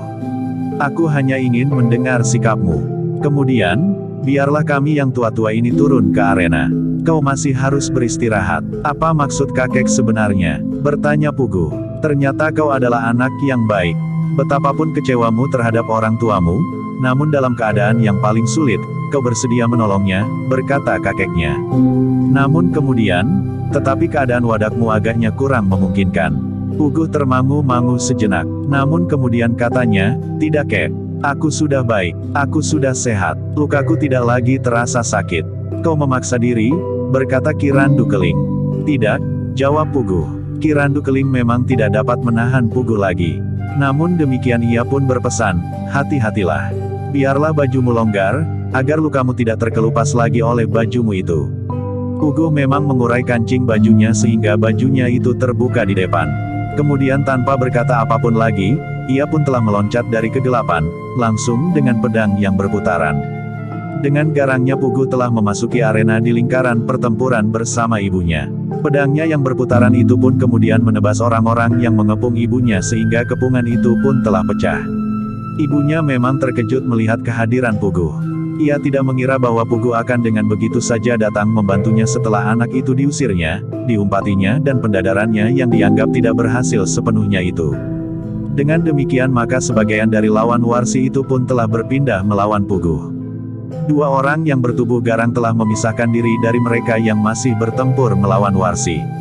Aku hanya ingin mendengar sikapmu. Kemudian, biarlah kami yang tua-tua ini turun ke arena. Kau masih harus beristirahat. Apa maksud kakek sebenarnya? Bertanya Puguh. Ternyata kau adalah anak yang baik. Betapapun kecewamu terhadap orang tuamu, namun dalam keadaan yang paling sulit, kau bersedia menolongnya, berkata kakeknya. Namun kemudian, tetapi keadaan wadakmu agaknya kurang memungkinkan. Puguh termangu-mangu sejenak. Namun kemudian katanya, tidak Kek. Aku sudah baik. Aku sudah sehat. Lukaku tidak lagi terasa sakit. Kau memaksa diri, berkata Ki Randu Keling. Tidak, jawab Puguh. Ki Randu Keling memang tidak dapat menahan Puguh lagi. Namun demikian ia pun berpesan, hati-hatilah. Biarlah bajumu longgar, agar lukamu tidak terkelupas lagi oleh bajumu itu. Puguh memang mengurai kancing bajunya sehingga bajunya itu terbuka di depan. Kemudian tanpa berkata apapun lagi, ia pun telah meloncat dari kegelapan, langsung dengan pedang yang berputaran. Dengan garangnya Puguh telah memasuki arena di lingkaran pertempuran bersama ibunya. Pedangnya yang berputaran itu pun kemudian menebas orang-orang yang mengepung ibunya sehingga kepungan itu pun telah pecah. Ibunya memang terkejut melihat kehadiran Puguh. Ia tidak mengira bahwa Puguh akan dengan begitu saja datang membantunya setelah anak itu diusirnya, diumpatinya dan pendadarannya yang dianggap tidak berhasil sepenuhnya itu. Dengan demikian maka sebagian dari lawan Warsi itu pun telah berpindah melawan Puguh. Dua orang yang bertubuh garang telah memisahkan diri dari mereka yang masih bertempur melawan Warsi.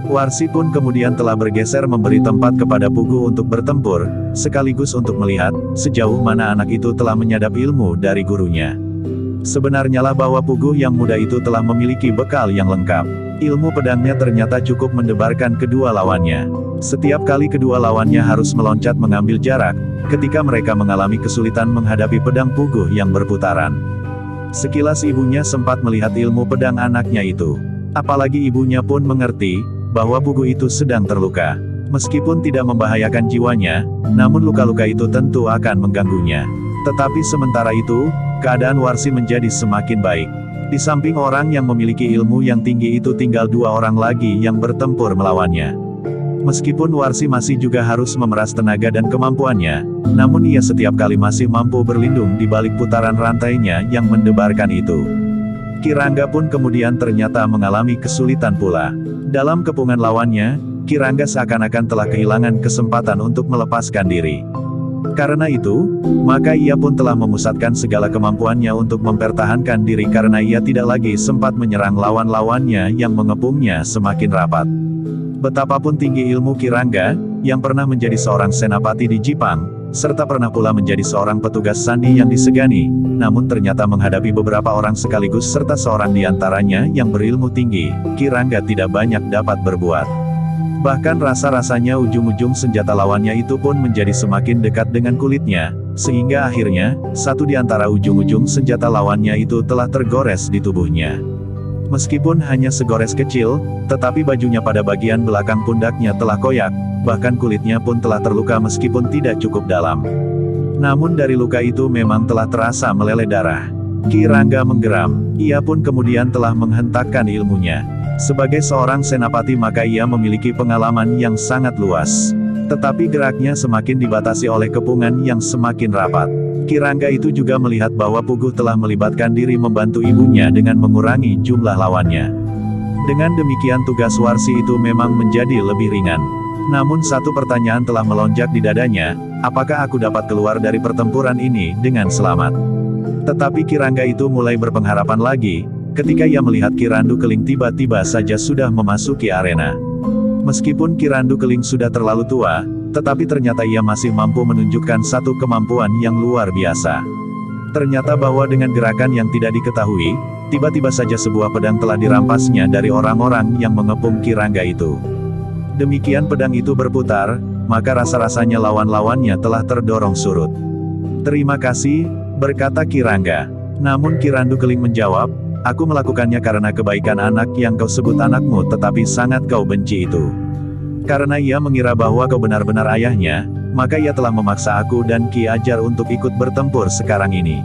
Warsi pun kemudian telah bergeser memberi tempat kepada Puguh untuk bertempur, sekaligus untuk melihat, sejauh mana anak itu telah menyadap ilmu dari gurunya. Sebenarnya lah bahwa Puguh yang muda itu telah memiliki bekal yang lengkap. Ilmu pedangnya ternyata cukup mendebarkan kedua lawannya. Setiap kali kedua lawannya harus meloncat mengambil jarak, ketika mereka mengalami kesulitan menghadapi pedang Puguh yang berputaran. Sekilas ibunya sempat melihat ilmu pedang anaknya itu. Apalagi ibunya pun mengerti, bahwa Puguh itu sedang terluka. Meskipun tidak membahayakan jiwanya, namun luka-luka itu tentu akan mengganggunya. Tetapi sementara itu, keadaan Warsi menjadi semakin baik. Di samping orang yang memiliki ilmu yang tinggi itu tinggal 2 orang lagi yang bertempur melawannya. Meskipun Warsi masih juga harus memeras tenaga dan kemampuannya, namun ia setiap kali masih mampu berlindung di balik putaran rantainya yang mendebarkan itu. Ki Rangga pun kemudian ternyata mengalami kesulitan pula. Dalam kepungan lawannya, Ki Rangga seakan-akan telah kehilangan kesempatan untuk melepaskan diri. Karena itu, maka ia pun telah memusatkan segala kemampuannya untuk mempertahankan diri karena ia tidak lagi sempat menyerang lawan-lawannya yang mengepungnya semakin rapat. Betapapun tinggi ilmu Ki Rangga, yang pernah menjadi seorang senapati di Jipang, serta pernah pula menjadi seorang petugas sandi yang disegani, namun ternyata menghadapi beberapa orang sekaligus serta seorang di antaranya yang berilmu tinggi, Ki Rangga tidak banyak dapat berbuat. Bahkan rasa-rasanya ujung-ujung senjata lawannya itu pun menjadi semakin dekat dengan kulitnya, sehingga akhirnya, satu di antara ujung-ujung senjata lawannya itu telah tergores di tubuhnya. Meskipun hanya segores kecil, tetapi bajunya pada bagian belakang pundaknya telah koyak, bahkan kulitnya pun telah terluka meskipun tidak cukup dalam. Namun dari luka itu memang telah terasa meleleh darah. Ki Rangga menggeram, ia pun kemudian telah menghentakkan ilmunya. Sebagai seorang senapati maka ia memiliki pengalaman yang sangat luas. Tetapi geraknya semakin dibatasi oleh kepungan yang semakin rapat. Ki Rangga itu juga melihat bahwa Puguh telah melibatkan diri membantu ibunya dengan mengurangi jumlah lawannya. Dengan demikian tugas Warsi itu memang menjadi lebih ringan. Namun satu pertanyaan telah melonjak di dadanya, apakah aku dapat keluar dari pertempuran ini dengan selamat? Tetapi Ki Rangga itu mulai berpengharapan lagi, ketika ia melihat Ki Randu Keling tiba-tiba saja sudah memasuki arena. Meskipun Ki Randu Keling sudah terlalu tua, tetapi ternyata ia masih mampu menunjukkan satu kemampuan yang luar biasa. Ternyata bahwa dengan gerakan yang tidak diketahui, tiba-tiba saja sebuah pedang telah dirampasnya dari orang-orang yang mengepung Ki Rangga itu. Demikian pedang itu berputar, maka rasa-rasanya lawan-lawannya telah terdorong surut. "Terima kasih," berkata Ki Rangga. Namun Ki Randu Keling menjawab, "Aku melakukannya karena kebaikan anak yang kau sebut anakmu tetapi sangat kau benci itu. Karena ia mengira bahwa kau benar-benar ayahnya, maka ia telah memaksa aku dan Ki Ajar untuk ikut bertempur sekarang ini."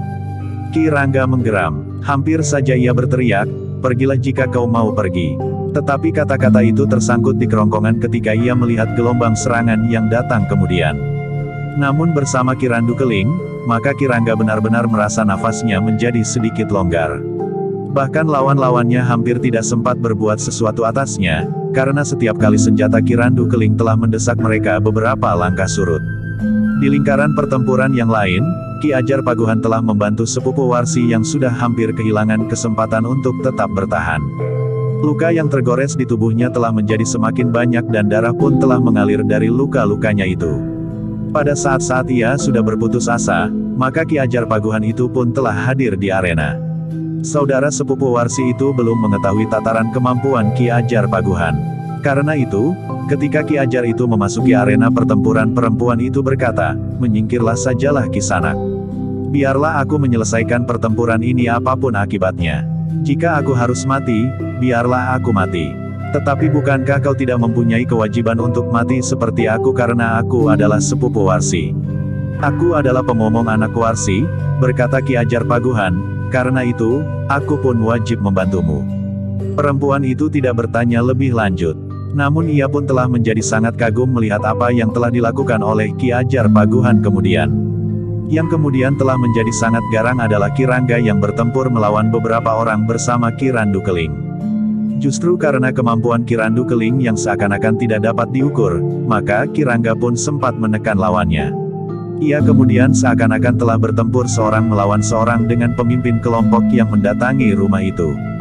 Ki Rangga menggeram. Hampir saja ia berteriak, "Pergilah jika kau mau pergi." Tetapi kata-kata itu tersangkut di kerongkongan ketika ia melihat gelombang serangan yang datang kemudian. Namun bersama Ki Randu Keling, maka Ki Rangga benar-benar merasa nafasnya menjadi sedikit longgar. Bahkan lawan-lawannya hampir tidak sempat berbuat sesuatu atasnya, karena setiap kali senjata Ki Randu Keling telah mendesak mereka beberapa langkah surut. Di lingkaran pertempuran yang lain, Ki Ajar Paguhan telah membantu sepupu Warsi yang sudah hampir kehilangan kesempatan untuk tetap bertahan. Luka yang tergores di tubuhnya telah menjadi semakin banyak dan darah pun telah mengalir dari luka-lukanya itu. Pada saat-saat ia sudah berputus asa, maka Ki Ajar Paguhan itu pun telah hadir di arena. Saudara sepupu Warsi itu belum mengetahui tataran kemampuan Ki Ajar Paguhan. Karena itu, ketika Ki Ajar itu memasuki arena pertempuran, perempuan itu berkata, "Menyingkirlah sajalah Kisanak. Biarlah aku menyelesaikan pertempuran ini apapun akibatnya. Jika aku harus mati, biarlah aku mati. Tetapi bukankah kau tidak mempunyai kewajiban untuk mati seperti aku karena aku adalah sepupu Warsi?" "Aku adalah pemomong anak Warsi," berkata Ki Ajar Paguhan, "karena itu, aku pun wajib membantumu." Perempuan itu tidak bertanya lebih lanjut. Namun ia pun telah menjadi sangat kagum melihat apa yang telah dilakukan oleh Ki Ajar Paguhan kemudian. Yang kemudian telah menjadi sangat garang adalah Ki Rangga yang bertempur melawan beberapa orang bersama Ki Randu Keling. Justru karena kemampuan Ki Randu Keling yang seakan-akan tidak dapat diukur, maka Ki Rangga pun sempat menekan lawannya. Ia kemudian seakan-akan telah bertempur seorang melawan seorang dengan pemimpin kelompok yang mendatangi rumah itu.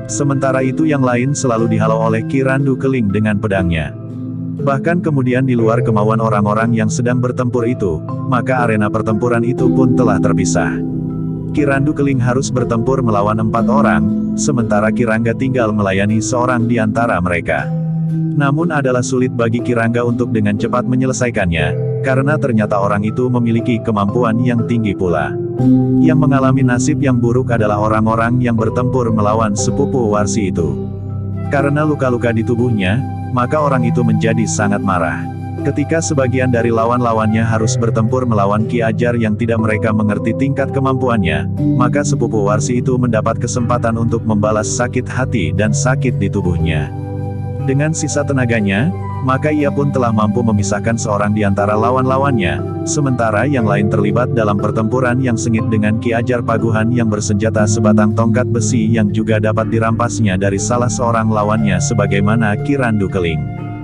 Sementara itu yang lain selalu dihalau oleh Ki Randu Keling dengan pedangnya. Bahkan kemudian di luar kemauan orang-orang yang sedang bertempur itu, maka arena pertempuran itu pun telah terpisah. Ki Randu Keling harus bertempur melawan 4 orang, sementara Ki Rangga tinggal melayani seorang di antara mereka. Namun adalah sulit bagi Ki Rangga untuk dengan cepat menyelesaikannya, karena ternyata orang itu memiliki kemampuan yang tinggi pula. Yang mengalami nasib yang buruk adalah orang-orang yang bertempur melawan sepupu Warsi itu. Karena luka-luka di tubuhnya, maka orang itu menjadi sangat marah. Ketika sebagian dari lawan-lawannya harus bertempur melawan Ki Ajar yang tidak mereka mengerti tingkat kemampuannya, maka sepupu Warsi itu mendapat kesempatan untuk membalas sakit hati dan sakit di tubuhnya. Dengan sisa tenaganya, maka ia pun telah mampu memisahkan seorang di antara lawan-lawannya, sementara yang lain terlibat dalam pertempuran yang sengit dengan Ki Ajar Paguhan yang bersenjata sebatang tongkat besi yang juga dapat dirampasnya dari salah seorang lawannya sebagaimana Ki Randu Keling.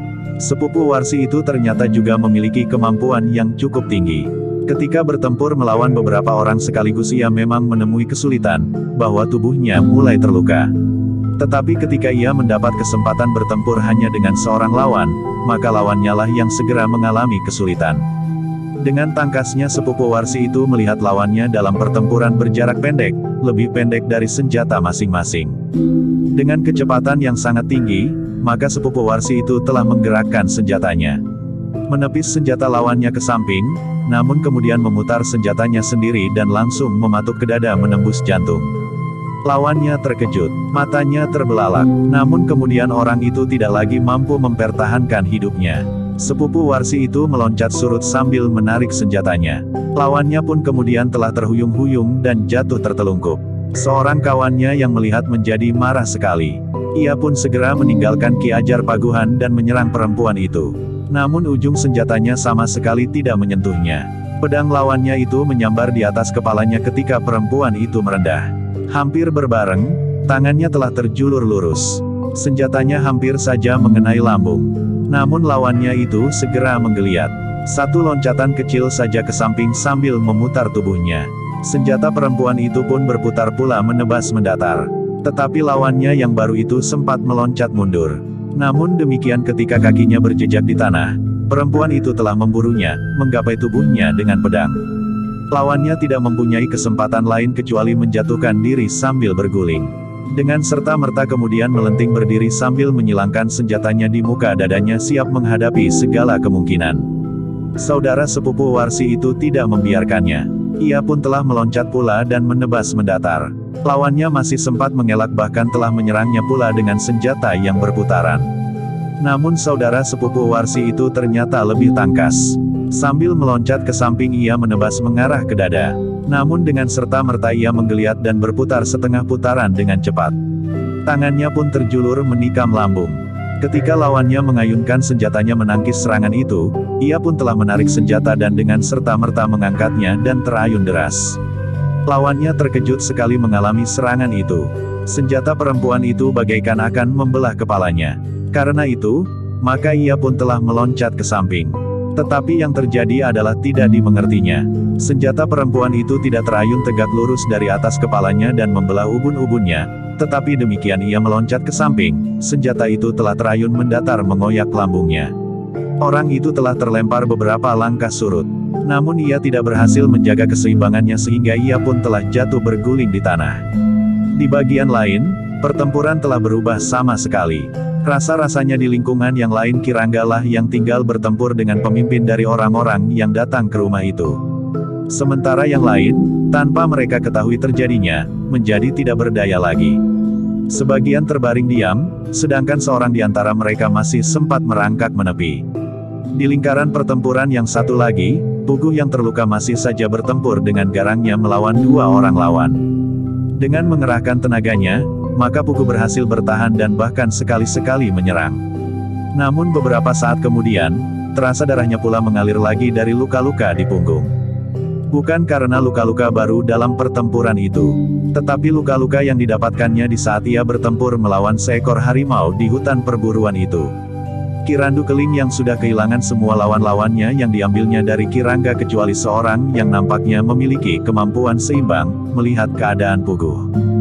Sepupu Warsi itu ternyata juga memiliki kemampuan yang cukup tinggi. Ketika bertempur melawan beberapa orang sekaligus ia memang menemui kesulitan, bahwa tubuhnya mulai terluka. Tetapi ketika ia mendapat kesempatan bertempur hanya dengan seorang lawan, maka lawannya lah yang segera mengalami kesulitan. Dengan tangkasnya sepupu Warsi itu melihat lawannya dalam pertempuran berjarak pendek, lebih pendek dari senjata masing-masing. Dengan kecepatan yang sangat tinggi, maka sepupu Warsi itu telah menggerakkan senjatanya. Menepis senjata lawannya ke samping, namun kemudian memutar senjatanya sendiri dan langsung mematuk ke dada menembus jantung. Lawannya terkejut, matanya terbelalak, namun kemudian orang itu tidak lagi mampu mempertahankan hidupnya. Sepupu Warsi itu meloncat surut sambil menarik senjatanya. Lawannya pun kemudian telah terhuyung-huyung dan jatuh tertelungkup. Seorang kawannya yang melihat menjadi marah sekali. Ia pun segera meninggalkan Ki Ajar Paguhan dan menyerang perempuan itu. Namun ujung senjatanya sama sekali tidak menyentuhnya. Pedang lawannya itu menyambar di atas kepalanya ketika perempuan itu merendah. Hampir berbareng, tangannya telah terjulur lurus. Senjatanya hampir saja mengenai lambung. Namun lawannya itu segera menggeliat. Satu loncatan kecil saja ke samping sambil memutar tubuhnya. Senjata perempuan itu pun berputar pula menebas mendatar. Tetapi lawannya yang baru itu sempat meloncat mundur. Namun demikian ketika kakinya berjejak di tanah, perempuan itu telah memburunya, menggapai tubuhnya dengan pedang. Lawannya tidak mempunyai kesempatan lain kecuali menjatuhkan diri sambil berguling. Dengan serta-merta kemudian melenting berdiri sambil menyilangkan senjatanya di muka dadanya siap menghadapi segala kemungkinan. Saudara sepupu Warsi itu tidak membiarkannya. Ia pun telah meloncat pula dan menebas mendatar. Lawannya masih sempat mengelak bahkan telah menyerangnya pula dengan senjata yang berputaran. Namun saudara sepupu Warsi itu ternyata lebih tangkas. Sambil meloncat ke samping ia menebas mengarah ke dada. Namun dengan serta-merta ia menggeliat dan berputar setengah putaran dengan cepat. Tangannya pun terjulur menikam lambung. Ketika lawannya mengayunkan senjatanya menangkis serangan itu, ia pun telah menarik senjata dan dengan serta-merta mengangkatnya dan terayun deras. Lawannya terkejut sekali mengalami serangan itu. Senjata perempuan itu bagaikan akan membelah kepalanya. Karena itu, maka ia pun telah meloncat ke samping. Tetapi yang terjadi adalah tidak dimengertinya. Senjata perempuan itu tidak terayun tegak lurus dari atas kepalanya dan membelah ubun-ubunnya. Tetapi demikian ia meloncat ke samping, senjata itu telah terayun mendatar mengoyak lambungnya. Orang itu telah terlempar beberapa langkah surut. Namun ia tidak berhasil menjaga keseimbangannya sehingga ia pun telah jatuh berguling di tanah. Di bagian lain, pertempuran telah berubah sama sekali. Rasa-rasanya di lingkungan yang lain Ki Rangga lah yang tinggal bertempur dengan pemimpin dari orang-orang yang datang ke rumah itu. Sementara yang lain, tanpa mereka ketahui terjadinya, menjadi tidak berdaya lagi. Sebagian terbaring diam, sedangkan seorang di antara mereka masih sempat merangkak menepi. Di lingkaran pertempuran yang satu lagi, Puguh yang terluka masih saja bertempur dengan garangnya melawan 2 orang lawan. Dengan mengerahkan tenaganya, maka Puguh berhasil bertahan dan bahkan sekali-sekali menyerang. Namun beberapa saat kemudian, terasa darahnya pula mengalir lagi dari luka-luka di punggung. Bukan karena luka-luka baru dalam pertempuran itu, tetapi luka-luka yang didapatkannya di saat ia bertempur melawan seekor harimau di hutan perburuan itu. Ki Randu Keling yang sudah kehilangan semua lawan-lawannya yang diambilnya dari Ki Rangga kecuali seorang yang nampaknya memiliki kemampuan seimbang, melihat keadaan Puguh.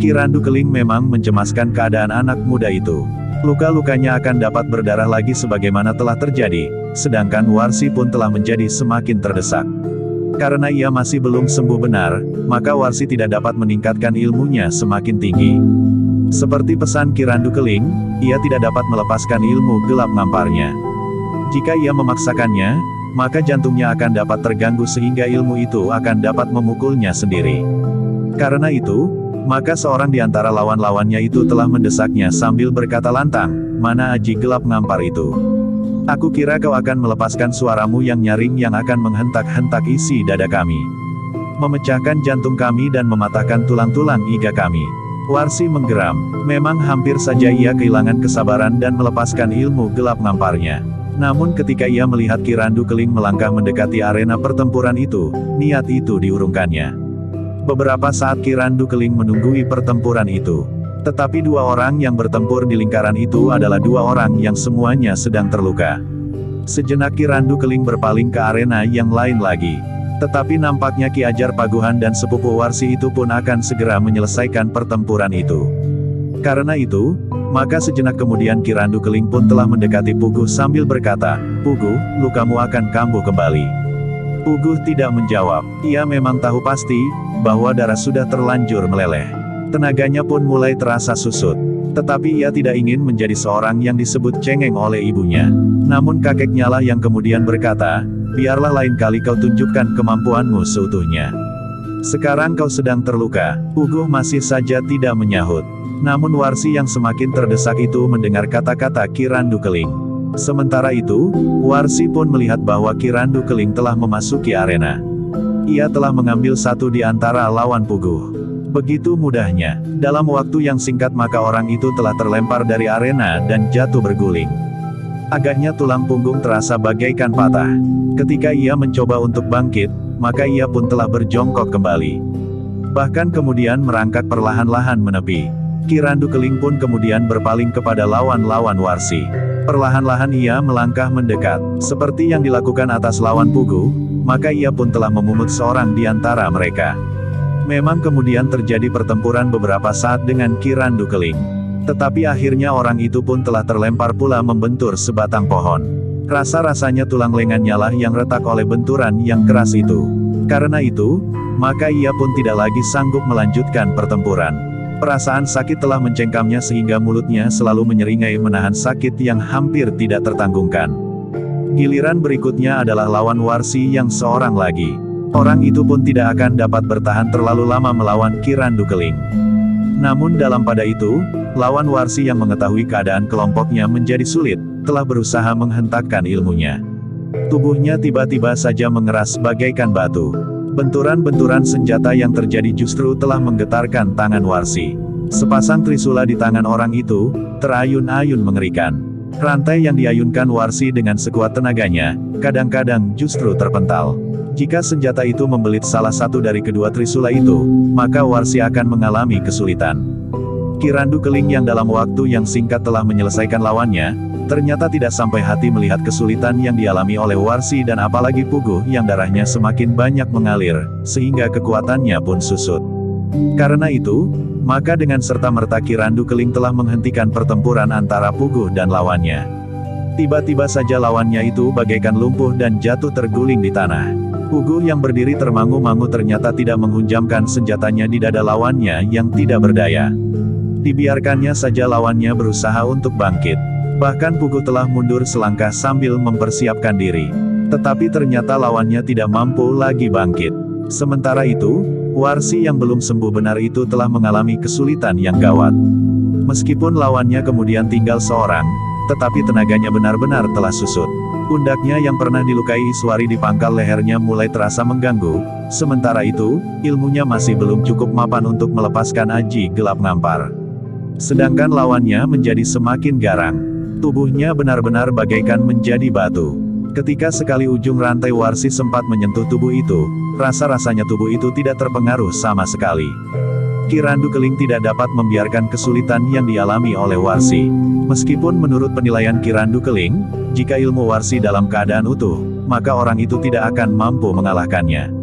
Kirandu Keling memang mencemaskan keadaan anak muda itu. Luka-lukanya akan dapat berdarah lagi sebagaimana telah terjadi, sedangkan Warsi pun telah menjadi semakin terdesak. Karena ia masih belum sembuh benar, maka Warsi tidak dapat meningkatkan ilmunya semakin tinggi. Seperti pesan Kirandu Keling, ia tidak dapat melepaskan ilmu gelap ngamparnya. Jika ia memaksakannya, maka jantungnya akan dapat terganggu sehingga ilmu itu akan dapat memukulnya sendiri. Karena itu, maka seorang di antara lawan-lawannya itu telah mendesaknya sambil berkata lantang, "Mana aji gelap ngampar itu? Aku kira kau akan melepaskan suaramu yang nyaring yang akan menghentak-hentak isi dada kami, memecahkan jantung kami dan mematahkan tulang-tulang iga kami." Warsi menggeram. Memang hampir saja ia kehilangan kesabaran dan melepaskan ilmu gelap ngamparnya. Namun ketika ia melihat Kirandu Keling melangkah mendekati arena pertempuran itu, niat itu diurungkannya. Beberapa saat Kirandu Keling menunggui pertempuran itu. Tetapi dua orang yang bertempur di lingkaran itu adalah dua orang yang semuanya sedang terluka. Sejenak Kirandu Keling berpaling ke arena yang lain lagi. Tetapi nampaknya Ki Ajar Paguhan dan sepupu Warsi itu pun akan segera menyelesaikan pertempuran itu. Karena itu, maka sejenak kemudian Kirandu Keling pun telah mendekati Puguh sambil berkata, "Puguh, lukamu akan kambuh kembali." Puguh tidak menjawab. Ia memang tahu pasti, bahwa darah sudah terlanjur meleleh. Tenaganya pun mulai terasa susut. Tetapi ia tidak ingin menjadi seorang yang disebut cengeng oleh ibunya. Namun kakeknya lah yang kemudian berkata, "Biarlah lain kali kau tunjukkan kemampuanmu seutuhnya. Sekarang kau sedang terluka." Puguh masih saja tidak menyahut. Namun Warsi yang semakin terdesak itu mendengar kata-kata Kirandu Keling. Sementara itu, Warsi pun melihat bahwa Kirandu Keling telah memasuki arena. Ia telah mengambil satu di antara lawan Puguh. Begitu mudahnya, dalam waktu yang singkat maka orang itu telah terlempar dari arena dan jatuh berguling. Agaknya tulang punggung terasa bagaikan patah. Ketika ia mencoba untuk bangkit, maka ia pun telah berjongkok kembali. Bahkan kemudian merangkak perlahan-lahan menepi. Kirandu Keling pun kemudian berpaling kepada lawan-lawan Warsi. Perlahan-lahan ia melangkah mendekat, seperti yang dilakukan atas lawan Puguh, maka ia pun telah memungut seorang di antara mereka. Memang kemudian terjadi pertempuran beberapa saat dengan Kirandu Keling. Tetapi akhirnya orang itu pun telah terlempar pula membentur sebatang pohon. Rasa-rasanya tulang lengannya lah yang retak oleh benturan yang keras itu. Karena itu, maka ia pun tidak lagi sanggup melanjutkan pertempuran. Perasaan sakit telah mencengkamnya sehingga mulutnya selalu menyeringai menahan sakit yang hampir tidak tertanggungkan. Giliran berikutnya adalah lawan Warsi yang seorang lagi. Orang itu pun tidak akan dapat bertahan terlalu lama melawan Kirandu Keling. Namun dalam pada itu, lawan Warsi yang mengetahui keadaan kelompoknya menjadi sulit, telah berusaha menghentakkan ilmunya. Tubuhnya tiba-tiba saja mengeras bagaikan batu. Benturan-benturan senjata yang terjadi justru telah menggetarkan tangan Warsi. Sepasang trisula di tangan orang itu, terayun-ayun mengerikan. Rantai yang diayunkan Warsi dengan sekuat tenaganya, kadang-kadang justru terpental. Jika senjata itu membelit salah satu dari kedua trisula itu, maka Warsi akan mengalami kesulitan. Kirandu Keling yang dalam waktu yang singkat telah menyelesaikan lawannya, ternyata tidak sampai hati melihat kesulitan yang dialami oleh Warsi dan apalagi Puguh yang darahnya semakin banyak mengalir, sehingga kekuatannya pun susut. Karena itu, maka dengan serta-merta Kirandu Keling telah menghentikan pertempuran antara Puguh dan lawannya. Tiba-tiba saja lawannya itu bagaikan lumpuh dan jatuh terguling di tanah. Puguh yang berdiri termangu-mangu ternyata tidak menghunjamkan senjatanya di dada lawannya yang tidak berdaya. Dibiarkannya saja lawannya berusaha untuk bangkit. Bahkan Puguh telah mundur selangkah sambil mempersiapkan diri. Tetapi ternyata lawannya tidak mampu lagi bangkit. Sementara itu, Warsi yang belum sembuh benar itu telah mengalami kesulitan yang gawat. Meskipun lawannya kemudian tinggal seorang, tetapi tenaganya benar-benar telah susut. Pundaknya yang pernah dilukai Iswari di pangkal lehernya mulai terasa mengganggu. Sementara itu, ilmunya masih belum cukup mapan untuk melepaskan aji gelap ngampar. Sedangkan lawannya menjadi semakin garang. Tubuhnya benar-benar bagaikan menjadi batu. Ketika sekali ujung rantai Warsi sempat menyentuh tubuh itu, rasa-rasanya tubuh itu tidak terpengaruh sama sekali. Kirandu Keling tidak dapat membiarkan kesulitan yang dialami oleh Warsi. Meskipun menurut penilaian Kirandu Keling, jika ilmu Warsi dalam keadaan utuh, maka orang itu tidak akan mampu mengalahkannya.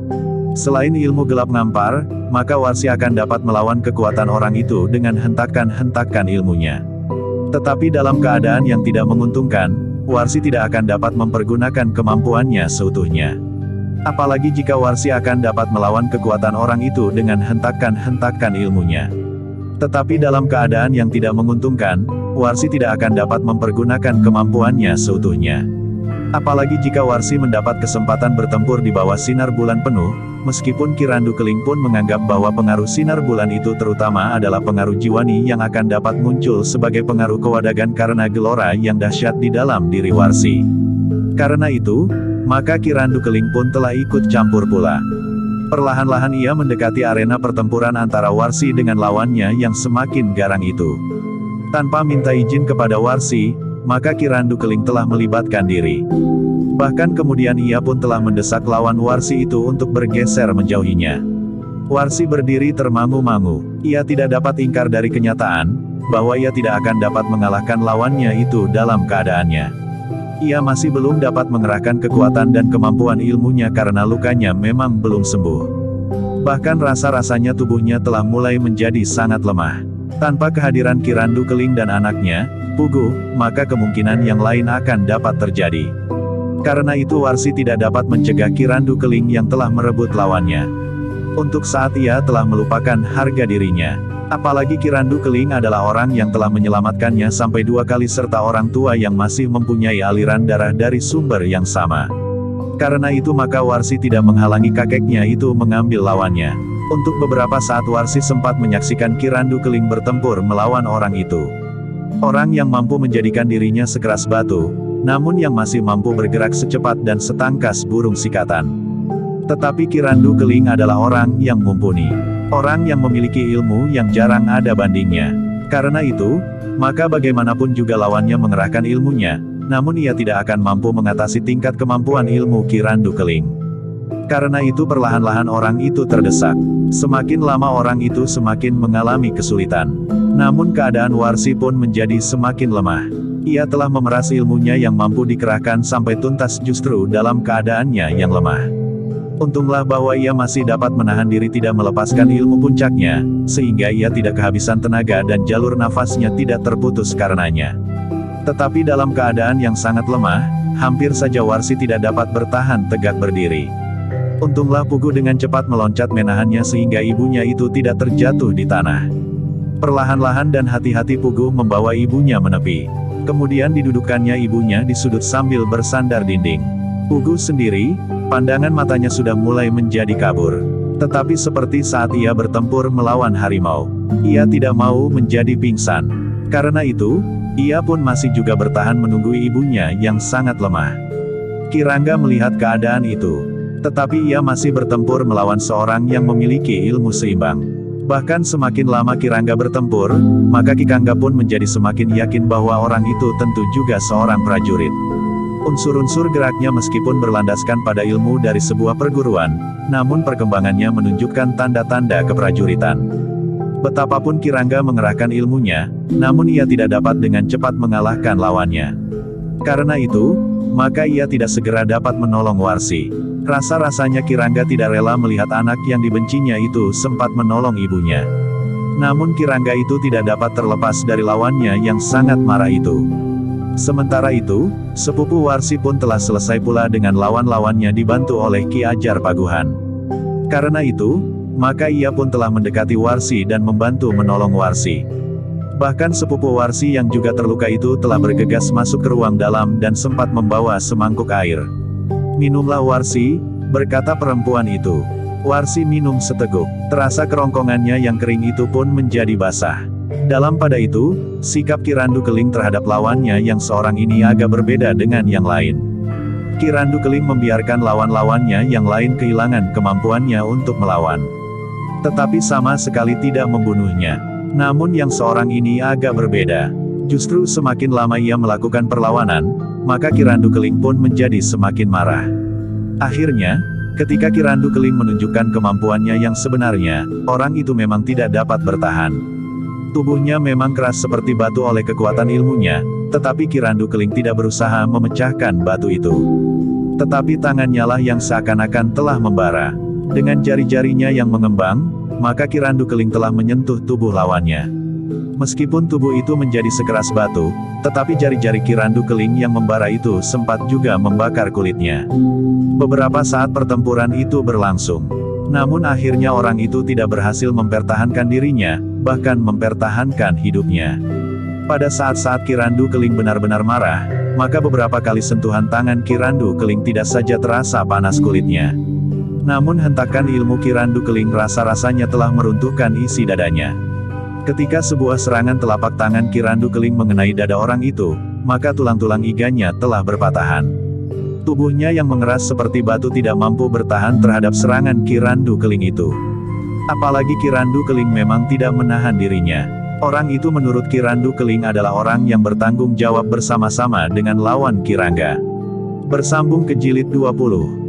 Selain ilmu gelap ngampar, maka Warsi akan dapat melawan kekuatan orang itu dengan hentakan-hentakan ilmunya. Tetapi dalam keadaan yang tidak menguntungkan, Warsi tidak akan dapat mempergunakan kemampuannya seutuhnya. Apalagi jika Warsi akan dapat melawan kekuatan orang itu dengan hentakan-hentakan ilmunya. Tetapi dalam keadaan yang tidak menguntungkan, Warsi tidak akan dapat mempergunakan kemampuannya seutuhnya. Apalagi jika Warsi mendapat kesempatan bertempur di bawah sinar bulan penuh, meskipun Ki Randu Keling pun menganggap bahwa pengaruh sinar bulan itu terutama adalah pengaruh jiwani yang akan dapat muncul sebagai pengaruh kewadagan karena gelora yang dahsyat di dalam diri Warsi. Karena itu, maka Ki Randu Keling pun telah ikut campur pula. Perlahan-lahan ia mendekati arena pertempuran antara Warsi dengan lawannya yang semakin garang itu. Tanpa minta izin kepada Warsi, maka Ki Randu Keling telah melibatkan diri. Bahkan kemudian ia pun telah mendesak lawan Warsi itu untuk bergeser menjauhinya. Warsi berdiri termangu-mangu. Ia tidak dapat ingkar dari kenyataan, bahwa ia tidak akan dapat mengalahkan lawannya itu dalam keadaannya. Ia masih belum dapat mengerahkan kekuatan dan kemampuan ilmunya karena lukanya memang belum sembuh. Bahkan rasa-rasanya tubuhnya telah mulai menjadi sangat lemah. Tanpa kehadiran Ki Randu Keling dan anaknya, Puguh, maka kemungkinan yang lain akan dapat terjadi. Karena itu Warsi tidak dapat mencegah Ki Randu Keling yang telah merebut lawannya. Untuk saat ia telah melupakan harga dirinya. Apalagi Ki Randu Keling adalah orang yang telah menyelamatkannya sampai 2 kali serta orang tua yang masih mempunyai aliran darah dari sumber yang sama. Karena itu maka Warsi tidak menghalangi kakeknya itu mengambil lawannya. Untuk beberapa saat Warsi sempat menyaksikan Ki Randu Keling bertempur melawan orang itu. Orang yang mampu menjadikan dirinya sekeras batu, namun yang masih mampu bergerak secepat dan setangkas burung sikatan. Tetapi Ki Randu Keling adalah orang yang mumpuni. Orang yang memiliki ilmu yang jarang ada bandingnya. Karena itu, maka bagaimanapun juga lawannya mengerahkan ilmunya, namun ia tidak akan mampu mengatasi tingkat kemampuan ilmu Ki Randu Keling. Karena itu perlahan-lahan orang itu terdesak. Semakin lama orang itu semakin mengalami kesulitan. Namun keadaan Warsi pun menjadi semakin lemah. Ia telah memeras ilmunya yang mampu dikerahkan sampai tuntas justru dalam keadaannya yang lemah. Untunglah bahwa ia masih dapat menahan diri tidak melepaskan ilmu puncaknya, sehingga ia tidak kehabisan tenaga dan jalur nafasnya tidak terputus karenanya. Tetapi dalam keadaan yang sangat lemah, hampir saja Warsi tidak dapat bertahan tegak berdiri. Untunglah Puguh dengan cepat meloncat menahannya sehingga ibunya itu tidak terjatuh di tanah. Perlahan-lahan dan hati-hati Puguh membawa ibunya menepi. Kemudian didudukkannya ibunya di sudut sambil bersandar dinding. Puguh sendiri, pandangan matanya sudah mulai menjadi kabur. Tetapi seperti saat ia bertempur melawan harimau, ia tidak mau menjadi pingsan. Karena itu, ia pun masih juga bertahan menunggu ibunya yang sangat lemah. Ki Rangga melihat keadaan itu. Tetapi ia masih bertempur melawan seorang yang memiliki ilmu seimbang. Bahkan semakin lama Ki Rangga bertempur, maka Ki Kangga pun menjadi semakin yakin bahwa orang itu tentu juga seorang prajurit. Unsur-unsur geraknya meskipun berlandaskan pada ilmu dari sebuah perguruan, namun perkembangannya menunjukkan tanda-tanda keprajuritan. Betapapun Ki Rangga mengerahkan ilmunya, namun ia tidak dapat dengan cepat mengalahkan lawannya. Karena itu, maka ia tidak segera dapat menolong Warsi. Rasa-rasanya Ki Rangga tidak rela melihat anak yang dibencinya itu sempat menolong ibunya. Namun Ki Rangga itu tidak dapat terlepas dari lawannya yang sangat marah itu. Sementara itu, sepupu Warsi pun telah selesai pula dengan lawan-lawannya dibantu oleh Ki Ajar Paguhan. Karena itu, maka ia pun telah mendekati Warsi dan membantu menolong Warsi. Bahkan sepupu Warsi yang juga terluka itu telah bergegas masuk ke ruang dalam dan sempat membawa semangkuk air. "Minumlah Warsi," berkata perempuan itu. Warsi minum seteguk. Terasa kerongkongannya yang kering itu pun menjadi basah. Dalam pada itu, sikap Ki Randu Keling terhadap lawannya yang seorang ini agak berbeda dengan yang lain. Ki Randu Keling membiarkan lawan-lawannya yang lain kehilangan kemampuannya untuk melawan. Tetapi sama sekali tidak membunuhnya. Namun yang seorang ini agak berbeda. Justru semakin lama ia melakukan perlawanan, maka Ki Randu Keling pun menjadi semakin marah. Akhirnya, ketika Ki Randu Keling menunjukkan kemampuannya yang sebenarnya, orang itu memang tidak dapat bertahan. Tubuhnya memang keras seperti batu oleh kekuatan ilmunya, tetapi Ki Randu Keling tidak berusaha memecahkan batu itu. Tetapi tangannya lah yang seakan-akan telah membara. Dengan jari-jarinya yang mengembang, maka Kirandu Keling telah menyentuh tubuh lawannya. Meskipun tubuh itu menjadi sekeras batu, tetapi jari-jari Kirandu Keling yang membara itu sempat juga membakar kulitnya. Beberapa saat pertempuran itu berlangsung. Namun akhirnya orang itu tidak berhasil mempertahankan dirinya, bahkan mempertahankan hidupnya. Pada saat-saat Kirandu Keling benar-benar marah, maka beberapa kali sentuhan tangan Kirandu Keling tidak saja terasa panas kulitnya. Namun hentakan ilmu Kirandu Keling rasa-rasanya telah meruntuhkan isi dadanya. Ketika sebuah serangan telapak tangan Kirandu Keling mengenai dada orang itu, maka tulang-tulang iganya telah berpatahan. Tubuhnya yang mengeras seperti batu tidak mampu bertahan terhadap serangan Kirandu Keling itu. Apalagi Kirandu Keling memang tidak menahan dirinya. Orang itu menurut Kirandu Keling adalah orang yang bertanggung jawab bersama-sama dengan lawan Kirangga. Bersambung ke jilid 20.